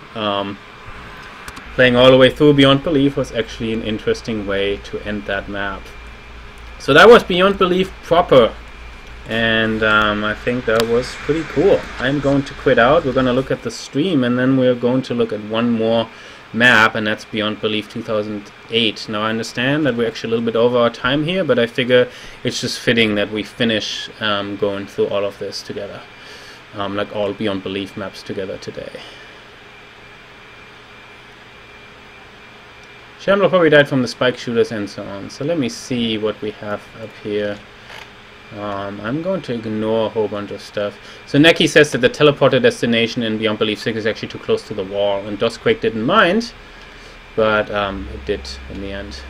[SPEAKER 1] Playing all the way through Beyond Belief was actually an interesting way to end that map. So that was Beyond Belief proper. And I think that was pretty cool. I'm going to quit out. We're going to look at the stream, and then we're going to look at one more map, and that's Beyond Belief 2008. Now I understand that we're actually a little bit over our time here, but I figure it's just fitting that we finish going through all of this together. Like all Beyond Belief maps together today. Shamlo probably died from the spike shooters and so on. So let me see what we have up here. I'm going to ignore a whole bunch of stuff. So Neki says that the teleporter destination in Beyond Belief 6 is actually too close to the wall, and Quake didn't mind, but it did in the end.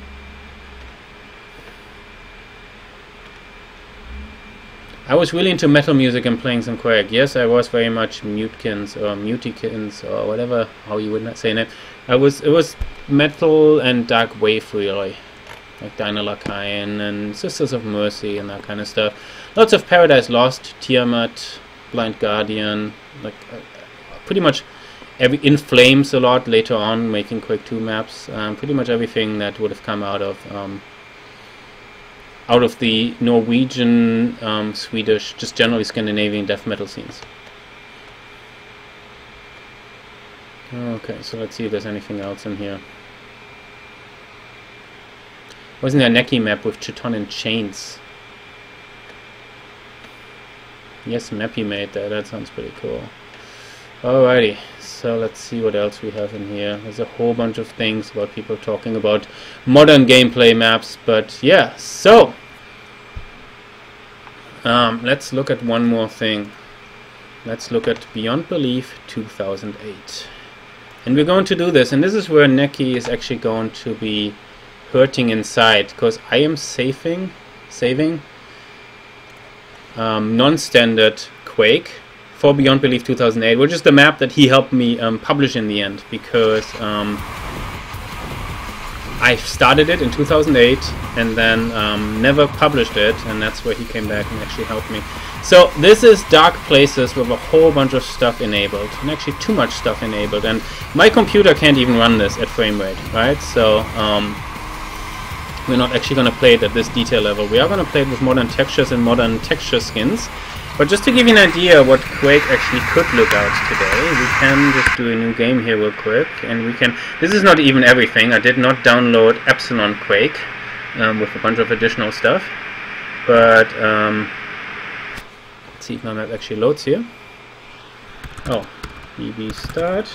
[SPEAKER 1] I was really into metal music and playing some Quake. Yes, I was very much Mutekins or Mutikins or whatever, how you would not say it. It was metal and dark wave really. Like Dynalakayan and Sisters of Mercy and that kind of stuff. Lots of Paradise Lost, Tiamat, Blind Guardian, like pretty much In Flames a lot later on, making Quake 2 maps. Pretty much everything that would have come out of the Norwegian, Swedish, just generally Scandinavian death metal scenes. Okay, so let's see if there's anything else in here. Wasn't there a Neki map with Chiton in chains? Yes, Mappy made that. That sounds pretty cool. Alrighty, so let's see what else we have in here. There's a whole bunch of things about people talking about modern gameplay maps, but yeah, so let's look at one more thing. Let's look at Beyond Belief 2008. And we're going to do this, and this is where Neki is actually going to be hurting inside, because I am saving non-standard Quake for Beyond Belief 2008, which is the map that he helped me publish in the end, because I started it in 2008 and then never published it, and that's where he came back and actually helped me. So this is Dark Places with a whole bunch of stuff enabled, and actually too much stuff enabled, and my computer can't even run this at frame rate, right? So we're not actually going to play it at this detail level. We are going to play it with modern textures and modern texture skins. But just to give you an idea what Quake actually could look out today, we can just do a new game here real quick, and we can... This is not even everything. I did not download Epsilon Quake with a bunch of additional stuff. But let's see if my map actually loads here. Oh, BB start.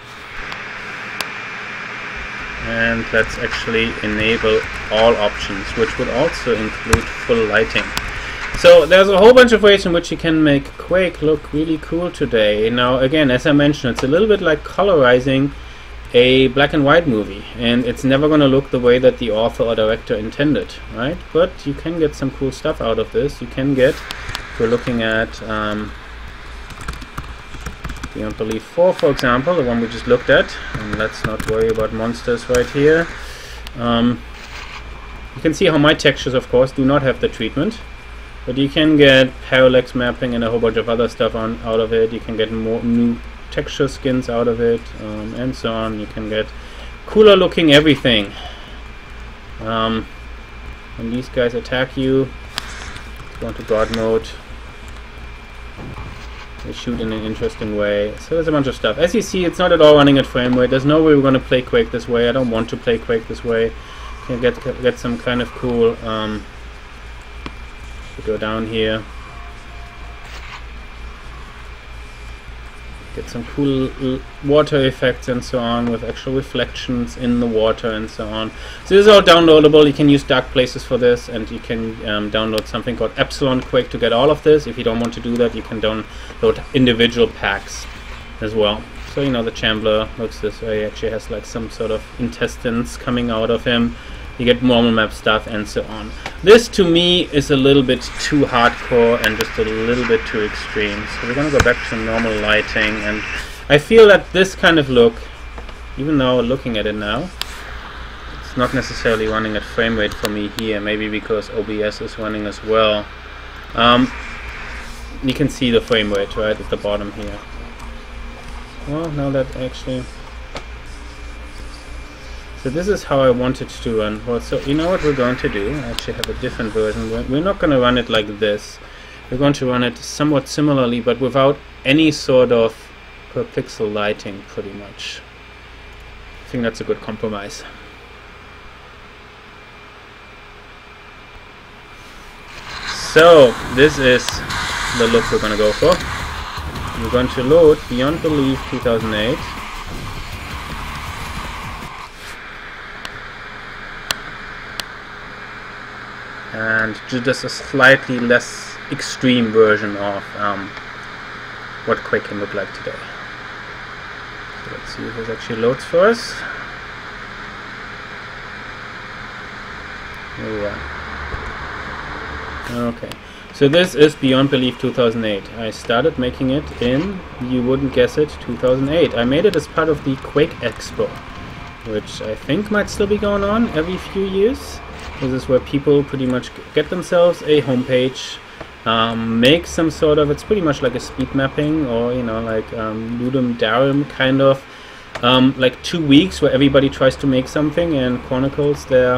[SPEAKER 1] And let's actually enable all options, which would also include full lighting. So there's a whole bunch of ways in which you can make Quake look really cool today. Now again, as I mentioned, it's a little bit like colorizing a black and white movie, and it's never going to look the way that the author or director intended, right? But you can get some cool stuff out of this. You can get, if we're looking at Beyond Belief 4, for example, the one we just looked at, and let's not worry about monsters right here. You can see how my textures, of course, do not have the treatment, but you can get parallax mapping and a whole bunch of other stuff out of it. You can get more new texture skins out of it, and so on. You can get cooler looking everything. When these guys attack you, let's go into God mode. They shoot in an interesting way. So there's a bunch of stuff. As you see, it's not at all running at frame rate. There's no way we're going to play Quake this way. I don't want to play Quake this way. You can get some kind of cool... we go down here. Get some cool water effects and so on, with actual reflections in the water and so on. So this is all downloadable. You can use Dark Places for this, and you can download something called Epsilon Quake to get all of this. If you don't want to do that, you can download individual packs as well. So, you know, the Chambler looks this way. He actually has like some sort of intestines coming out of him. You get normal map stuff and so on. This to me is a little bit too hardcore and just a little bit too extreme. So we're going to go back to normal lighting, and I feel that this kind of look, even though looking at it now, it's not necessarily running at frame rate for me here, maybe because OBS is running as well. You can see the frame rate right at the bottom here. Well, now that actually... So this is how I want it to run. Well, so you know what we're going to do? I actually have a different version. We're not going to run it like this. We're going to run it somewhat similarly, but without any sort of per pixel lighting, pretty much. I think that's a good compromise. So this is the look we're going to go for. We're going to load Beyond Belief 2008. And just a slightly less extreme version of what Quake can look like today. So let's see if this actually loads for us. Here we are. Okay, so this is Beyond Belief 2008. I started making it in, you wouldn't guess it, 2008. I made it as part of the Quake Expo, which I think might still be going on every few years. This is where people pretty much get themselves a homepage, make some sort of, it's pretty much like a speed mapping, or you know, like Ludum Darum kind of, like 2 weeks where everybody tries to make something and chronicles their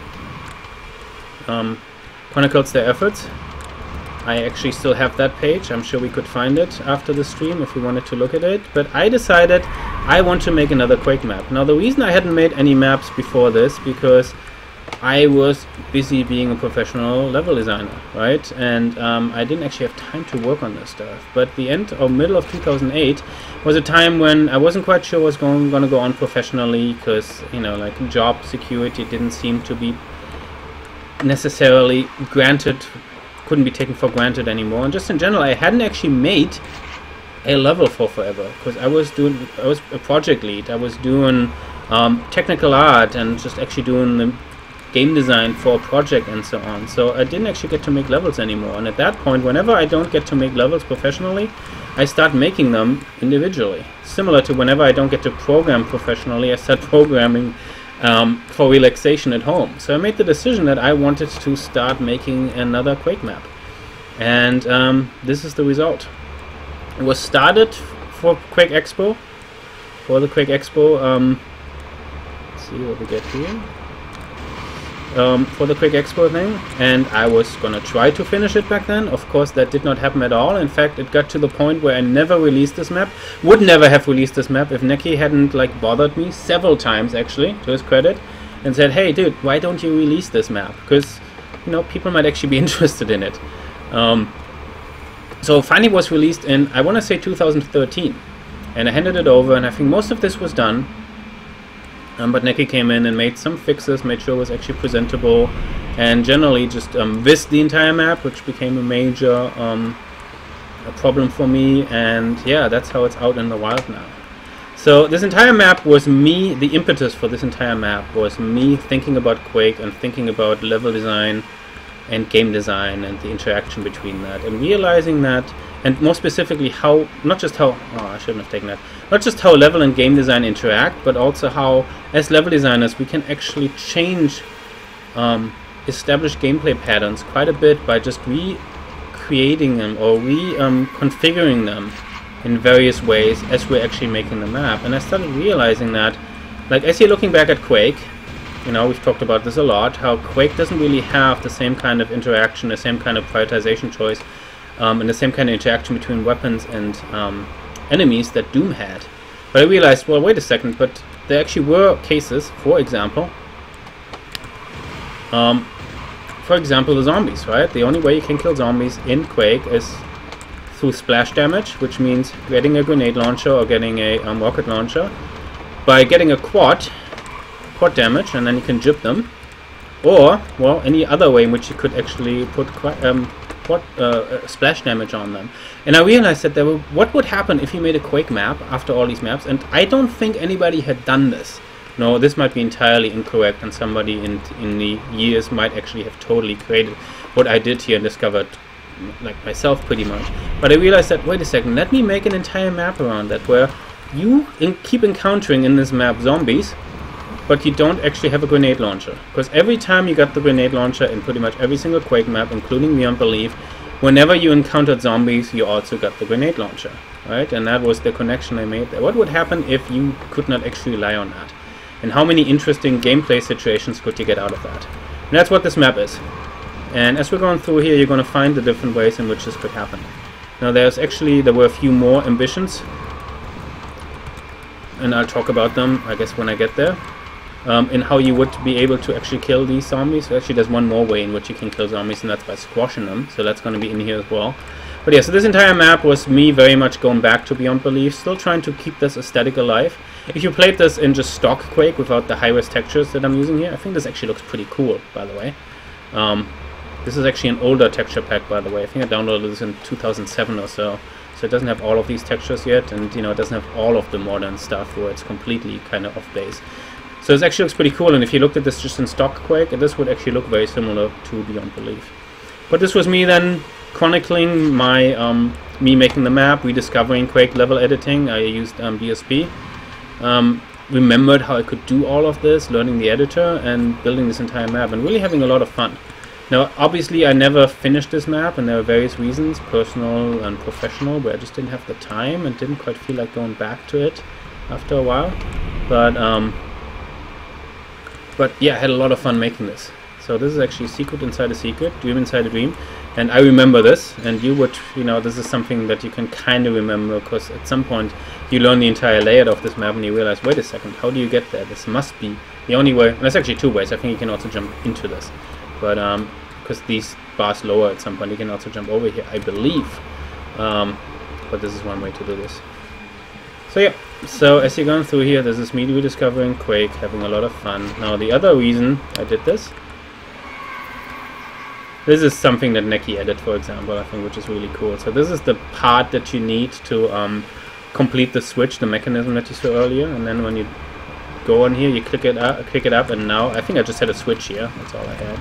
[SPEAKER 1] efforts. I actually still have that page. I'm sure we could find it after the stream if we wanted to look at it. But I decided I want to make another Quake map. Now the reason I hadn't made any maps before this, because I was busy being a professional level designer, right? And I didn't actually have time to work on this stuff. But the end or middle of 2008 was a time when I wasn't quite sure what was going to go on professionally, because, you know, like job security didn't seem to be necessarily granted, couldn't be taken for granted anymore. And just in general, I hadn't actually made a level for forever, because I was a project lead. I was doing technical art and just actually doing the game design for a project and so on. So I didn't actually get to make levels anymore. And at that point, whenever I don't get to make levels professionally, I start making them individually. Similar to whenever I don't get to program professionally, I start programming for relaxation at home. So I made the decision that I wanted to start making another Quake map. And this is the result. It was started for Quake Expo. For the Quake Expo, let's see what we get here. For the Quake Expo thing, and I was gonna try to finish it back then. Of course, that did not happen at all. In fact, it got to the point where I never released this map. Would never have released this map if Neki hadn't like bothered me several times, actually, to his credit, and said, "Hey, dude, why don't you release this map? Because, you know, people might actually be interested in it." So finally, it was released in, I want to say 2013, and I handed it over, and I think most of this was done. But Neki came in and made some fixes, made sure it was actually presentable, and generally just vised the entire map, which became a major problem for me. And yeah, that's how it's out in the wild now. So this entire map was me, the impetus for this entire map was me thinking about Quake and thinking about level design and game design and the interaction between that, and realizing that, and more specifically how, not just how, oh, I shouldn't have taken that, not just how level and game design interact, but also how, as level designers, we can actually change established gameplay patterns quite a bit by just recreating them or configuring them in various ways as we're actually making the map. And I started realizing that, like, as you're looking back at Quake, you know, we've talked about this a lot, how Quake doesn't really have the same kind of interaction, the same kind of prioritization choice, and the same kind of interaction between weapons and enemies that Doom had. But I realized, well, wait a second, but there actually were cases, for example, the zombies, right? The only way you can kill zombies in Quake is through splash damage, which means getting a grenade launcher or getting a rocket launcher. By getting a quad damage, and then you can jib them, or, well, any other way in which you could actually put splash damage on them. And I realized that what would happen if you made a Quake map after all these maps, and I don't think anybody had done this. No, this might be entirely incorrect, and somebody in the years might actually have totally created what I did here and discovered, like, myself pretty much. But I realized that, wait a second, let me make an entire map around that, where you keep encountering in this map zombies, but you don't actually have a grenade launcher. Because every time you got the grenade launcher in pretty much every single Quake map, including Beyond Belief, whenever you encountered zombies, you also got the grenade launcher, right? And that was the connection I made there. What would happen if you could not actually rely on that? And how many interesting gameplay situations could you get out of that? And that's what this map is. And as we're going through here, you're going to find the different ways in which this could happen. Now there were a few more ambitions, and I'll talk about them, I guess, when I get there. In how you would be able to actually kill these zombies. So actually there's one more way in which you can kill zombies, and that's by squashing them, so that's going to be in here as well. But yeah, so this entire map was me very much going back to Beyond Belief, still trying to keep this aesthetic alive. If you played this in just stock Quake without the high-res textures that I'm using here, I think this actually looks pretty cool, by the way. This is actually an older texture pack, by the way. I think I downloaded this in 2007 or so. So it doesn't have all of these textures yet, and you know, it doesn't have all of the modern stuff where it's completely kind of off base. So this actually looks pretty cool, and if you looked at this just in stock Quake, this would actually look very similar to Beyond Belief. But this was me then chronicling my me making the map, rediscovering Quake level editing. I used BSB. Remembered how I could do all of this, learning the editor and building this entire map, and really having a lot of fun. Now obviously I never finished this map, and there are various reasons, personal and professional, where I just didn't have the time and didn't quite feel like going back to it after a while. But yeah, I had a lot of fun making this. So this is actually secret inside a secret, dream inside a dream. And I remember this, and you would, you know, this is something that you can kind of remember, because at some point you learn the entire layout of this map and you realize, wait a second, how do you get there? This must be the only way. And there's actually two ways. I think you can also jump into this. But because these bars lower at some point, you can also jump over here, I believe. But this is one way to do this. So yeah, so as you're going through here, this is me rediscovering Quake, having a lot of fun. Now the other reason I did this is something that Neki added, for example, I think, which is really cool. So this is the part that you need to complete the switch, the mechanism that you saw earlier, and then when you go on here, you click it up, and now I think I just had a switch here. That's all I had.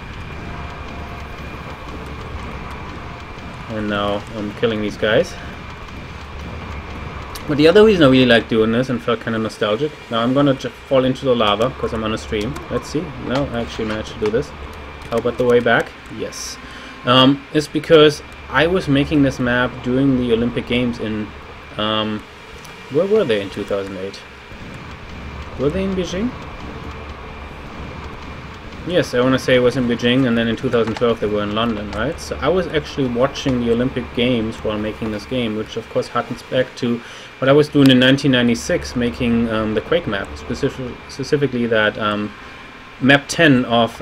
[SPEAKER 1] And now I'm killing these guys. But the other reason I really like doing this and felt kind of nostalgic. Now I'm gonna fall into the lava because I'm on a stream. Let's see. No, I actually managed to do this. How about the way back? Yes. It's because I was making this map during the Olympic Games in... where were they in 2008? Were they in Beijing? Yes, I want to say it was in Beijing, and then in 2012 they were in London, right? So I was actually watching the Olympic Games while making this game, which of course harkens back to what I was doing in 1996, making the Quake map, specifically that map 10 of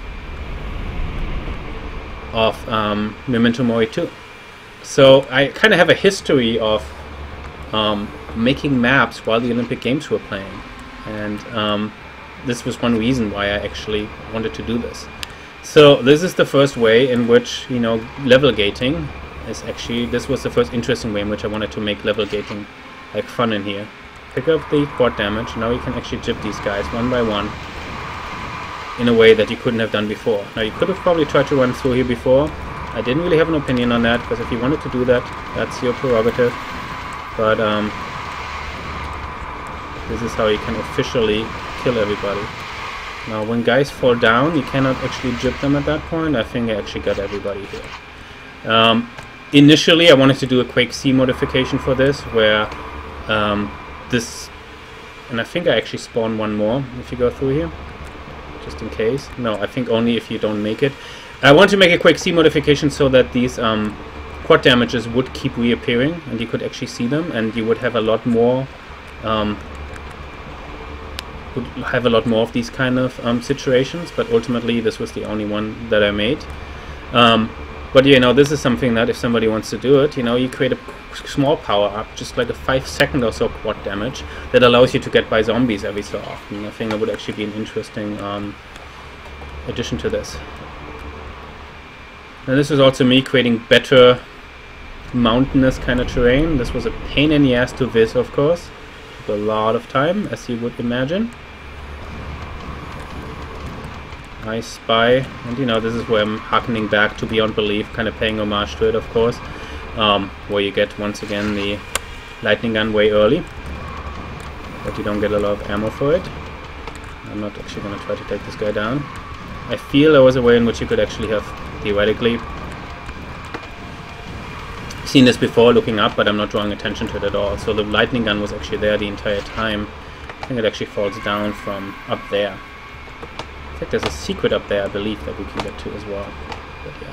[SPEAKER 1] Memento Mori 2. So I kind of have a history of making maps while the Olympic Games were playing, and this was one reason why I actually wanted to do this. So this is the first way in which, you know, level gating is actually, this was the first interesting way in which I wanted to make level gating like fun in here. pick up the quad damage. Now you can actually jib these guys one by one in a way that you couldn't have done before. Now you could have probably tried to run through here before. I didn't really have an opinion on that, because if you wanted to do that, that's your prerogative. But this is how you can officially kill everybody. Now when guys fall down, you cannot actually jib them at that point. I think I actually got everybody here. Initially I wanted to do a Quake C modification for this, where this, and I think I actually spawn one more if you go through here, just in case. No, I think only if you don't make it. I want to make a Quake C modification so that these quad damages would keep reappearing and you could actually see them, and you would have a lot more of these kind of situations, but ultimately this was the only one that I made. But you know, this is something that if somebody wants to do it, you know, you create a small power up, just like a 5-second or so quad damage that allows you to get by zombies every so often. I think that would actually be an interesting addition to this. Now this was also me creating better mountainous kind of terrain. This was a pain in the ass to viz, of course. Took a lot of time, as you would imagine. I spy, and you know, this is where I'm harkening back to Beyond Belief, kind of paying homage to it, of course, where you get once again the lightning gun way early, but you don't get a lot of ammo for it. I'm not actually going to try to take this guy down. I feel there was a way in which you could actually have theoretically seen this before looking up, but I'm not drawing attention to it at all. So the lightning gun was actually there the entire time. I think it actually falls down from up there. In fact, there's a secret up there, I believe, that we can get to as well. But yeah.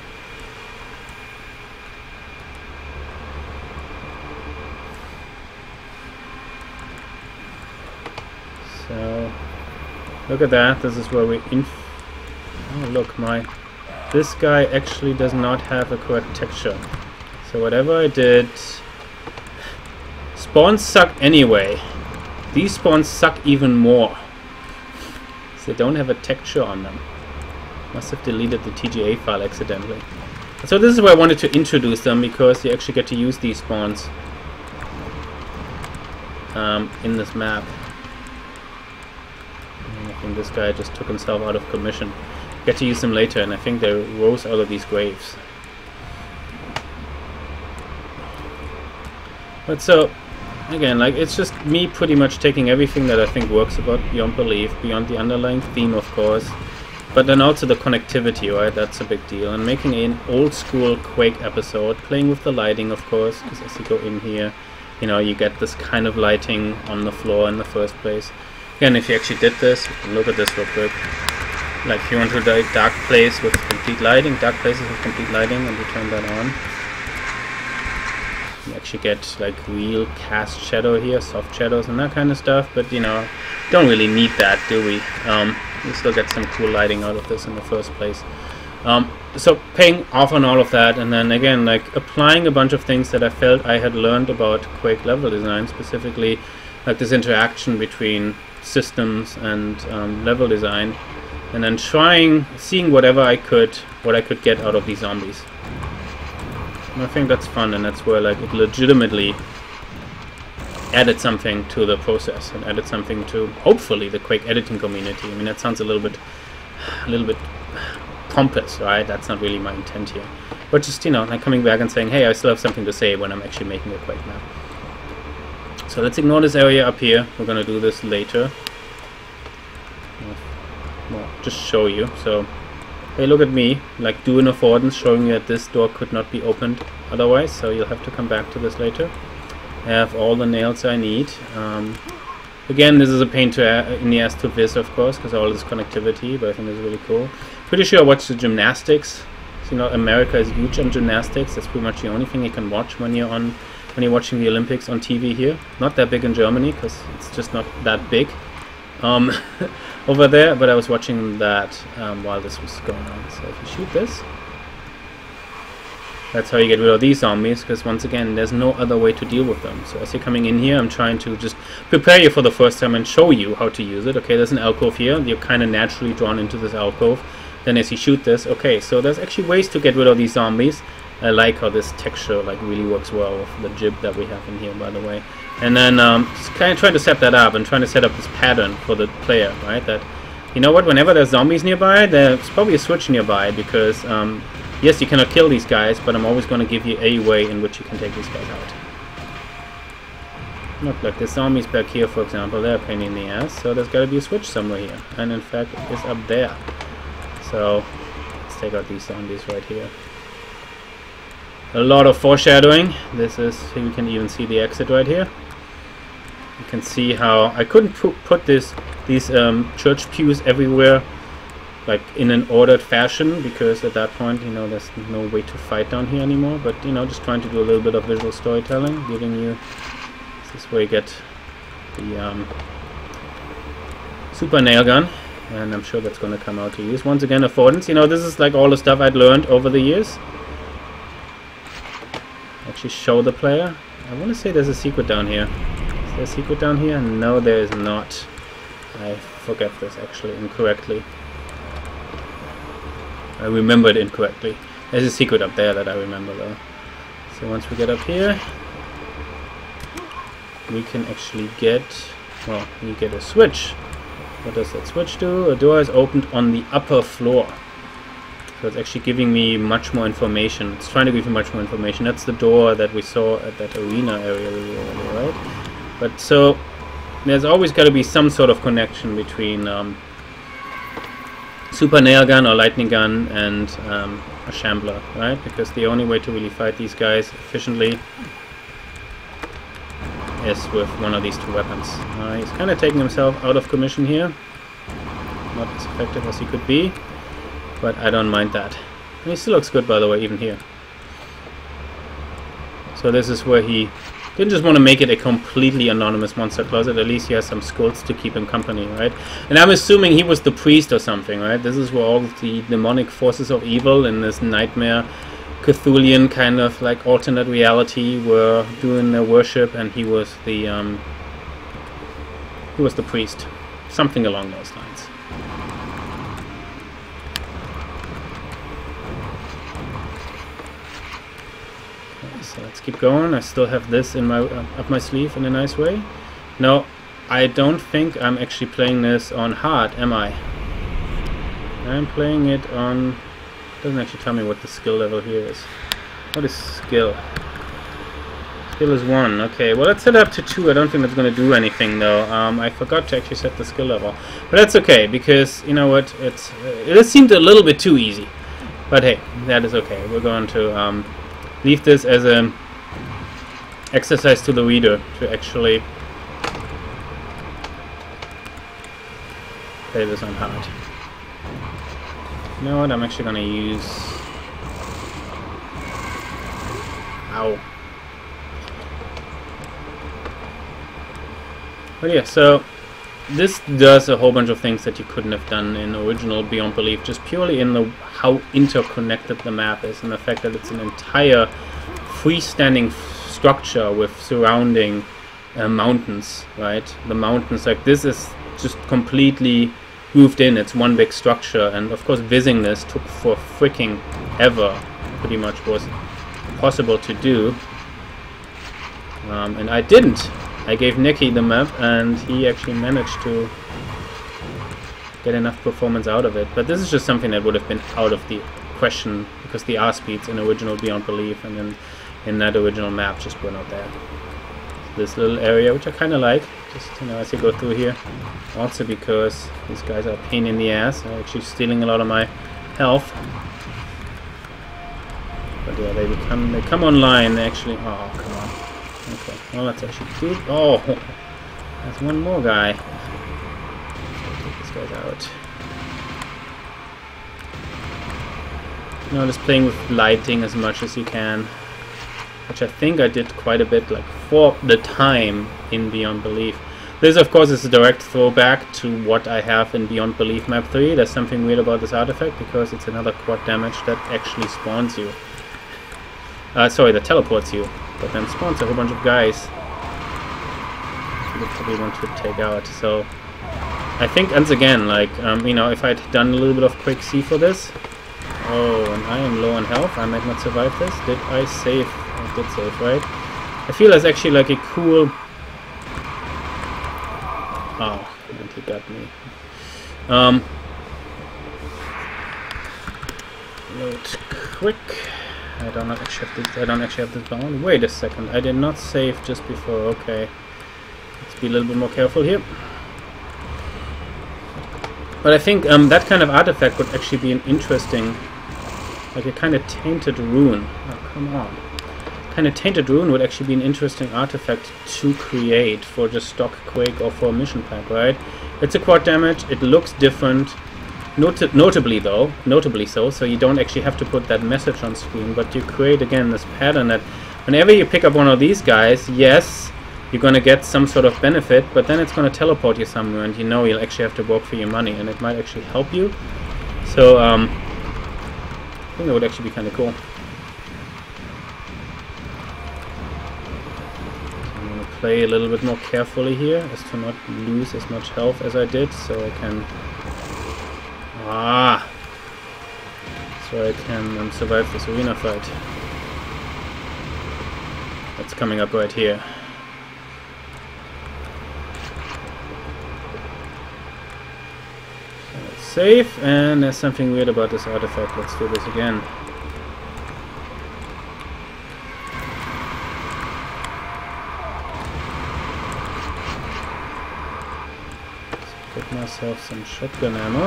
[SPEAKER 1] So look at that. This is where we oh look, this guy actually does not have a correct texture. So whatever I did, spawns suck anyway. These spawns suck even more. They don't have a texture on them. Must have deleted the TGA file accidentally. So this is where I wanted to introduce them, because you actually get to use these spawns in this map. I think this guy just took himself out of commission. Get to use them later, and I think they rose out of these graves. But so again, like, it's just me pretty much taking everything that I think works about Beyond Belief, beyond the underlying theme, of course, but then also the connectivity, right? That's a big deal. And making an old school Quake episode, playing with the lighting, of course, because as you go in here, you know, you get this kind of lighting on the floor in the first place. Again, if you actually did this, you can look at this real quick. Like, if you want to do a dark place with complete lighting, dark places with complete lighting, and you turn that on, you actually get like real cast shadow here, soft shadows and that kind of stuff, but you know, don't really need that, do we? We still get some cool lighting out of this in the first place. So paying off on all of that, and then again, like, applying a bunch of things that I felt I had learned about Quake level design, specifically like this interaction between systems and level design, and then seeing what I could get out of these zombies. And I think that's fun, and that's where like it legitimately added something to the process, and added something to hopefully the Quake editing community. I mean, that sounds a little bit pompous, right? That's not really my intent here. But just, you know, like coming back and saying, hey, I still have something to say when I'm actually making a Quake map. So let's ignore this area up here. We're gonna do this later. Well, just show you. So, hey, look at me, like, do an affordance, showing you that this door could not be opened otherwise, so you'll have to come back to this later. I have all the nails I need. Again, this is a pain in the ass to viz, of course, because all this connectivity, but I think it's really cool. Pretty sure I watched the gymnastics. So, you know, America is huge on gymnastics. That's pretty much the only thing you can watch when you're watching the Olympics on TV here. Not that big in Germany, because it's just not that big over there, but I was watching that while this was going on. So if you shoot this, that's how you get rid of these zombies, because once again, there's no other way to deal with them. So as you're coming in here, I'm trying to just prepare you for the first time and show you how to use it. Okay, there's an alcove here. You're kind of naturally drawn into this alcove. Then as you shoot this, okay, so there's actually ways to get rid of these zombies. I like how this texture like really works well with the jib that we have in here, by the way. And then just kind of trying to set that up and trying to set up this pattern for the player, right? That, you know what, whenever there's zombies nearby, there's probably a switch nearby, because yes, you cannot kill these guys, but I'm always going to give you a way in which you can take these guys out. Look, like the zombies back here, for example, they're a pain in the ass, so there's got to be a switch somewhere here. And in fact, it is up there. So, let's take out these zombies right here. A lot of foreshadowing. This is, you can even see the exit right here. You can see how I couldn't put these church pews everywhere, like in an ordered fashion, because at that point, you know, there's no way to fight down here anymore. But, you know, just trying to do a little bit of visual storytelling, giving you, this is where you get the super nail gun, and I'm sure that's going to come out to use. Once again, affordance. You know, this is like all the stuff I'd learned over the years. Actually show the player. I want to say there's a secret down here. Is there a secret down here? No, there is not. I forgot this actually incorrectly. I remembered incorrectly. There's a secret up there that I remember though. So once we get up here, we can actually get, well, you get a switch. What does that switch do? A door is opened on the upper floor. So it's actually giving me much more information. It's trying to give you much more information. That's the door that we saw at that arena area earlier, right? But so there's always got to be some sort of connection between super nail gun or lightning gun and a shambler, right? Because the only way to really fight these guys efficiently is with one of these two weapons. He's kind of taking himself out of commission here. Not as effective as he could be, but I don't mind that. And he still looks good, by the way, even here. So this is where he didn't just want to make it a completely anonymous monster closet. At least he has some skulls to keep him company, right? And I'm assuming he was the priest or something, right? This is where all the demonic forces of evil in this nightmare Cthulhian kind of like alternate reality were doing their worship, and he was the priest, something along those lines. Okay, so let's keep going. I still have this in my up my sleeve in a nice way. No, I don't think I'm actually playing this on hard, am I? I'm playing it on. Doesn't actually tell me what the skill level here is. What is skill? Skill is 1. Okay, well let's set it up to 2. I don't think that's going to do anything though. I forgot to actually set the skill level, but that's okay because you know what? It seemed a little bit too easy. But hey, that is okay. We're going to leave this as an exercise to the reader to actually play this on hard. You know what, I'm actually going to use... Ow. But yeah, so this does a whole bunch of things that you couldn't have done in original Beyond Belief, just purely in the how interconnected the map is, and the fact that it's an entire freestanding structure with surrounding mountains, right? The mountains, like this is just completely moved in. It's one big structure, and of course visiting this took for freaking ever. Pretty much was possible to do, and I didn't. I gave Nicky the map and he actually managed to get enough performance out of it, but this is just something that would have been out of the question because the R speeds in original Beyond Belief and then in that original map just were not there. This little area, which I kind of like, just, you know, as you go through here. Also because these guys are a pain in the ass. They're actually stealing a lot of my health. But yeah, they come online actually. Oh, come on. Okay, well that's actually good. Oh, there's one more guy. Let's take these guys out. You know, just playing with lighting as much as you can, which I think I did quite a bit, like for the time in Beyond Belief. This, of course, is a direct throwback to what I have in Beyond Belief Map 3. There's something weird about this artifact because it's another quad damage that actually spawns you. Sorry, that teleports you, but then spawns a whole bunch of guys you probably want to take out. So I think once again, like you know, if I'd done a little bit of Quake C for this. Oh, and I am low on health. I might not survive this. Did I save? I did save, right? I feel that's actually like a cool Oh, and he got me. Load quick. I don't actually have this bound. Wait a second, I did not save just before. Okay, let's be a little bit more careful here. But I think that kind of artifact would actually be an interesting, like a kind of tainted rune. Oh, come on. Kind of tainted rune would actually be an interesting artifact to create for just stock Quake or for a mission pack, right? It's a quad damage, it looks different, notably so you don't actually have to put that message on screen, but you create again this pattern that whenever you pick up one of these guys, yes, you're going to get some sort of benefit, but then it's going to teleport you somewhere and you know you'll actually have to work for your money and it might actually help you. So I think that would actually be kind of cool. Play a little bit more carefully here as to not lose as much health as I did, so I can survive this arena fight. That's coming up right here. That's safe, and there's something weird about this artifact. Let's do this again. Get myself some shotgun ammo.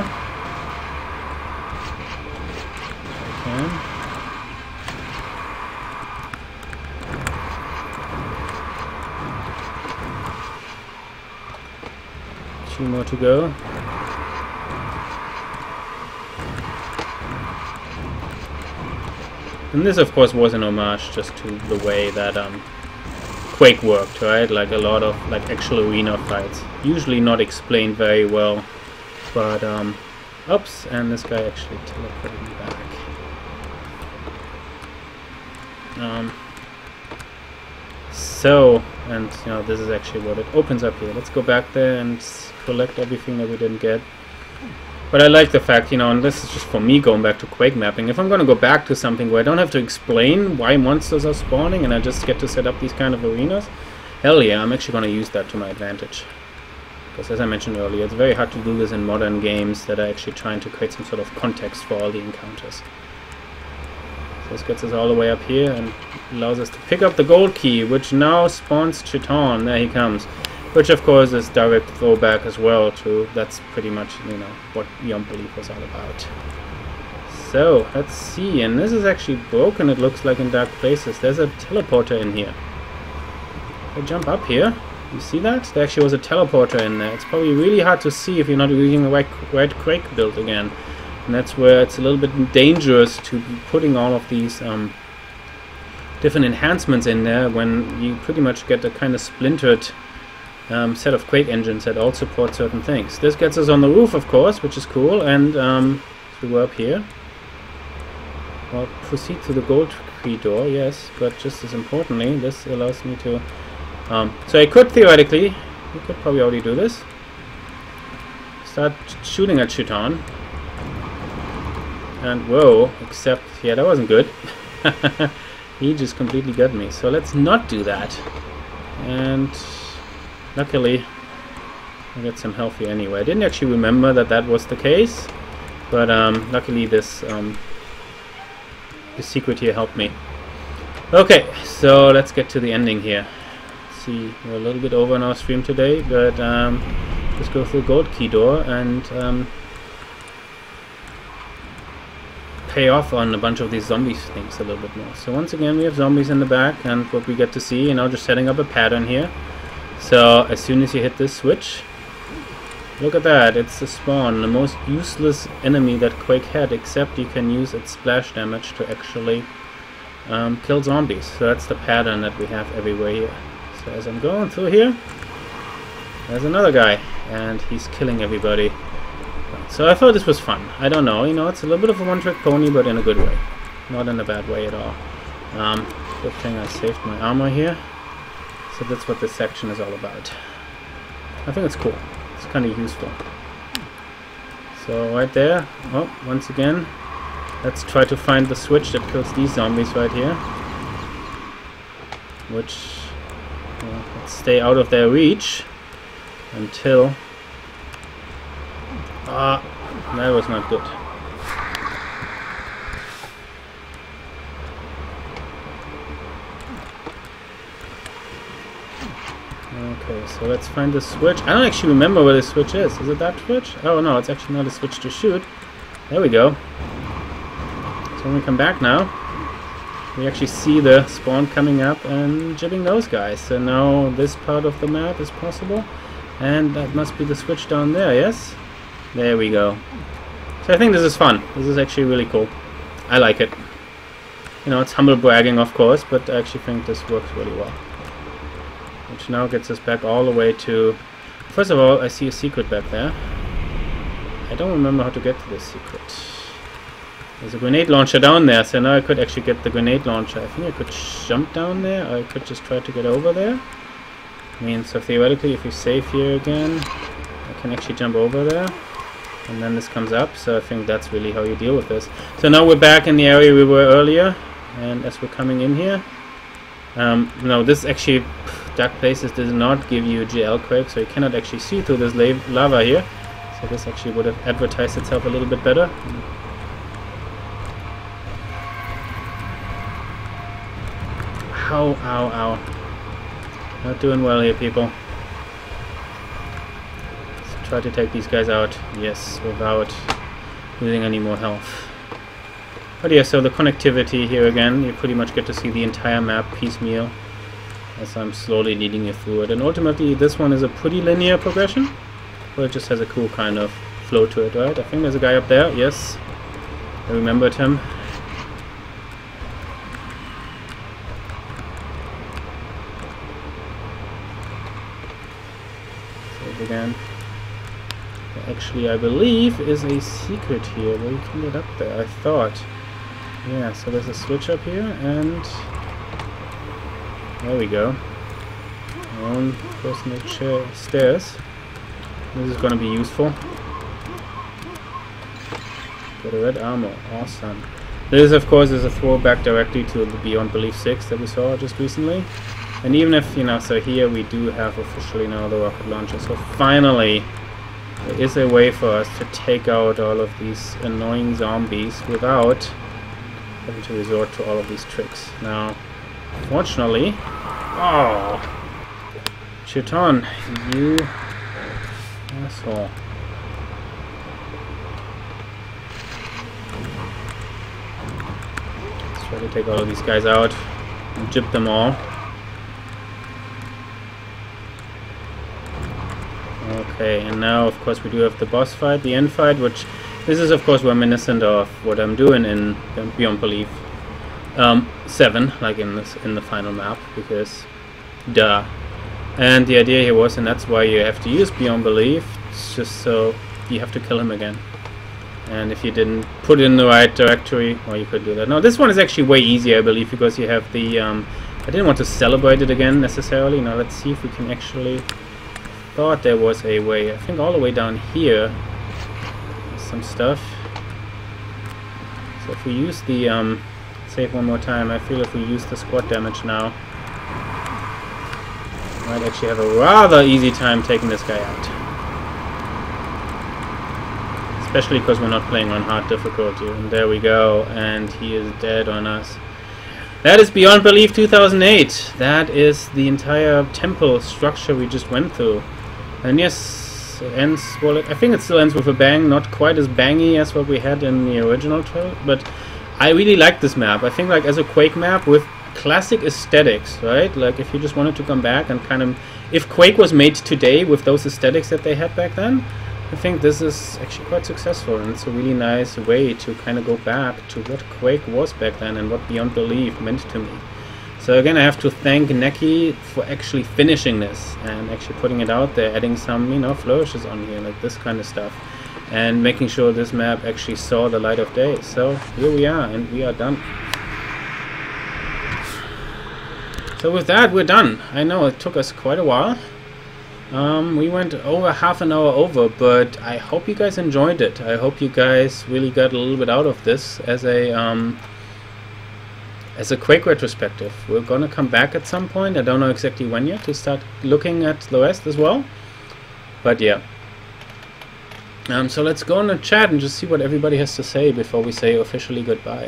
[SPEAKER 1] If I can. 2 more to go. And this of course was an homage just to the way that Quake worked, right? Like a lot of like actual arena fights. Usually not explained very well, but oops, and this guy actually teleported me back. So, and you know, this is actually what it opens up here. Let's go back there and collect everything that we didn't get. But I like the fact, you know, and this is just for me going back to Quake mapping, if I'm going to go back to something where I don't have to explain why monsters are spawning and I just get to set up these kind of arenas, hell yeah, I'm actually going to use that to my advantage. Because as I mentioned earlier, it's very hard to do this in modern games that are actually trying to create some sort of context for all the encounters. So this gets us all the way up here and allows us to pick up the gold key, which now spawns Chiton. There he comes. Which of course is direct throwback as well to, that's pretty much, you know, what Beyond Belief was all about. So, let's see, and this is actually broken, it looks like, in dark places. There's a teleporter in here. If I jump up here, you see that? There actually was a teleporter in there. It's probably really hard to see if you're not using the right Quake build again. And that's where it's a little bit dangerous to be putting all of these different enhancements in there when you pretty much get a kind of splintered set of Quake engines that all support certain things. This gets us on the roof, of course, which is cool, and so we're up here. Well, proceed to the gold key door, yes, but just as importantly, this allows me to... so I could theoretically, we could probably already do this, start shooting at Chiton, and whoa, except, yeah, that wasn't good. He just completely got me, so let's not do that. And luckily, I got some health here anyway. I didn't actually remember that that was the case, but luckily this the secret here helped me. Okay, so let's get to the ending here. See, we're a little bit over on our stream today, but let's go through the gold key door and pay off on a bunch of these zombies things a little bit more. So once again, we have zombies in the back, and what we get to see, you know, just setting up a pattern here. So as soon as you hit this switch, look at that, it's the spawn, the most useless enemy that Quake had, except you can use its splash damage to actually kill zombies. So that's the pattern that we have everywhere here. So as I'm going through here, there's another guy, and he's killing everybody. So I thought this was fun. I don't know, you know, it's a little bit of a one-trick pony, but in a good way. Not in a bad way at all. Good thing I saved my armor here. So that's what this section is all about. I think it's cool. It's kind of useful. So right there, oh, once again, let's try to find the switch that kills these zombies right here. Which, let's stay out of their reach. until... that was not good. Okay, so let's find the switch. I don't actually remember where the switch is. Is it that switch? Oh no, it's actually not a switch to shoot. There we go. So when we come back now, we actually see the spawn coming up and jibbing those guys. So now this part of the map is possible. And that must be the switch down there, yes? There we go. So I think this is fun. This is actually really cool. I like it. You know, it's humble bragging, of course, but I actually think this works really well. Which now gets us back all the way to... First of all, I see a secret back there. I don't remember how to get to this secret. There's a grenade launcher down there, so now I could actually get the grenade launcher. I think I could jump down there, or I could just try to get over there. I mean, so theoretically, if we save here again, I can actually jump over there. And then this comes up, so I think that's really how you deal with this. So now we're back in the area we were earlier, and as we're coming in here... no, this actually... Dark Places does not give you GL Quake, so you cannot actually see through this lava here. So this actually would have advertised itself a little bit better. Ow, ow, ow. Not doing well here, people. Let's try to take these guys out, yes, without losing any more health. But yeah, so the connectivity here again, you pretty much get to see the entire map piecemeal as I'm slowly leading you through it. And ultimately this one is a pretty linear progression, but it just has a cool kind of flow to it, right? I think there's a guy up there, yes. I remembered him. Save again. There actually, I believe, is a secret here where you can get up there, I thought. Yeah, so there's a switch up here, and there we go. Our own personal stairs. This is going to be useful. Got a red armor, awesome. This, of course, is a throwback directly to the Beyond Belief 6 that we saw just recently. And even if, you know, so here we do have officially now the rocket launcher. So finally, there is a way for us to take out all of these annoying zombies without having to resort to all of these tricks. Now, fortunately, oh, Chiton, you asshole. Let's try to take all of these guys out and jib them all. Okay, and now of course we do have the boss fight, the end fight, which this is of course reminiscent of what I'm doing in Beyond Belief 7, like in the final map, because duh. And the idea here was, and that's why you have to use Beyond Belief, it's just so you have to kill him again. And if you didn't put it in the right directory, well, you could do that. No, this one is actually way easier, I believe, because you have the I didn't want to celebrate it again necessarily. Now let's see if we can actually... Thought there was a way. I think all the way down here there's some stuff. So if we use the save one more time, I feel if we use the squad damage now, we might actually have a rather easy time taking this guy out. Especially because we're not playing on hard difficulty. And there we go, and he is dead on us. That is Beyond Belief 2008. That is the entire temple structure we just went through. And yes, it ends, well, I think it still ends with a bang, not quite as bangy as what we had in the original trailer, but I really like this map. I think, like, as a Quake map with classic aesthetics, right? Like, if you just wanted to come back and kind of, if Quake was made today with those aesthetics that they had back then, I think this is actually quite successful, and it's a really nice way to kind of go back to what Quake was back then and what Beyond Belief meant to me. So again, I have to thank Neki for actually finishing this and actually putting it out there, adding some, you know, flourishes on here, like this kind of stuff, and making sure this map actually saw the light of day. So here we are, and we are done. So with that, we're done. I know it took us quite a while. We went over half an hour over, but I hope you guys enjoyed it. I hope you guys really got a little bit out of this as a Quake retrospective. We're gonna come back at some point, I don't know exactly when yet, to start looking at the rest as well. But yeah. So let's go in the chat and just see what everybody has to say before we say officially goodbye.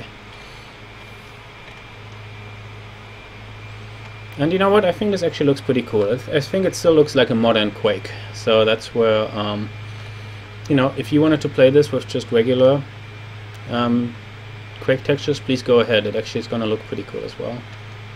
[SPEAKER 1] And you know what? I think this actually looks pretty cool. I think it still looks like a modern Quake. So that's where, you know, if you wanted to play this with just regular Quake textures, please go ahead. It actually is going to look pretty cool as well.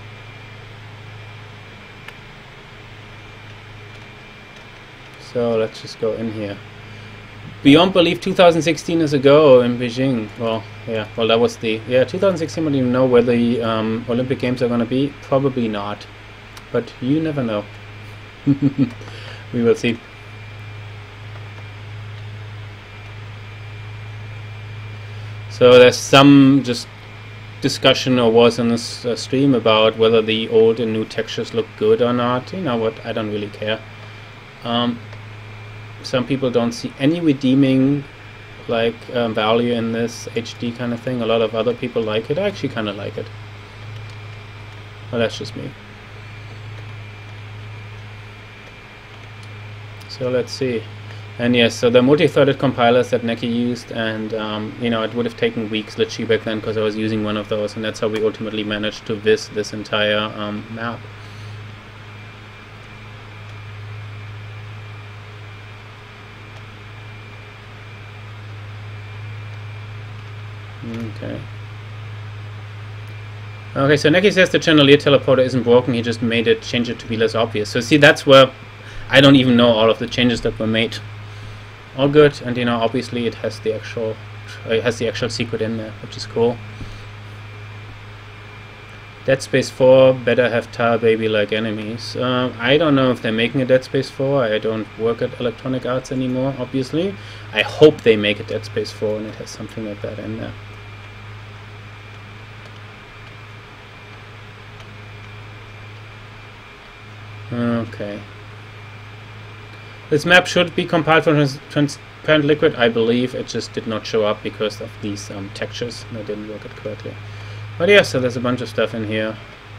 [SPEAKER 1] So let's just go in here. Beyond Belief 2016 is a go in Beijing. Well, yeah, well that was the, yeah, 2016, I don't even know where the Olympic Games are going to be. Probably not. But you never know. We will see. So there's some just discussion or was in this stream about whether the old and new textures look good or not. You know what, I don't really care. Some people don't see any redeeming like value in this HD kind of thing. A lot of other people like it. I actually kind of like it. Well, that's just me. So let's see. And yes, so the multi-threaded compilers that Neki used, and you know, it would have taken weeks literally back then because I was using one of those, and that's how we ultimately managed to viz this entire map. Okay, so Neki says the chandelier teleporter isn't broken, he just made it, changed it to be less obvious. So see, that's where I don't even know all of the changes that were made. All good, and you know, obviously it has the actual secret in there, which is cool. Dead Space 4 better have Tar Baby like enemies. I don't know if they're making a Dead Space 4. I don't work at Electronic Arts anymore, obviously. I hope they make a Dead Space 4 and it has something like that in there. Okay. This map should be compiled for transparent liquid. I believe it just did not show up because of these textures. I didn't work it correctly. But yeah, so there's a bunch of stuff in here.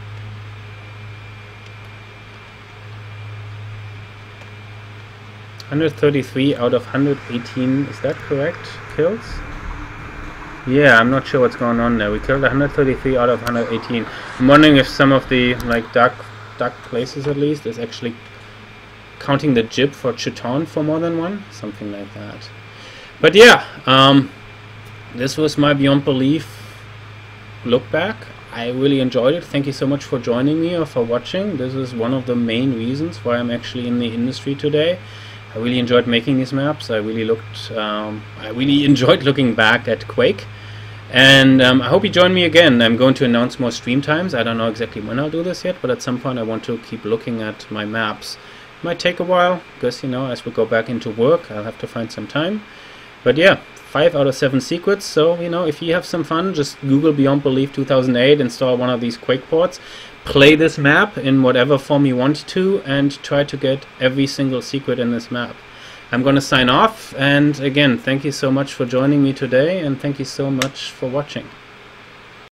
[SPEAKER 1] $133 out of 118, is that correct? Kills? Yeah, I'm not sure what's going on there. We killed 133 out of 118. I'm wondering if some of the like dark places at least is actually counting the jib for Chuton for more than one, something like that. But yeah, this was my Beyond Belief look back. I really enjoyed it. Thank you so much for joining me or for watching. This is one of the main reasons why I'm actually in the industry today. I really enjoyed making these maps. I really enjoyed looking back at Quake. And I hope you join me again. I'm going to announce more stream times. I don't know exactly when I'll do this yet, but at some point I want to keep looking at my maps. It might take a while, because, you know, as we go back into work, I'll have to find some time. But yeah, 5 out of 7 secrets. So, you know, if you have some fun, just Google Beyond Belief 2008, install one of these Quake ports, play this map in whatever form you want to, and try to get every single secret in this map. I'm going to sign off, and again, thank you so much for joining me today, and thank you so much for watching.